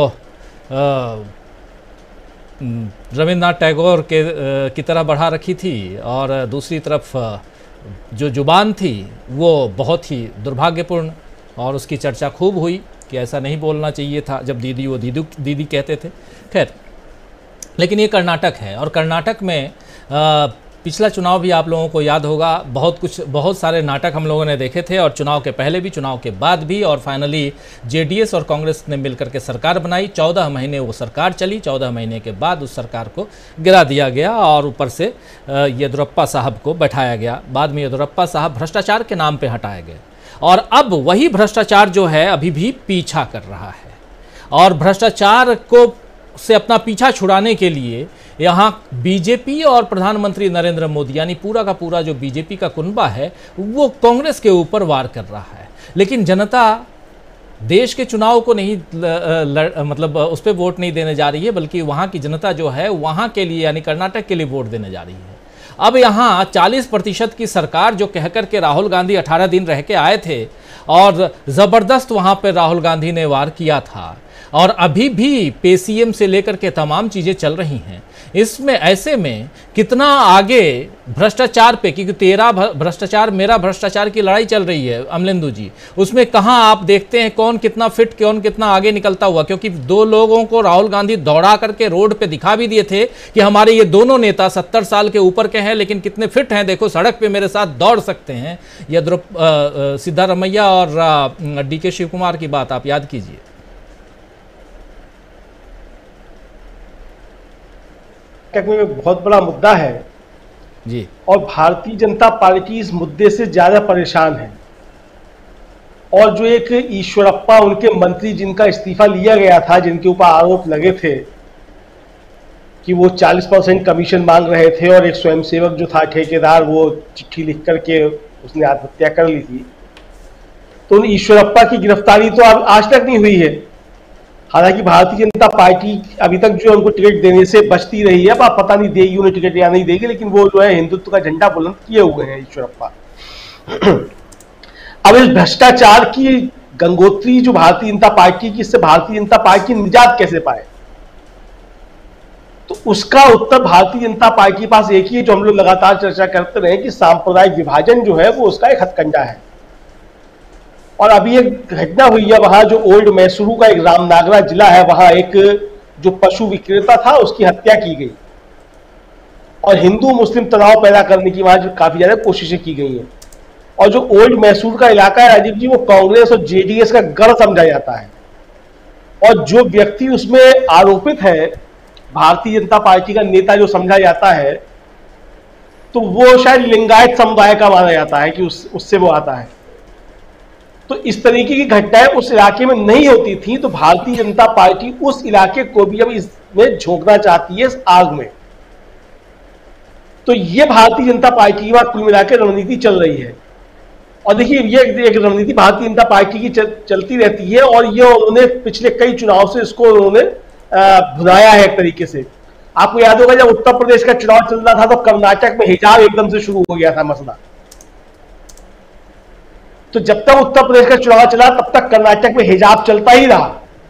रविन्द्रनाथ टैगोर की तरह बढ़ा रखी थी, और दूसरी तरफ जो जुबान थी वो बहुत ही दुर्भाग्यपूर्ण, और उसकी चर्चा खूब हुई कि ऐसा नहीं बोलना चाहिए था जब दीदी वो दीदी कहते थे। खैर, लेकिन ये कर्नाटक है, और कर्नाटक में पिछला चुनाव भी आप लोगों को याद होगा, बहुत सारे नाटक हम लोगों ने देखे थे, और चुनाव के पहले भी, चुनाव के बाद भी, और फाइनली जेडीएस और कांग्रेस ने मिलकर के सरकार बनाई। 14 महीने वो सरकार चली। 14 महीने के बाद उस सरकार को गिरा दिया गया, और ऊपर से येदियुरप्पा साहब को बैठाया गया। बाद में येदियुरप्पा साहब भ्रष्टाचार के नाम पर हटाए गए, और अब वही भ्रष्टाचार जो है अभी भी पीछा कर रहा है। और भ्रष्टाचार को से अपना पीछा छुड़ाने के लिए यहाँ बीजेपी और प्रधानमंत्री नरेंद्र मोदी, यानी पूरा का पूरा जो बीजेपी का कुनबा है, वो कांग्रेस के ऊपर वार कर रहा है। लेकिन जनता देश के चुनाव को नहीं मतलब उस पर वोट नहीं देने जा रही है, बल्कि वहाँ की जनता जो है वहाँ के लिए यानी कर्नाटक के लिए वोट देने जा रही है। अब यहाँ 40% की सरकार जो कहकर के राहुल गांधी 18 दिन रह के आए थे और ज़बरदस्त वहाँ पर राहुल गांधी ने वार किया था, और अभी भी पेसीएम से लेकर के तमाम चीज़ें चल रही हैं। इसमें ऐसे में कितना आगे भ्रष्टाचार पे, क्योंकि तेरा भ्रष्टाचार मेरा भ्रष्टाचार की लड़ाई चल रही है अमलेंदु जी, उसमें कहाँ आप देखते हैं कौन कितना फिट, कौन कितना आगे निकलता हुआ? क्योंकि 2 लोगों को राहुल गांधी दौड़ा करके रोड पे दिखा भी दिए थे कि हमारे ये दोनों नेता 70 साल के ऊपर के हैं, लेकिन कितने फिट हैं, देखो सड़क पे मेरे साथ दौड़ सकते हैं। यह सिद्धारमैया और डीके शिव कुमार की बात आप याद कीजिए। में बहुत बड़ा मुद्दा है जी, और भारतीय जनता पार्टी इस मुद्दे से ज्यादा परेशान है। और जो एक ईश्वरप्पा उनके मंत्री जिनका इस्तीफा लिया गया था, जिनके ऊपर आरोप लगे थे कि वो 40% कमीशन मांग रहे थे, और एक स्वयंसेवक जो था ठेकेदार, वो चिट्ठी लिख करके उसने आत्महत्या कर ली थी, तो उन ईश्वरप्पा की गिरफ्तारी तो अब आज तक नहीं हुई है। हालांकि भारतीय जनता पार्टी अभी तक जो उनको टिकट देने से बचती रही है, अब आप पता नहीं देगी उन्हें टिकट या नहीं देगी, लेकिन वो जो है हिंदुत्व का झंडा बुलंद किए हुए हैं ईश्वरप्पा। अब इस भ्रष्टाचार की गंगोत्री जो भारतीय जनता पार्टी की, इससे भारतीय जनता पार्टी निजात कैसे पाए? तो उसका उत्तर भारतीय जनता पार्टी के पास एक ही है, जो हम लोग लगातार चर्चा करते रहे कि सांप्रदायिक विभाजन जो है वो उसका एक हथकंडा है। और अभी एक घटना हुई है वहां, जो ओल्ड मैसूरू का एक रामनागरा जिला है, वहां एक जो पशु विक्रेता था उसकी हत्या की गई, और हिंदू मुस्लिम तनाव पैदा करने की वहां काफी ज्यादा कोशिशें की गई हैं। और जो ओल्ड मैसूर का इलाका है राजीव जी, वो कांग्रेस और जेडीएस का गढ़ समझा जाता है, और जो व्यक्ति उसमें आरोपित है, भारतीय जनता पार्टी का नेता जो समझा जाता है, तो वो शायद लिंगायत समुदाय का माना जाता है कि उससे वो आता है। तो इस तरीके की घटनाएं उस इलाके में नहीं होती थी, तो भारतीय जनता पार्टी उस इलाके को भी अब इसमें झोंकना चाहती है, इस आग में। तो ये भारतीय जनता पार्टी की बात कुल मिलाकर रणनीति चल रही है। और देखिए, ये एक रणनीति भारतीय जनता पार्टी की चलती रहती है, और ये उन्होंने पिछले कई चुनाव से इसको उन्होंने भुनाया है एक तरीके से। आपको याद होगा जब उत्तर प्रदेश का चुनाव चल रहा था, तो कर्नाटक में हिजाब एकदम से शुरू हो गया था मसला। तो जब तक उत्तर प्रदेश का चुनाव चला, तब तक कर्नाटक में हिजाब चलता ही रहा।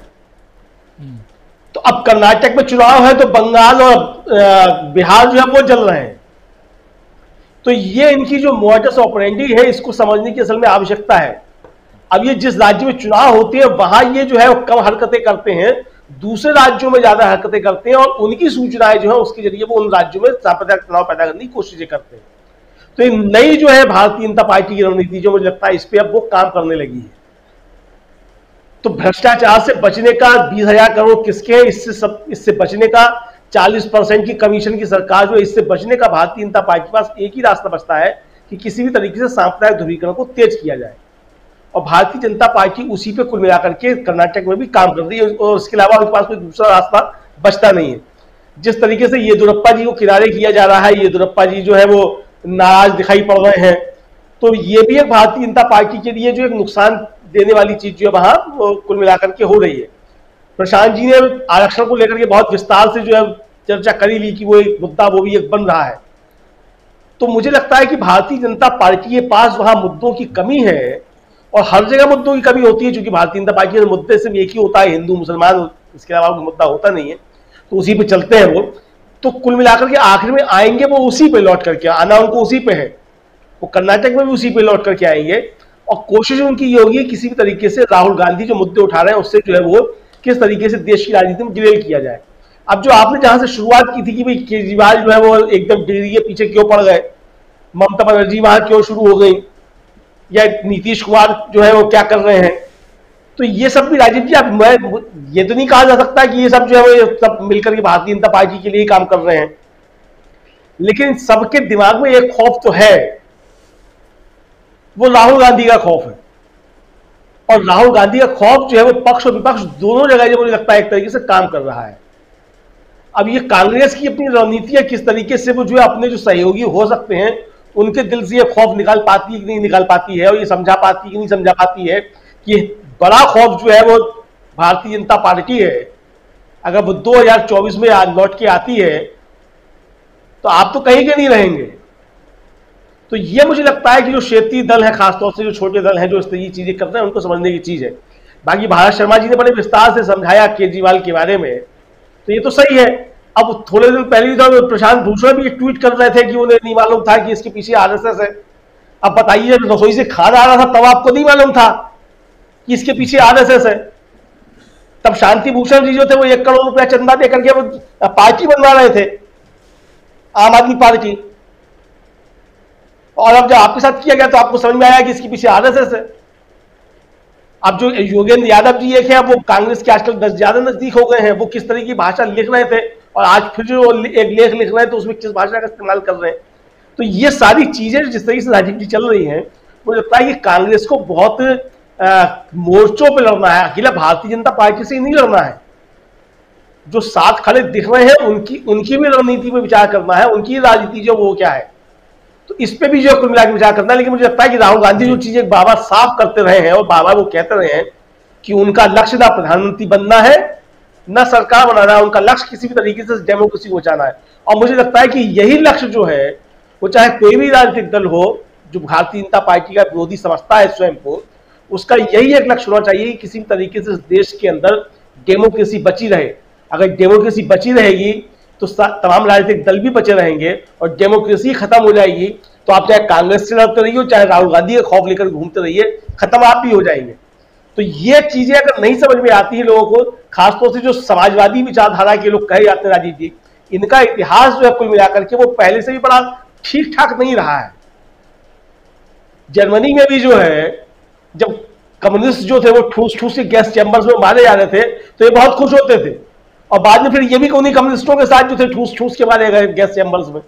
तो अब कर्नाटक में चुनाव है, तो बंगाल और बिहार जो है वो जल रहे हैं। तो ये इनकी जो मोडस ऑपरेंडी है, इसको समझने की असल में आवश्यकता है। अब ये जिस राज्य में चुनाव होते हैं वहां ये जो है वो कम हरकतें करते हैं, दूसरे राज्यों में ज्यादा हरकतें करते हैं, और उनकी सूचनाएं जो है उसके जरिए वो उन राज्यों में सांप्रदायिक तनाव पैदा करने की कोशिशें करते हैं। तो ये नई जो है भारतीय जनता पार्टी की रणनीति, जो मुझे लगता है इस पे अब वो काम करने लगी है। तो भ्रष्टाचार से बचने का 20,000 करोड़ किसके हैं, इससे बचने का 40% की कमीशन की सरकार जो है, इससे बचने का भारतीय जनता पार्टी के पास एक ही रास्ता बचता है कि किसी भी तरीके से सांप्रदायिक ध्रुवीकरण को तेज किया जाए। और भारतीय जनता पार्टी उसी पे कुल मिलाकर के कर्नाटक में भी काम कर रही है, और उसके अलावा उनके पास कोई दूसरा रास्ता बचता नहीं है। जिस तरीके से येदियुरप्पा जी को किनारे किया जा रहा है, येदियुरप्पा जी जो है वो नाराज दिखाई पड़ रहे हैं, तो ये भी एक भारतीय जनता पार्टी के लिए जो एक नुकसान देने वाली चीज जो है वहां कुल मिलाकर के हो रही है। प्रशांत जी ने आरक्षण को लेकर के बहुत विस्तार से जो है चर्चा करी ली कि वो एक मुद्दा वो भी एक बन रहा है। तो मुझे लगता है कि भारतीय जनता पार्टी के पास वहां मुद्दों की कमी है, और हर जगह मुद्दों की कमी होती है, क्योंकि भारतीय जनता पार्टी के मुद्दे सिर्फ एक ही होता है, हिंदू मुसलमान, इसके अलावा कोई मुद्दा होता नहीं है, तो उसी पे चलते हैं वो। तो कुल मिलाकर के आखिर में आएंगे वो उसी पे लौट करके, आना उनको उसी पे है, वो कर्नाटक में भी उसी पे लौट करके आएंगे। और कोशिश उनकी ये होगी किसी भी तरीके से राहुल गांधी जो मुद्दे उठा रहे हैं उससे जो है वो किस तरीके से देश की राजनीति में डिरेल किया जाए। अब जो आपने जहां से शुरुआत की थी कि भाई केजरीवाल जो है वो एकदम डिग्री के पीछे क्यों पड़ गए, ममता बनर्जी वहां क्यों शुरू हो गई, या नीतीश कुमार जो है वो क्या कर रहे हैं, तो ये सब भी राजीव जी, अब मैं ये तो नहीं कहा जा सकता कि ये सब जो है वो सब मिलकर के भारतीय जनता पार्टी के लिए काम कर रहे हैं, लेकिन सबके दिमाग में एक खौफ तो है, वो राहुल गांधी का खौफ है। और राहुल गांधी का खौफ जो है वो पक्ष और विपक्ष दोनों जगह जो मुझे लगता है एक तरीके से काम कर रहा है। अब ये कांग्रेस की अपनी रणनीति है, किस तरीके से वो जो है अपने जो सहयोगी हो सकते हैं उनके दिल से ये खौफ निकाल पाती है कि नहीं निकाल पाती है, और ये समझा पाती है कि नहीं समझा पाती है कि बड़ा खौफ जो है वो भारतीय जनता पार्टी है। अगर वो 2024 में लौट के आती है तो आप तो कहीं के नहीं रहेंगे। तो ये मुझे लगता है कि जो क्षेत्रीय दल है, खासतौर से जो छोटे दल हैं जो इस तरह की चीजें करते हैं, उनको समझने की चीज है। बाकी भारत शर्मा जी ने बड़े विस्तार से समझाया केजरीवाल के बारे में, तो ये तो सही है। अब थोड़े दिन पहले तो प्रशांत भूषण भी एक ट्वीट कर रहे थे कि उन्हें नहीं मालूम था कि इसके पीछे आरएसएस है। अब बताइए, जब रसोई से खाना आ रहा था तब आपको नहीं मालूम था कि इसके पीछे आरएसएस है? तब शांति भूषण जी जो थे वो 1 करोड़ रुपया चंदा दे करके वो पार्टी बनवा रहे थे, आम आदमी पार्टी। और अब जब आपके साथ किया गया तो आपको समझ में आया कि इसके पीछे आरएसएस है। अब जो योगेंद्र यादव जी एक है, वो कांग्रेस के आजकल ज्यादा नजदीक हो गए हैं। वो किस तरह की भाषा लिख रहे थे और आज फिर जो एक लेख लिख रहे हैं तो उसमें किस भाषा का इस्तेमाल कर रहे हैं। तो ये सारी चीजें जिस तरीके से राजनीति चल रही हैं, मुझे लगता है कि कांग्रेस को बहुत मोर्चों पे लड़ना है, अकेला भारतीय जनता पार्टी से ही नहीं लड़ना है। जो साथ खड़े दिख रहे हैं उनकी भी रणनीति पे विचार करना है, उनकी राजनीति जो वो क्या है, तो इस पे भी जो कुल मिलाकर विचार करना है। लेकिन मुझे लगता है कि राहुल गांधी जो चीजें बाबा साफ करते रहे हैं और बाबा वो कहते रहे हैं कि उनका लक्ष्य ना प्रधानमंत्री बनना है ना सरकार बनाना है, उनका लक्ष्य किसी भी तरीके से डेमोक्रेसी को बचाना है। और मुझे लगता है कि यही लक्ष्य जो है वो चाहे कोई भी राजनीतिक दल हो जो भारतीय जनता पार्टी का विरोधी समझता है स्वयं को, उसका यही एक लक्ष्य होना चाहिए कि किसी भी तरीके से देश के अंदर डेमोक्रेसी बची रहे। अगर डेमोक्रेसी बची रहेगी तो तमाम राजनीतिक दल भी बचे रहेंगे और डेमोक्रेसी खत्म हो जाएगी तो आप चाहे कांग्रेस से लड़ते रहिए, चाहे राहुल गांधी का खौफ लेकर घूमते रहिए, खत्म आप भी हो जाएंगे। तो ये चीजें अगर नहीं समझ में आती है लोगों को, खासतौर से जो समाजवादी विचारधारा के लोग कहे जाते हैं राजीव जी, इनका इतिहास जो है कुल मिलाकर के वो पहले से भी बड़ा ठीक ठाक नहीं रहा है। जर्मनी में भी जो है जब कम्युनिस्ट जो थे वो ठूस ठूस के गैस चैम्बर्स में मारे जा रहे थे तो ये बहुत खुश होते थे, और बाद में फिर ये भी उन्हीं कम्युनिस्टों के साथ जो थे ठूस ठूस के मारे गए गैस चैम्बर्स में।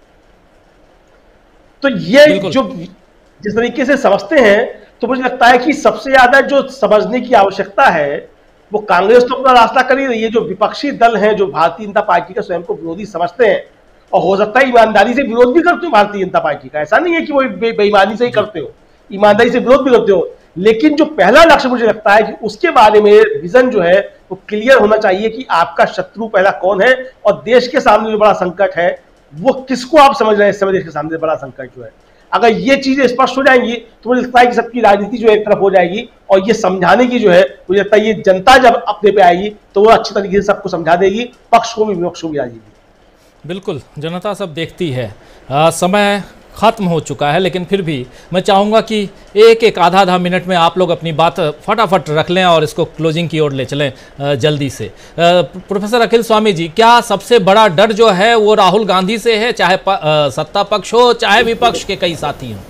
तो ये जो जिस तरीके से समझते हैं, तो मुझे लगता है कि सबसे ज्यादा जो समझने की आवश्यकता है वो कांग्रेस तो अपना रास्ता कर ही रही है। जो विपक्षी दल हैं जो भारतीय जनता पार्टी का स्वयं को विरोधी समझते हैं और हो सकता है ईमानदारी से विरोध भी करते हो भारतीय जनता पार्टी का, ऐसा नहीं है कि वो बेईमानी से ही करते हो, ईमानदारी से विरोध भी करते हो। लेकिन जो पहला लक्ष्य मुझे लगता है कि उसके बारे में विजन जो है वो क्लियर होना चाहिए कि आपका शत्रु पहला कौन है और देश के सामने जो बड़ा संकट है वो किसको आप समझ रहे हैं। इस समय देश के सामने बड़ा संकट जो है, अगर ये चीजें स्पष्ट हो जाएंगी तो मुझे लगता है कि सबकी राजनीति जो एक तरफ हो जाएगी और ये समझाने की जो है मुझे लगता है ये जनता जब अपने पे आएगी तो वो अच्छी तरीके से सबको समझा देगी, पक्ष को भी विपक्ष को भी आ जाएगी। बिल्कुल, जनता सब देखती है। समय खत्म हो चुका है, लेकिन फिर भी मैं चाहूँगा कि एक आधा मिनट में आप लोग अपनी बात फटाफट रख लें और इसको क्लोजिंग की ओर ले चलें जल्दी से। प्रोफेसर अखिल स्वामी जी, क्या सबसे बड़ा डर जो है वो राहुल गांधी से है, चाहे सत्ता पक्ष हो चाहे विपक्ष के कई साथी हों?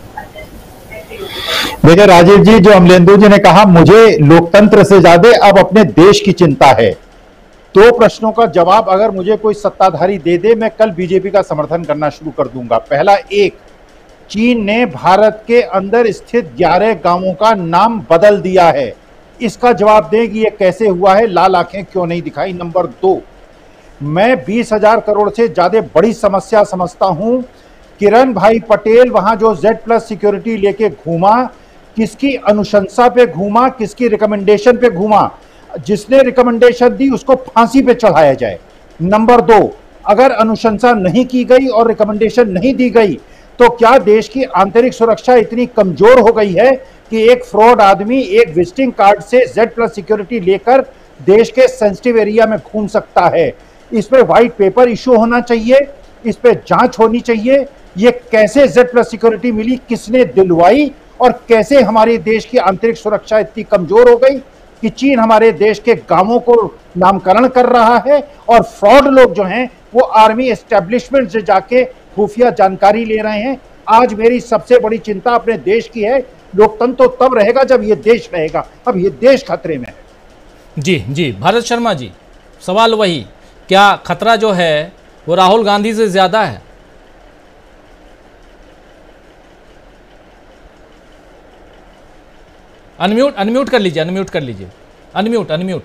देखिए राजीव जी, जो अमलेंदु जी ने कहा, मुझे लोकतंत्र से ज्यादा अब अपने देश की चिंता है। 2 प्रश्नों का जवाब अगर मुझे कोई सत्ताधारी दे दे, मैं कल बीजेपी का समर्थन करना शुरू कर दूंगा। पहला, एक, चीन ने भारत के अंदर स्थित 11 गांवों का नाम बदल दिया है, इसका जवाब दें कि यह कैसे हुआ है, लाल आंखें क्यों नहीं दिखाई। नंबर 2, मैं 20,000 करोड़ से ज्यादा बड़ी समस्या समझता हूं किरण भाई पटेल वहां जो Z+ सिक्योरिटी लेके घूमा, किसकी अनुशंसा पे घूमा, किसकी रिकमेंडेशन पे घूमा? जिसने रिकमेंडेशन दी उसको फांसी पे चढ़ाया जाए। नंबर 2, अगर अनुशंसा नहीं की गई और रिकमेंडेशन नहीं दी गई तो क्या देश की आंतरिक सुरक्षा इतनी कमजोर हो गई है कि एक फ्रॉड आदमी एक विजिटिंग कार्ड से Z+ सिक्योरिटी लेकर देश के सेंसिटिव एरिया में घूम सकता है? इस पे व्हाइट पेपर इशू होना चाहिए, इस पे जांच होनी चाहिए। ये कैसे Z+ सिक्योरिटी मिली, किसने दिलवाई, और कैसे हमारे देश की आंतरिक सुरक्षा इतनी कमजोर हो गई कि चीन हमारे देश के गांवों को नामकरण कर रहा है और फ्रॉड लोग जो हैं वो आर्मी एस्टेब्लिशमेंट से जाके खुफिया जानकारी ले रहे हैं। आज मेरी सबसे बड़ी चिंता अपने देश की है। लोकतंत्र तो तब रहेगा जब ये देश रहेगा, अब ये देश खतरे में है। जी, भारत शर्मा जी, सवाल वही, क्या खतरा जो है वो राहुल गांधी से ज्यादा है? अनम्यूट कर लीजिए, अनम्यूट।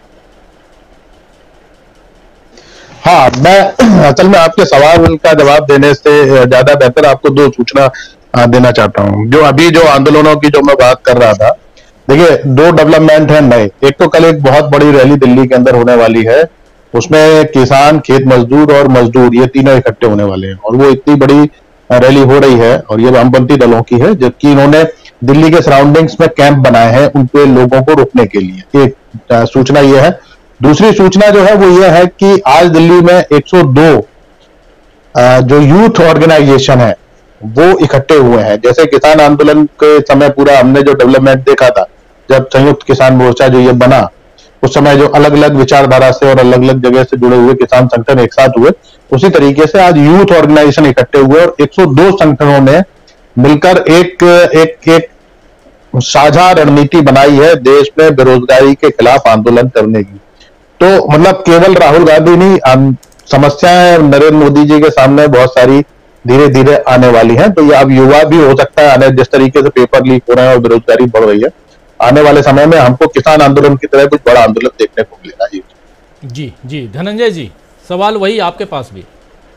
हाँ, मैं असल में आपके सवाल का जवाब देने से ज्यादा बेहतर आपको 2 सूचना देना चाहता हूँ। जो अभी जो आंदोलनों की जो मैं बात कर रहा था, देखिए, दो डेवलपमेंट है नए। एक तो कल एक बहुत बड़ी रैली दिल्ली के अंदर होने वाली है, उसमें किसान, खेत मजदूर और मजदूर ये तीनों इकट्ठे होने वाले हैं, और वो इतनी बड़ी रैली हो रही है, और ये वामपंथी दलों की है, जबकि इन्होंने दिल्ली के सराउंडिंग्स में कैंप बनाए हैं उन पे लोगों को रोकने के लिए। एक सूचना ये है। दूसरी सूचना जो है वो ये है कि आज दिल्ली में 102 जो यूथ ऑर्गेनाइजेशन है वो इकट्ठे हुए हैं। जैसे किसान आंदोलन के समय पूरा हमने जो डेवलपमेंट देखा था, जब संयुक्त किसान मोर्चा जो ये बना, उस समय जो अलग अलग विचारधारा से और अलग अलग जगह से जुड़े हुए किसान संगठन एक साथ हुए, उसी तरीके से आज यूथ ऑर्गेनाइजेशन इकट्ठे हुए और 102 संगठनों ने मिलकर एक साझा रणनीति बनाई है देश में बेरोजगारी के खिलाफ आंदोलन करने की। तो मतलब केवल राहुल गांधी नहीं, समस्याएं नरेंद्र मोदी जी के सामने बहुत सारी धीरे धीरे आने वाली हैं। तो ये अब युवा भी हो सकता है, आने जिस तरीके से पेपर लीक हो रहे हैं और बेरोजगारी बढ़ रही है, आने वाले समय में हमको किसान आंदोलन की तरह कुछ बड़ा आंदोलन देखने को मिलेगा। जी जी धनंजय जी, सवाल वही आपके पास भी।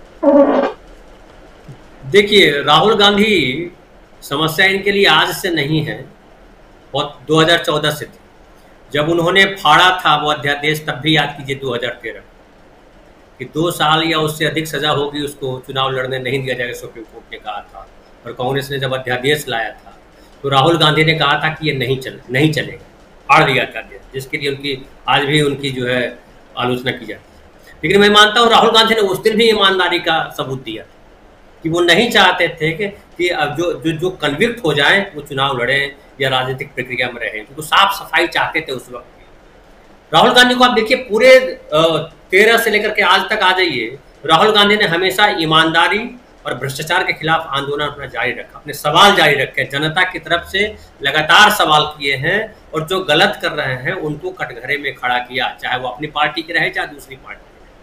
देखिए, राहुल गांधी समस्या इनके लिए आज से नहीं है, बहुत 2014 से थी। जब उन्होंने फाड़ा था वो अध्यादेश, तब भी याद कीजिए 2013 कि 2 साल या उससे अधिक सजा होगी उसको, चुनाव लड़ने नहीं दिया जाएगा, सुप्रीम कोर्ट ने कहा था। और कांग्रेस ने जब अध्यादेश लाया था तो राहुल गांधी ने कहा था कि ये नहीं चलेगा, फाड़ दिया अध्यादेश, जिसके लिए उनकी आज भी उनकी जो है आलोचना की जाती है। लेकिन मैं मानता हूँ राहुल गांधी ने उस दिन भी ईमानदारी का सबूत दिया कि वो नहीं चाहते थे कि अब जो कन्विक्ट हो जाएं वो चुनाव लड़ें या राजनीतिक प्रक्रिया में रहें, क्योंकि साफ सफाई चाहते थे उस वक्त। राहुल गांधी को आप देखिए, पूरे 13 से लेकर के आज तक आ जाइए, राहुल गांधी ने हमेशा ईमानदारी और भ्रष्टाचार के खिलाफ आंदोलन अपना जारी रखा, अपने सवाल जारी रखे, जनता की तरफ से लगातार सवाल किए हैं, और जो गलत कर रहे हैं उनको कटघरे में खड़ा किया, चाहे वो अपनी पार्टी के रहे चाहे दूसरी पार्टी।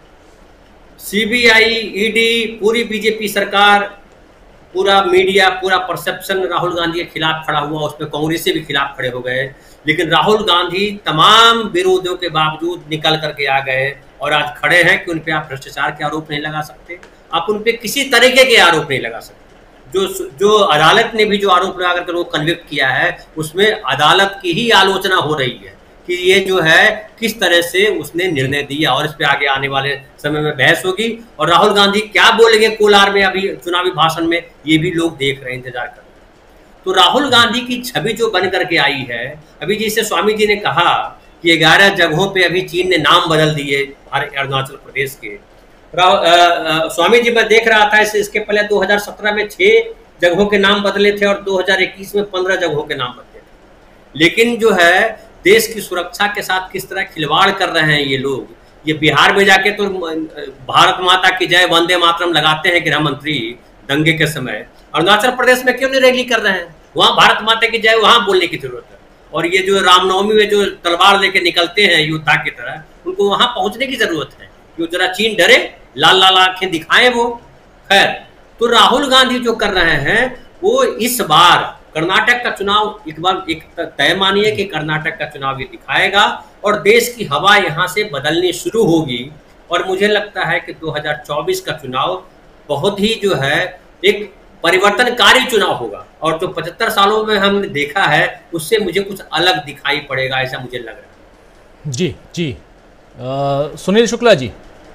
सीबीआई, ईडी, पूरी बीजेपी सरकार, पूरा मीडिया, पूरा परसेप्शन राहुल गांधी के खिलाफ खड़ा हुआ, उसमें कांग्रेस से भी खिलाफ खड़े हो गए। लेकिन राहुल गांधी तमाम विरोधों के बावजूद निकल करके आ गए और आज खड़े हैं कि उन पे आप भ्रष्टाचार के आरोप नहीं लगा सकते, आप उन पे किसी तरीके के आरोप नहीं लगा सकते। जो अदालत ने भी जो आरोप लगा करके उनको कन्विक्ट किया है, उसमें अदालत की ही आलोचना हो रही है कि ये जो है किस तरह से उसने निर्णय दिया, और इस पे आगे आने वाले समय में बहस होगी। और राहुल गांधी क्या बोलेंगे कोलार में अभी चुनावी भाषण में, ये भी लोग देख रहे हैं, इंतजार कर रहे हैं। तो राहुल गांधी की छवि जो बन करके आई है, अभी जैसे स्वामी जी ने कहा कि 11 जगहों पे अभी चीन ने नाम बदल दिए अरुणाचल प्रदेश के। स्वामी जी मैं देख रहा था इसके पहले 2017 में 6 जगहों के नाम बदले थे और 2021 में 15 जगहों के नाम बदले थे। लेकिन जो है देश की सुरक्षा के साथ किस तरह खिलवाड़ कर रहे हैं ये लोग। ये बिहार में जाके तो भारत माता की जय, वंदे मातरम लगाते हैं गृह मंत्री दंगे के समय। अरुणाचल प्रदेश में क्यों नहीं रैली कर रहे हैं? वहां भारत माता की जय वहां बोलने की जरूरत है। और ये जो रामनवमी में जो तलवार लेके निकलते हैं योद्धा की तरह, उनको वहां पहुंचने की जरूरत है, क्यों जरा चीन डरे, लाल लाल आंखें दिखाएं वो। खैर, तो राहुल गांधी जो कर रहे हैं वो इस बार कर्नाटक का चुनाव एक तय मानिए कि कर्नाटक का चुनाव ये दिखाएगा और देश की हवा यहाँ से बदलनी शुरू होगी। और मुझे लगता है कि 2024 का चुनाव बहुत ही जो है एक परिवर्तनकारी चुनाव होगा, और जो 75 सालों में हमने देखा है उससे मुझे कुछ अलग दिखाई पड़ेगा, ऐसा मुझे लग रहा है। जी सुनील शुक्ला जी।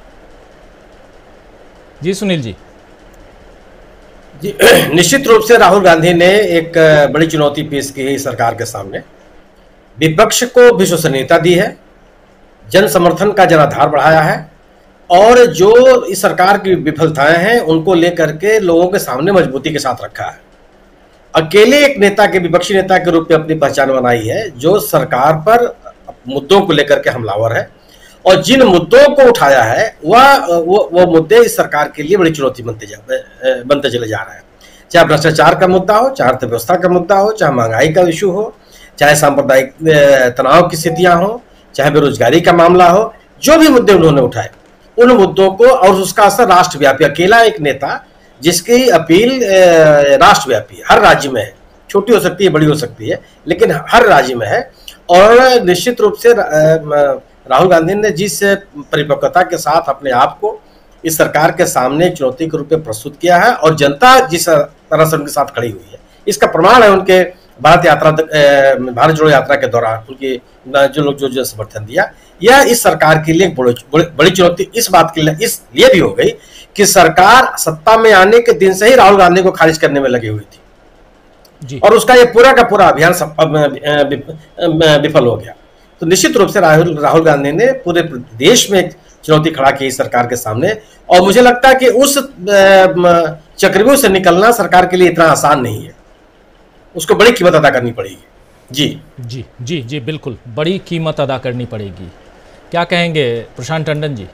जी सुनील जी। जी, निश्चित रूप से राहुल गांधी ने एक बड़ी चुनौती पेश की है सरकार के सामने। विपक्ष को विश्वसनीयता दी है, जन समर्थन का जनाधार बढ़ाया है, और जो इस सरकार की विफलताएं हैं उनको लेकर के लोगों के सामने मजबूती के साथ रखा है। अकेले एक नेता के, विपक्षी नेता के रूप में अपनी पहचान बनाई है, जो सरकार पर मुद्दों को लेकर के हमलावर है, और जिन मुद्दों को उठाया है वो मुद्दे इस सरकार के लिए बड़ी चुनौती बनते चले जा रहे हैं। चाहे भ्रष्टाचार का मुद्दा हो, चाहे अर्थव्यवस्था का मुद्दा हो, चाहे महंगाई का इशू हो, चाहे सांप्रदायिक तनाव की स्थितियां हो, चाहे बेरोजगारी का मामला हो, जो भी मुद्दे उन्होंने उठाए उन मुद्दों को, और उसका असर राष्ट्रव्यापी, अकेला एक नेता जिसकी अपील राष्ट्रव्यापी हर राज्य में है, छोटी हो सकती है, बड़ी हो सकती है, लेकिन हर राज्य में है। और निश्चित रूप से राहुल गांधी ने जिस परिपक्वता के साथ अपने आप को इस सरकार के सामने चुनौती के रूप में प्रस्तुत किया है, और जनता जिस तरह से उनके साथ खड़ी हुई है, इसका प्रमाण है उनके भारत जोड़ो यात्रा के दौरान उनके जो लोग जो समर्थन दिया, यह इस सरकार के लिए एक बड़ी चुनौती इस बात के लिए इसलिए भी हो गई कि सरकार सत्ता में आने के दिन से ही राहुल गांधी को खारिज करने में लगी हुई थी जी। और उसका ये पूरा का पूरा अभियान विफल हो गया। तो निश्चित रूप से राहुल गांधी ने पूरे देश में एक चुनौती खड़ा की सरकार के सामने, और मुझे लगता है कि उस चक्रव्यूह से निकलना सरकार के लिए इतना आसान नहीं है, उसको बड़ी कीमत अदा करनी पड़ेगी। जी जी जी जी बिल्कुल, बड़ी कीमत अदा करनी पड़ेगी। क्या कहेंगे प्रशांत टंडन जी?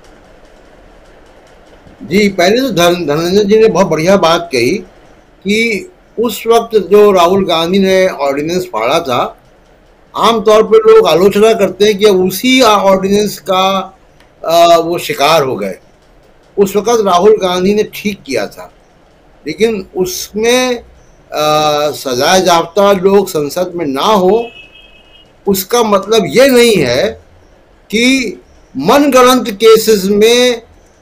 जी, पहले तो धनंजय जी ने बहुत बढ़िया बात कही कि उस वक्त जो राहुल गांधी ने ऑर्डिनेंस फाड़ा था, आमतौर पर लोग आलोचना करते हैं कि उसी ऑर्डिनेंस का वो शिकार हो गए। उस वक्त राहुल गांधी ने ठीक किया था, लेकिन उसमें सजाए याफ्ता लोग संसद में ना हो, उसका मतलब ये नहीं है कि मनगढ़ंत केसेस में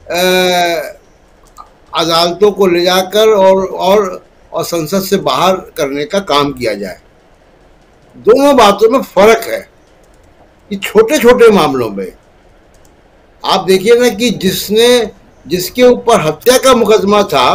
अदालतों को ले जाकर और संसद से बाहर करने का काम किया जाए। दोनों बातों में फर्क है कि छोटे छोटे मामलों में आप देखिए ना कि जिसके ऊपर हत्या का मुकदमा था,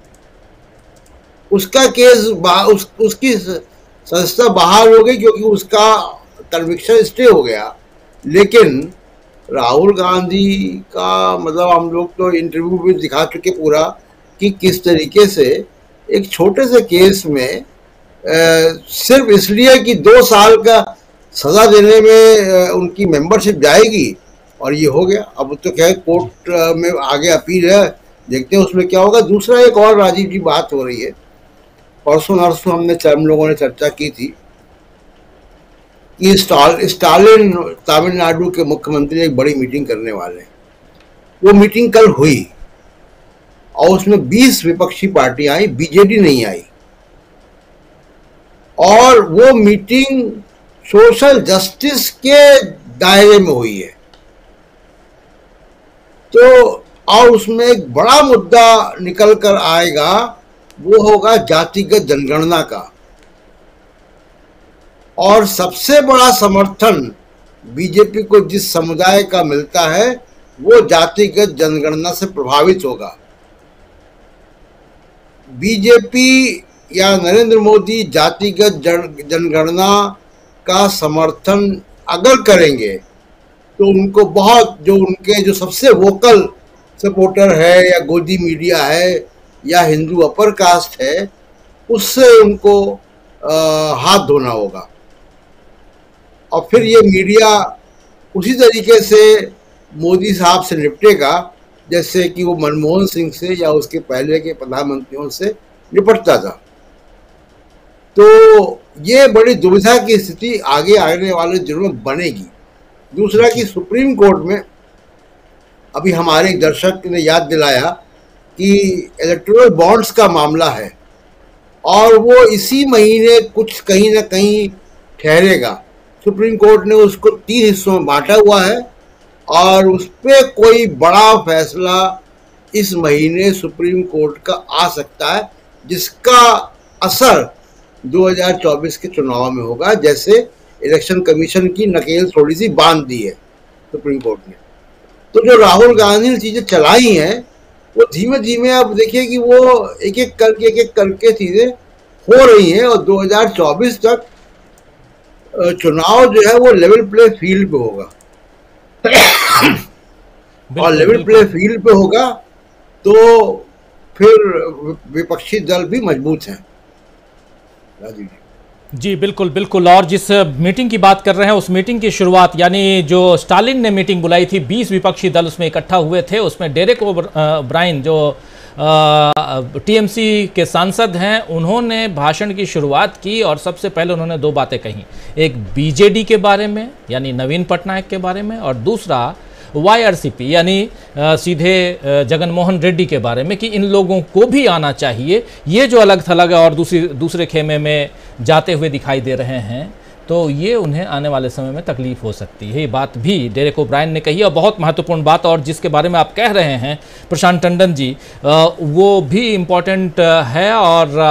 उसका केस उसकी संस्था बाहर हो गई क्योंकि उसका कन्विक्शन स्टे हो गया। लेकिन राहुल गांधी का मतलब हम लोग तो इंटरव्यू भी दिखा चुके पूरा कि किस तरीके से एक छोटे से केस में सिर्फ इसलिए कि 2 साल का सजा देने में उनकी मेंबरशिप जाएगी और ये हो गया। अब तो क्या है, कोर्ट में आगे अपील है, देखते हैं उसमें क्या होगा। दूसरा एक और राजीव जी बात हो रही है, परसों नरसों हम लोगों ने चर्चा की थी कि स्टालिन तमिलनाडु के मुख्यमंत्री एक बड़ी मीटिंग करने वाले हैं। वो मीटिंग कल हुई और उसमें 20 विपक्षी पार्टियां आई, बीजेडी नहीं आई। और वो मीटिंग सोशल जस्टिस के दायरे में हुई है। तो और उसमें एक बड़ा मुद्दा निकल कर आएगा, वो होगा जातिगत जनगणना का। और सबसे बड़ा समर्थन बीजेपी को जिस समुदाय का मिलता है वो जातिगत जनगणना से प्रभावित होगा। बीजेपी या नरेंद्र मोदी जातिगत जनगणना का समर्थन अगर करेंगे तो उनको बहुत जो सबसे वोकल सपोर्टर है या गोदी मीडिया है या हिंदू अपर कास्ट है, उससे उनको हाथ धोना होगा। और फिर ये मीडिया उसी तरीके से मोदी साहब से निपटेगा जैसे कि वो मनमोहन सिंह से या उसके पहले के प्रधानमंत्रियों से निपटता था। तो ये बड़ी दुविधा की स्थिति आगे आने वाले दिनों में बनेगी। दूसरा कि सुप्रीम कोर्ट में अभी हमारे एक दर्शक ने याद दिलाया कि इलेक्टोरल बॉन्ड्स का मामला है और वो इसी महीने कुछ कहीं ना कहीं ठहरेगा। सुप्रीम कोर्ट ने उसको 3 हिस्सों में बांटा हुआ है और उस पर कोई बड़ा फैसला इस महीने सुप्रीम कोर्ट का आ सकता है, जिसका असर 2024 के चुनाव में होगा। जैसे इलेक्शन कमीशन की नकेल थोड़ी सी बांध दी है सुप्रीम कोर्ट ने। तो जो राहुल गांधी ने चीजें चलाई हैं वो धीमे धीमे अब देखिए कि वो एक एक करके चीजें हो रही हैं और 2024 तक चुनाव जो है वो लेवल प्ले फील्ड पे होगा। और लेवल प्ले फील्ड पे होगा तो फिर विपक्षी दल भी मजबूत हैं। राजीव जी जी बिल्कुल बिल्कुल। और जिस मीटिंग की बात कर रहे हैं उस मीटिंग की शुरुआत यानी जो स्टालिन ने मीटिंग बुलाई थी, 20 विपक्षी दल उसमें इकट्ठा हुए थे। उसमें डेरेक ओब्रायन जो टीएमसी के सांसद हैं, उन्होंने भाषण की शुरुआत की और सबसे पहले उन्होंने 2 बातें कही। एक बीजेडी के बारे में यानी नवीन पटनायक के बारे में, और दूसरा वाईआरसीपी यानी सीधे जगन मोहन रेड्डी के बारे में कि इन लोगों को भी आना चाहिए। ये जो अलग थलग और दूसरे खेमे में जाते हुए दिखाई दे रहे हैं तो ये उन्हें आने वाले समय में तकलीफ हो सकती है। ये बात भी डेरेक ओब्रायन ने कही और बहुत महत्वपूर्ण बात, और जिसके बारे में आप कह रहे हैं प्रशांत टंडन जी, वो भी इम्पोर्टेंट है। और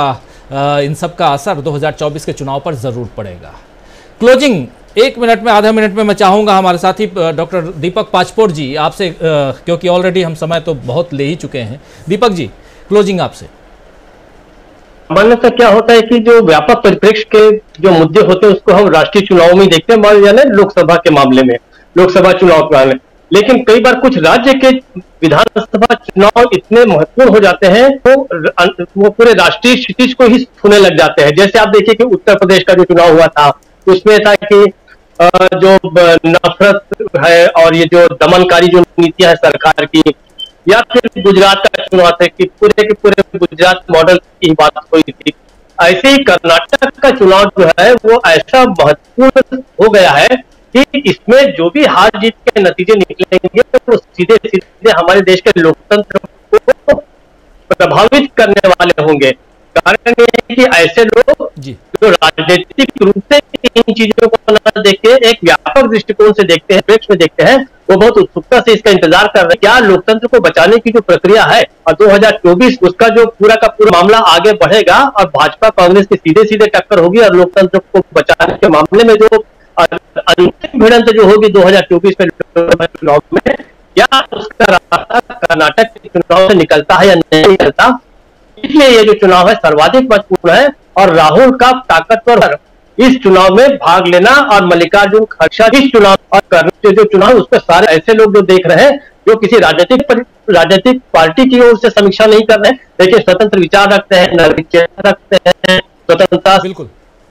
इन सब का असर 2024 के चुनाव पर ज़रूर पड़ेगा। क्लोजिंग 1 मिनट में, आधा मिनट में मैं चाहूँगा हमारे साथी डॉक्टर दीपक पाचपोर जी आपसे, क्योंकि ऑलरेडी हम समय तो बहुत ले ही चुके हैं। दीपक जी, क्लोजिंग आपसे। सामान्यतः क्या होता है कि जो व्यापक परिप्रेक्ष्य के जो मुद्दे होते हैं उसको हम राष्ट्रीय चुनाव में देखते हैं, मान लीजिए लोकसभा के मामले में, लोकसभा चुनाव के मामले में। लेकिन कई बार कुछ राज्य के विधानसभा चुनाव इतने महत्वपूर्ण हो जाते हैं तो वो पूरे राष्ट्रीय क्षितिज को ही छूने लग जाते हैं। जैसे आप देखिए कि उत्तर प्रदेश का जो चुनाव हुआ था उसमें था कि जो नफरत है और ये जो दमनकारी जो नीतियां है सरकार की, या फिर गुजरात का चुनाव था कि पूरे के पूरे गुजरात मॉडल की बात हुई थी। ऐसे ही कर्नाटक का चुनाव जो है वो ऐसा महत्वपूर्ण हो गया है कि इसमें जो भी हार जीत के नतीजे निकलेंगे वो सीधे सीधे हमारे देश के लोकतंत्र को प्रभावित करने वाले होंगे। कारण ये है कि ऐसे लोग जो राजनीतिक रूप से इन चीजों को न देख के एक व्यापक दृष्टिकोण से देखते हैं, प्रेक्ष में देखते हैं, वो बहुत उत्सुकता से इसका इंतजार कर रहे हैं। क्या लोकतंत्र को बचाने की जो प्रक्रिया है और 2024 उसका जो पूरा का पूरा मामला आगे बढ़ेगा और भाजपा कांग्रेस की सीधे सीधे टक्कर होगी और लोकतंत्र को बचाने के मामले में जो अंतिम भिड़ंत जो होगी 2024 में चुनाव में, क्या उसका रास्ता कर्नाटक के चुनाव से निकलता है या नहीं निकलता। इसलिए ये जो चुनाव है सर्वाधिक महत्वपूर्ण है और राहुल का ताकतवर इस चुनाव में भाग लेना और मल्लिकार्जुन खड़गे इस चुनाव और करने जो चुनाव उस पर सारे ऐसे लोग जो देख रहे हैं जो किसी राजनीतिक पार्टी की ओर से समीक्षा नहीं कर रहे हैं, लेकिन स्वतंत्र विचार रखते हैं, नैतिकता रखते हैं, स्वतंत्रता बिल्कुल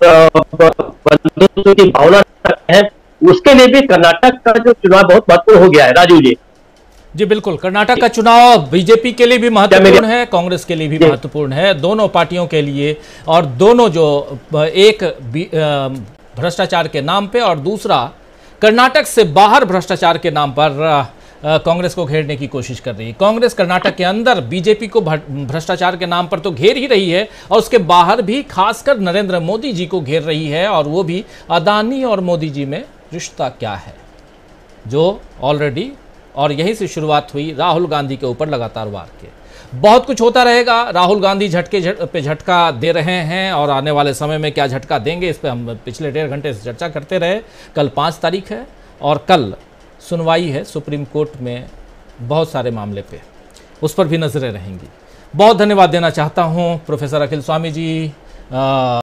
बंधुत्व की भावना रखते हैं, उसके लिए भी कर्नाटक का जो चुनाव बहुत महत्वपूर्ण हो गया है। राजू जी जी बिल्कुल, कर्नाटक का चुनाव बीजेपी के लिए भी महत्वपूर्ण है, कांग्रेस के लिए भी महत्वपूर्ण है, दोनों पार्टियों के लिए। और दोनों जो एक भ्रष्टाचार के नाम पे और दूसरा कर्नाटक से बाहर भ्रष्टाचार के नाम पर कांग्रेस को घेरने की कोशिश कर रही है। कांग्रेस कर्नाटक के अंदर बीजेपी को भ्रष्टाचार के नाम पर तो घेर ही रही है और उसके बाहर भी खासकर नरेंद्र मोदी जी को घेर रही है, और वो भी अदानी और मोदी जी में रिश्ता क्या है जो ऑलरेडी, और यहीं से शुरुआत हुई राहुल गांधी के ऊपर लगातार वार के। बहुत कुछ होता रहेगा। राहुल गांधी झटके पे झटका दे रहे हैं और आने वाले समय में क्या झटका देंगे इस पर हम पिछले 1.5 घंटे से चर्चा करते रहे। कल 5 तारीख है और कल सुनवाई है सुप्रीम कोर्ट में बहुत सारे मामले पे, उस पर भी नजरें रहेंगी। बहुत धन्यवाद देना चाहता हूँ प्रोफेसर अखिल स्वामी जी,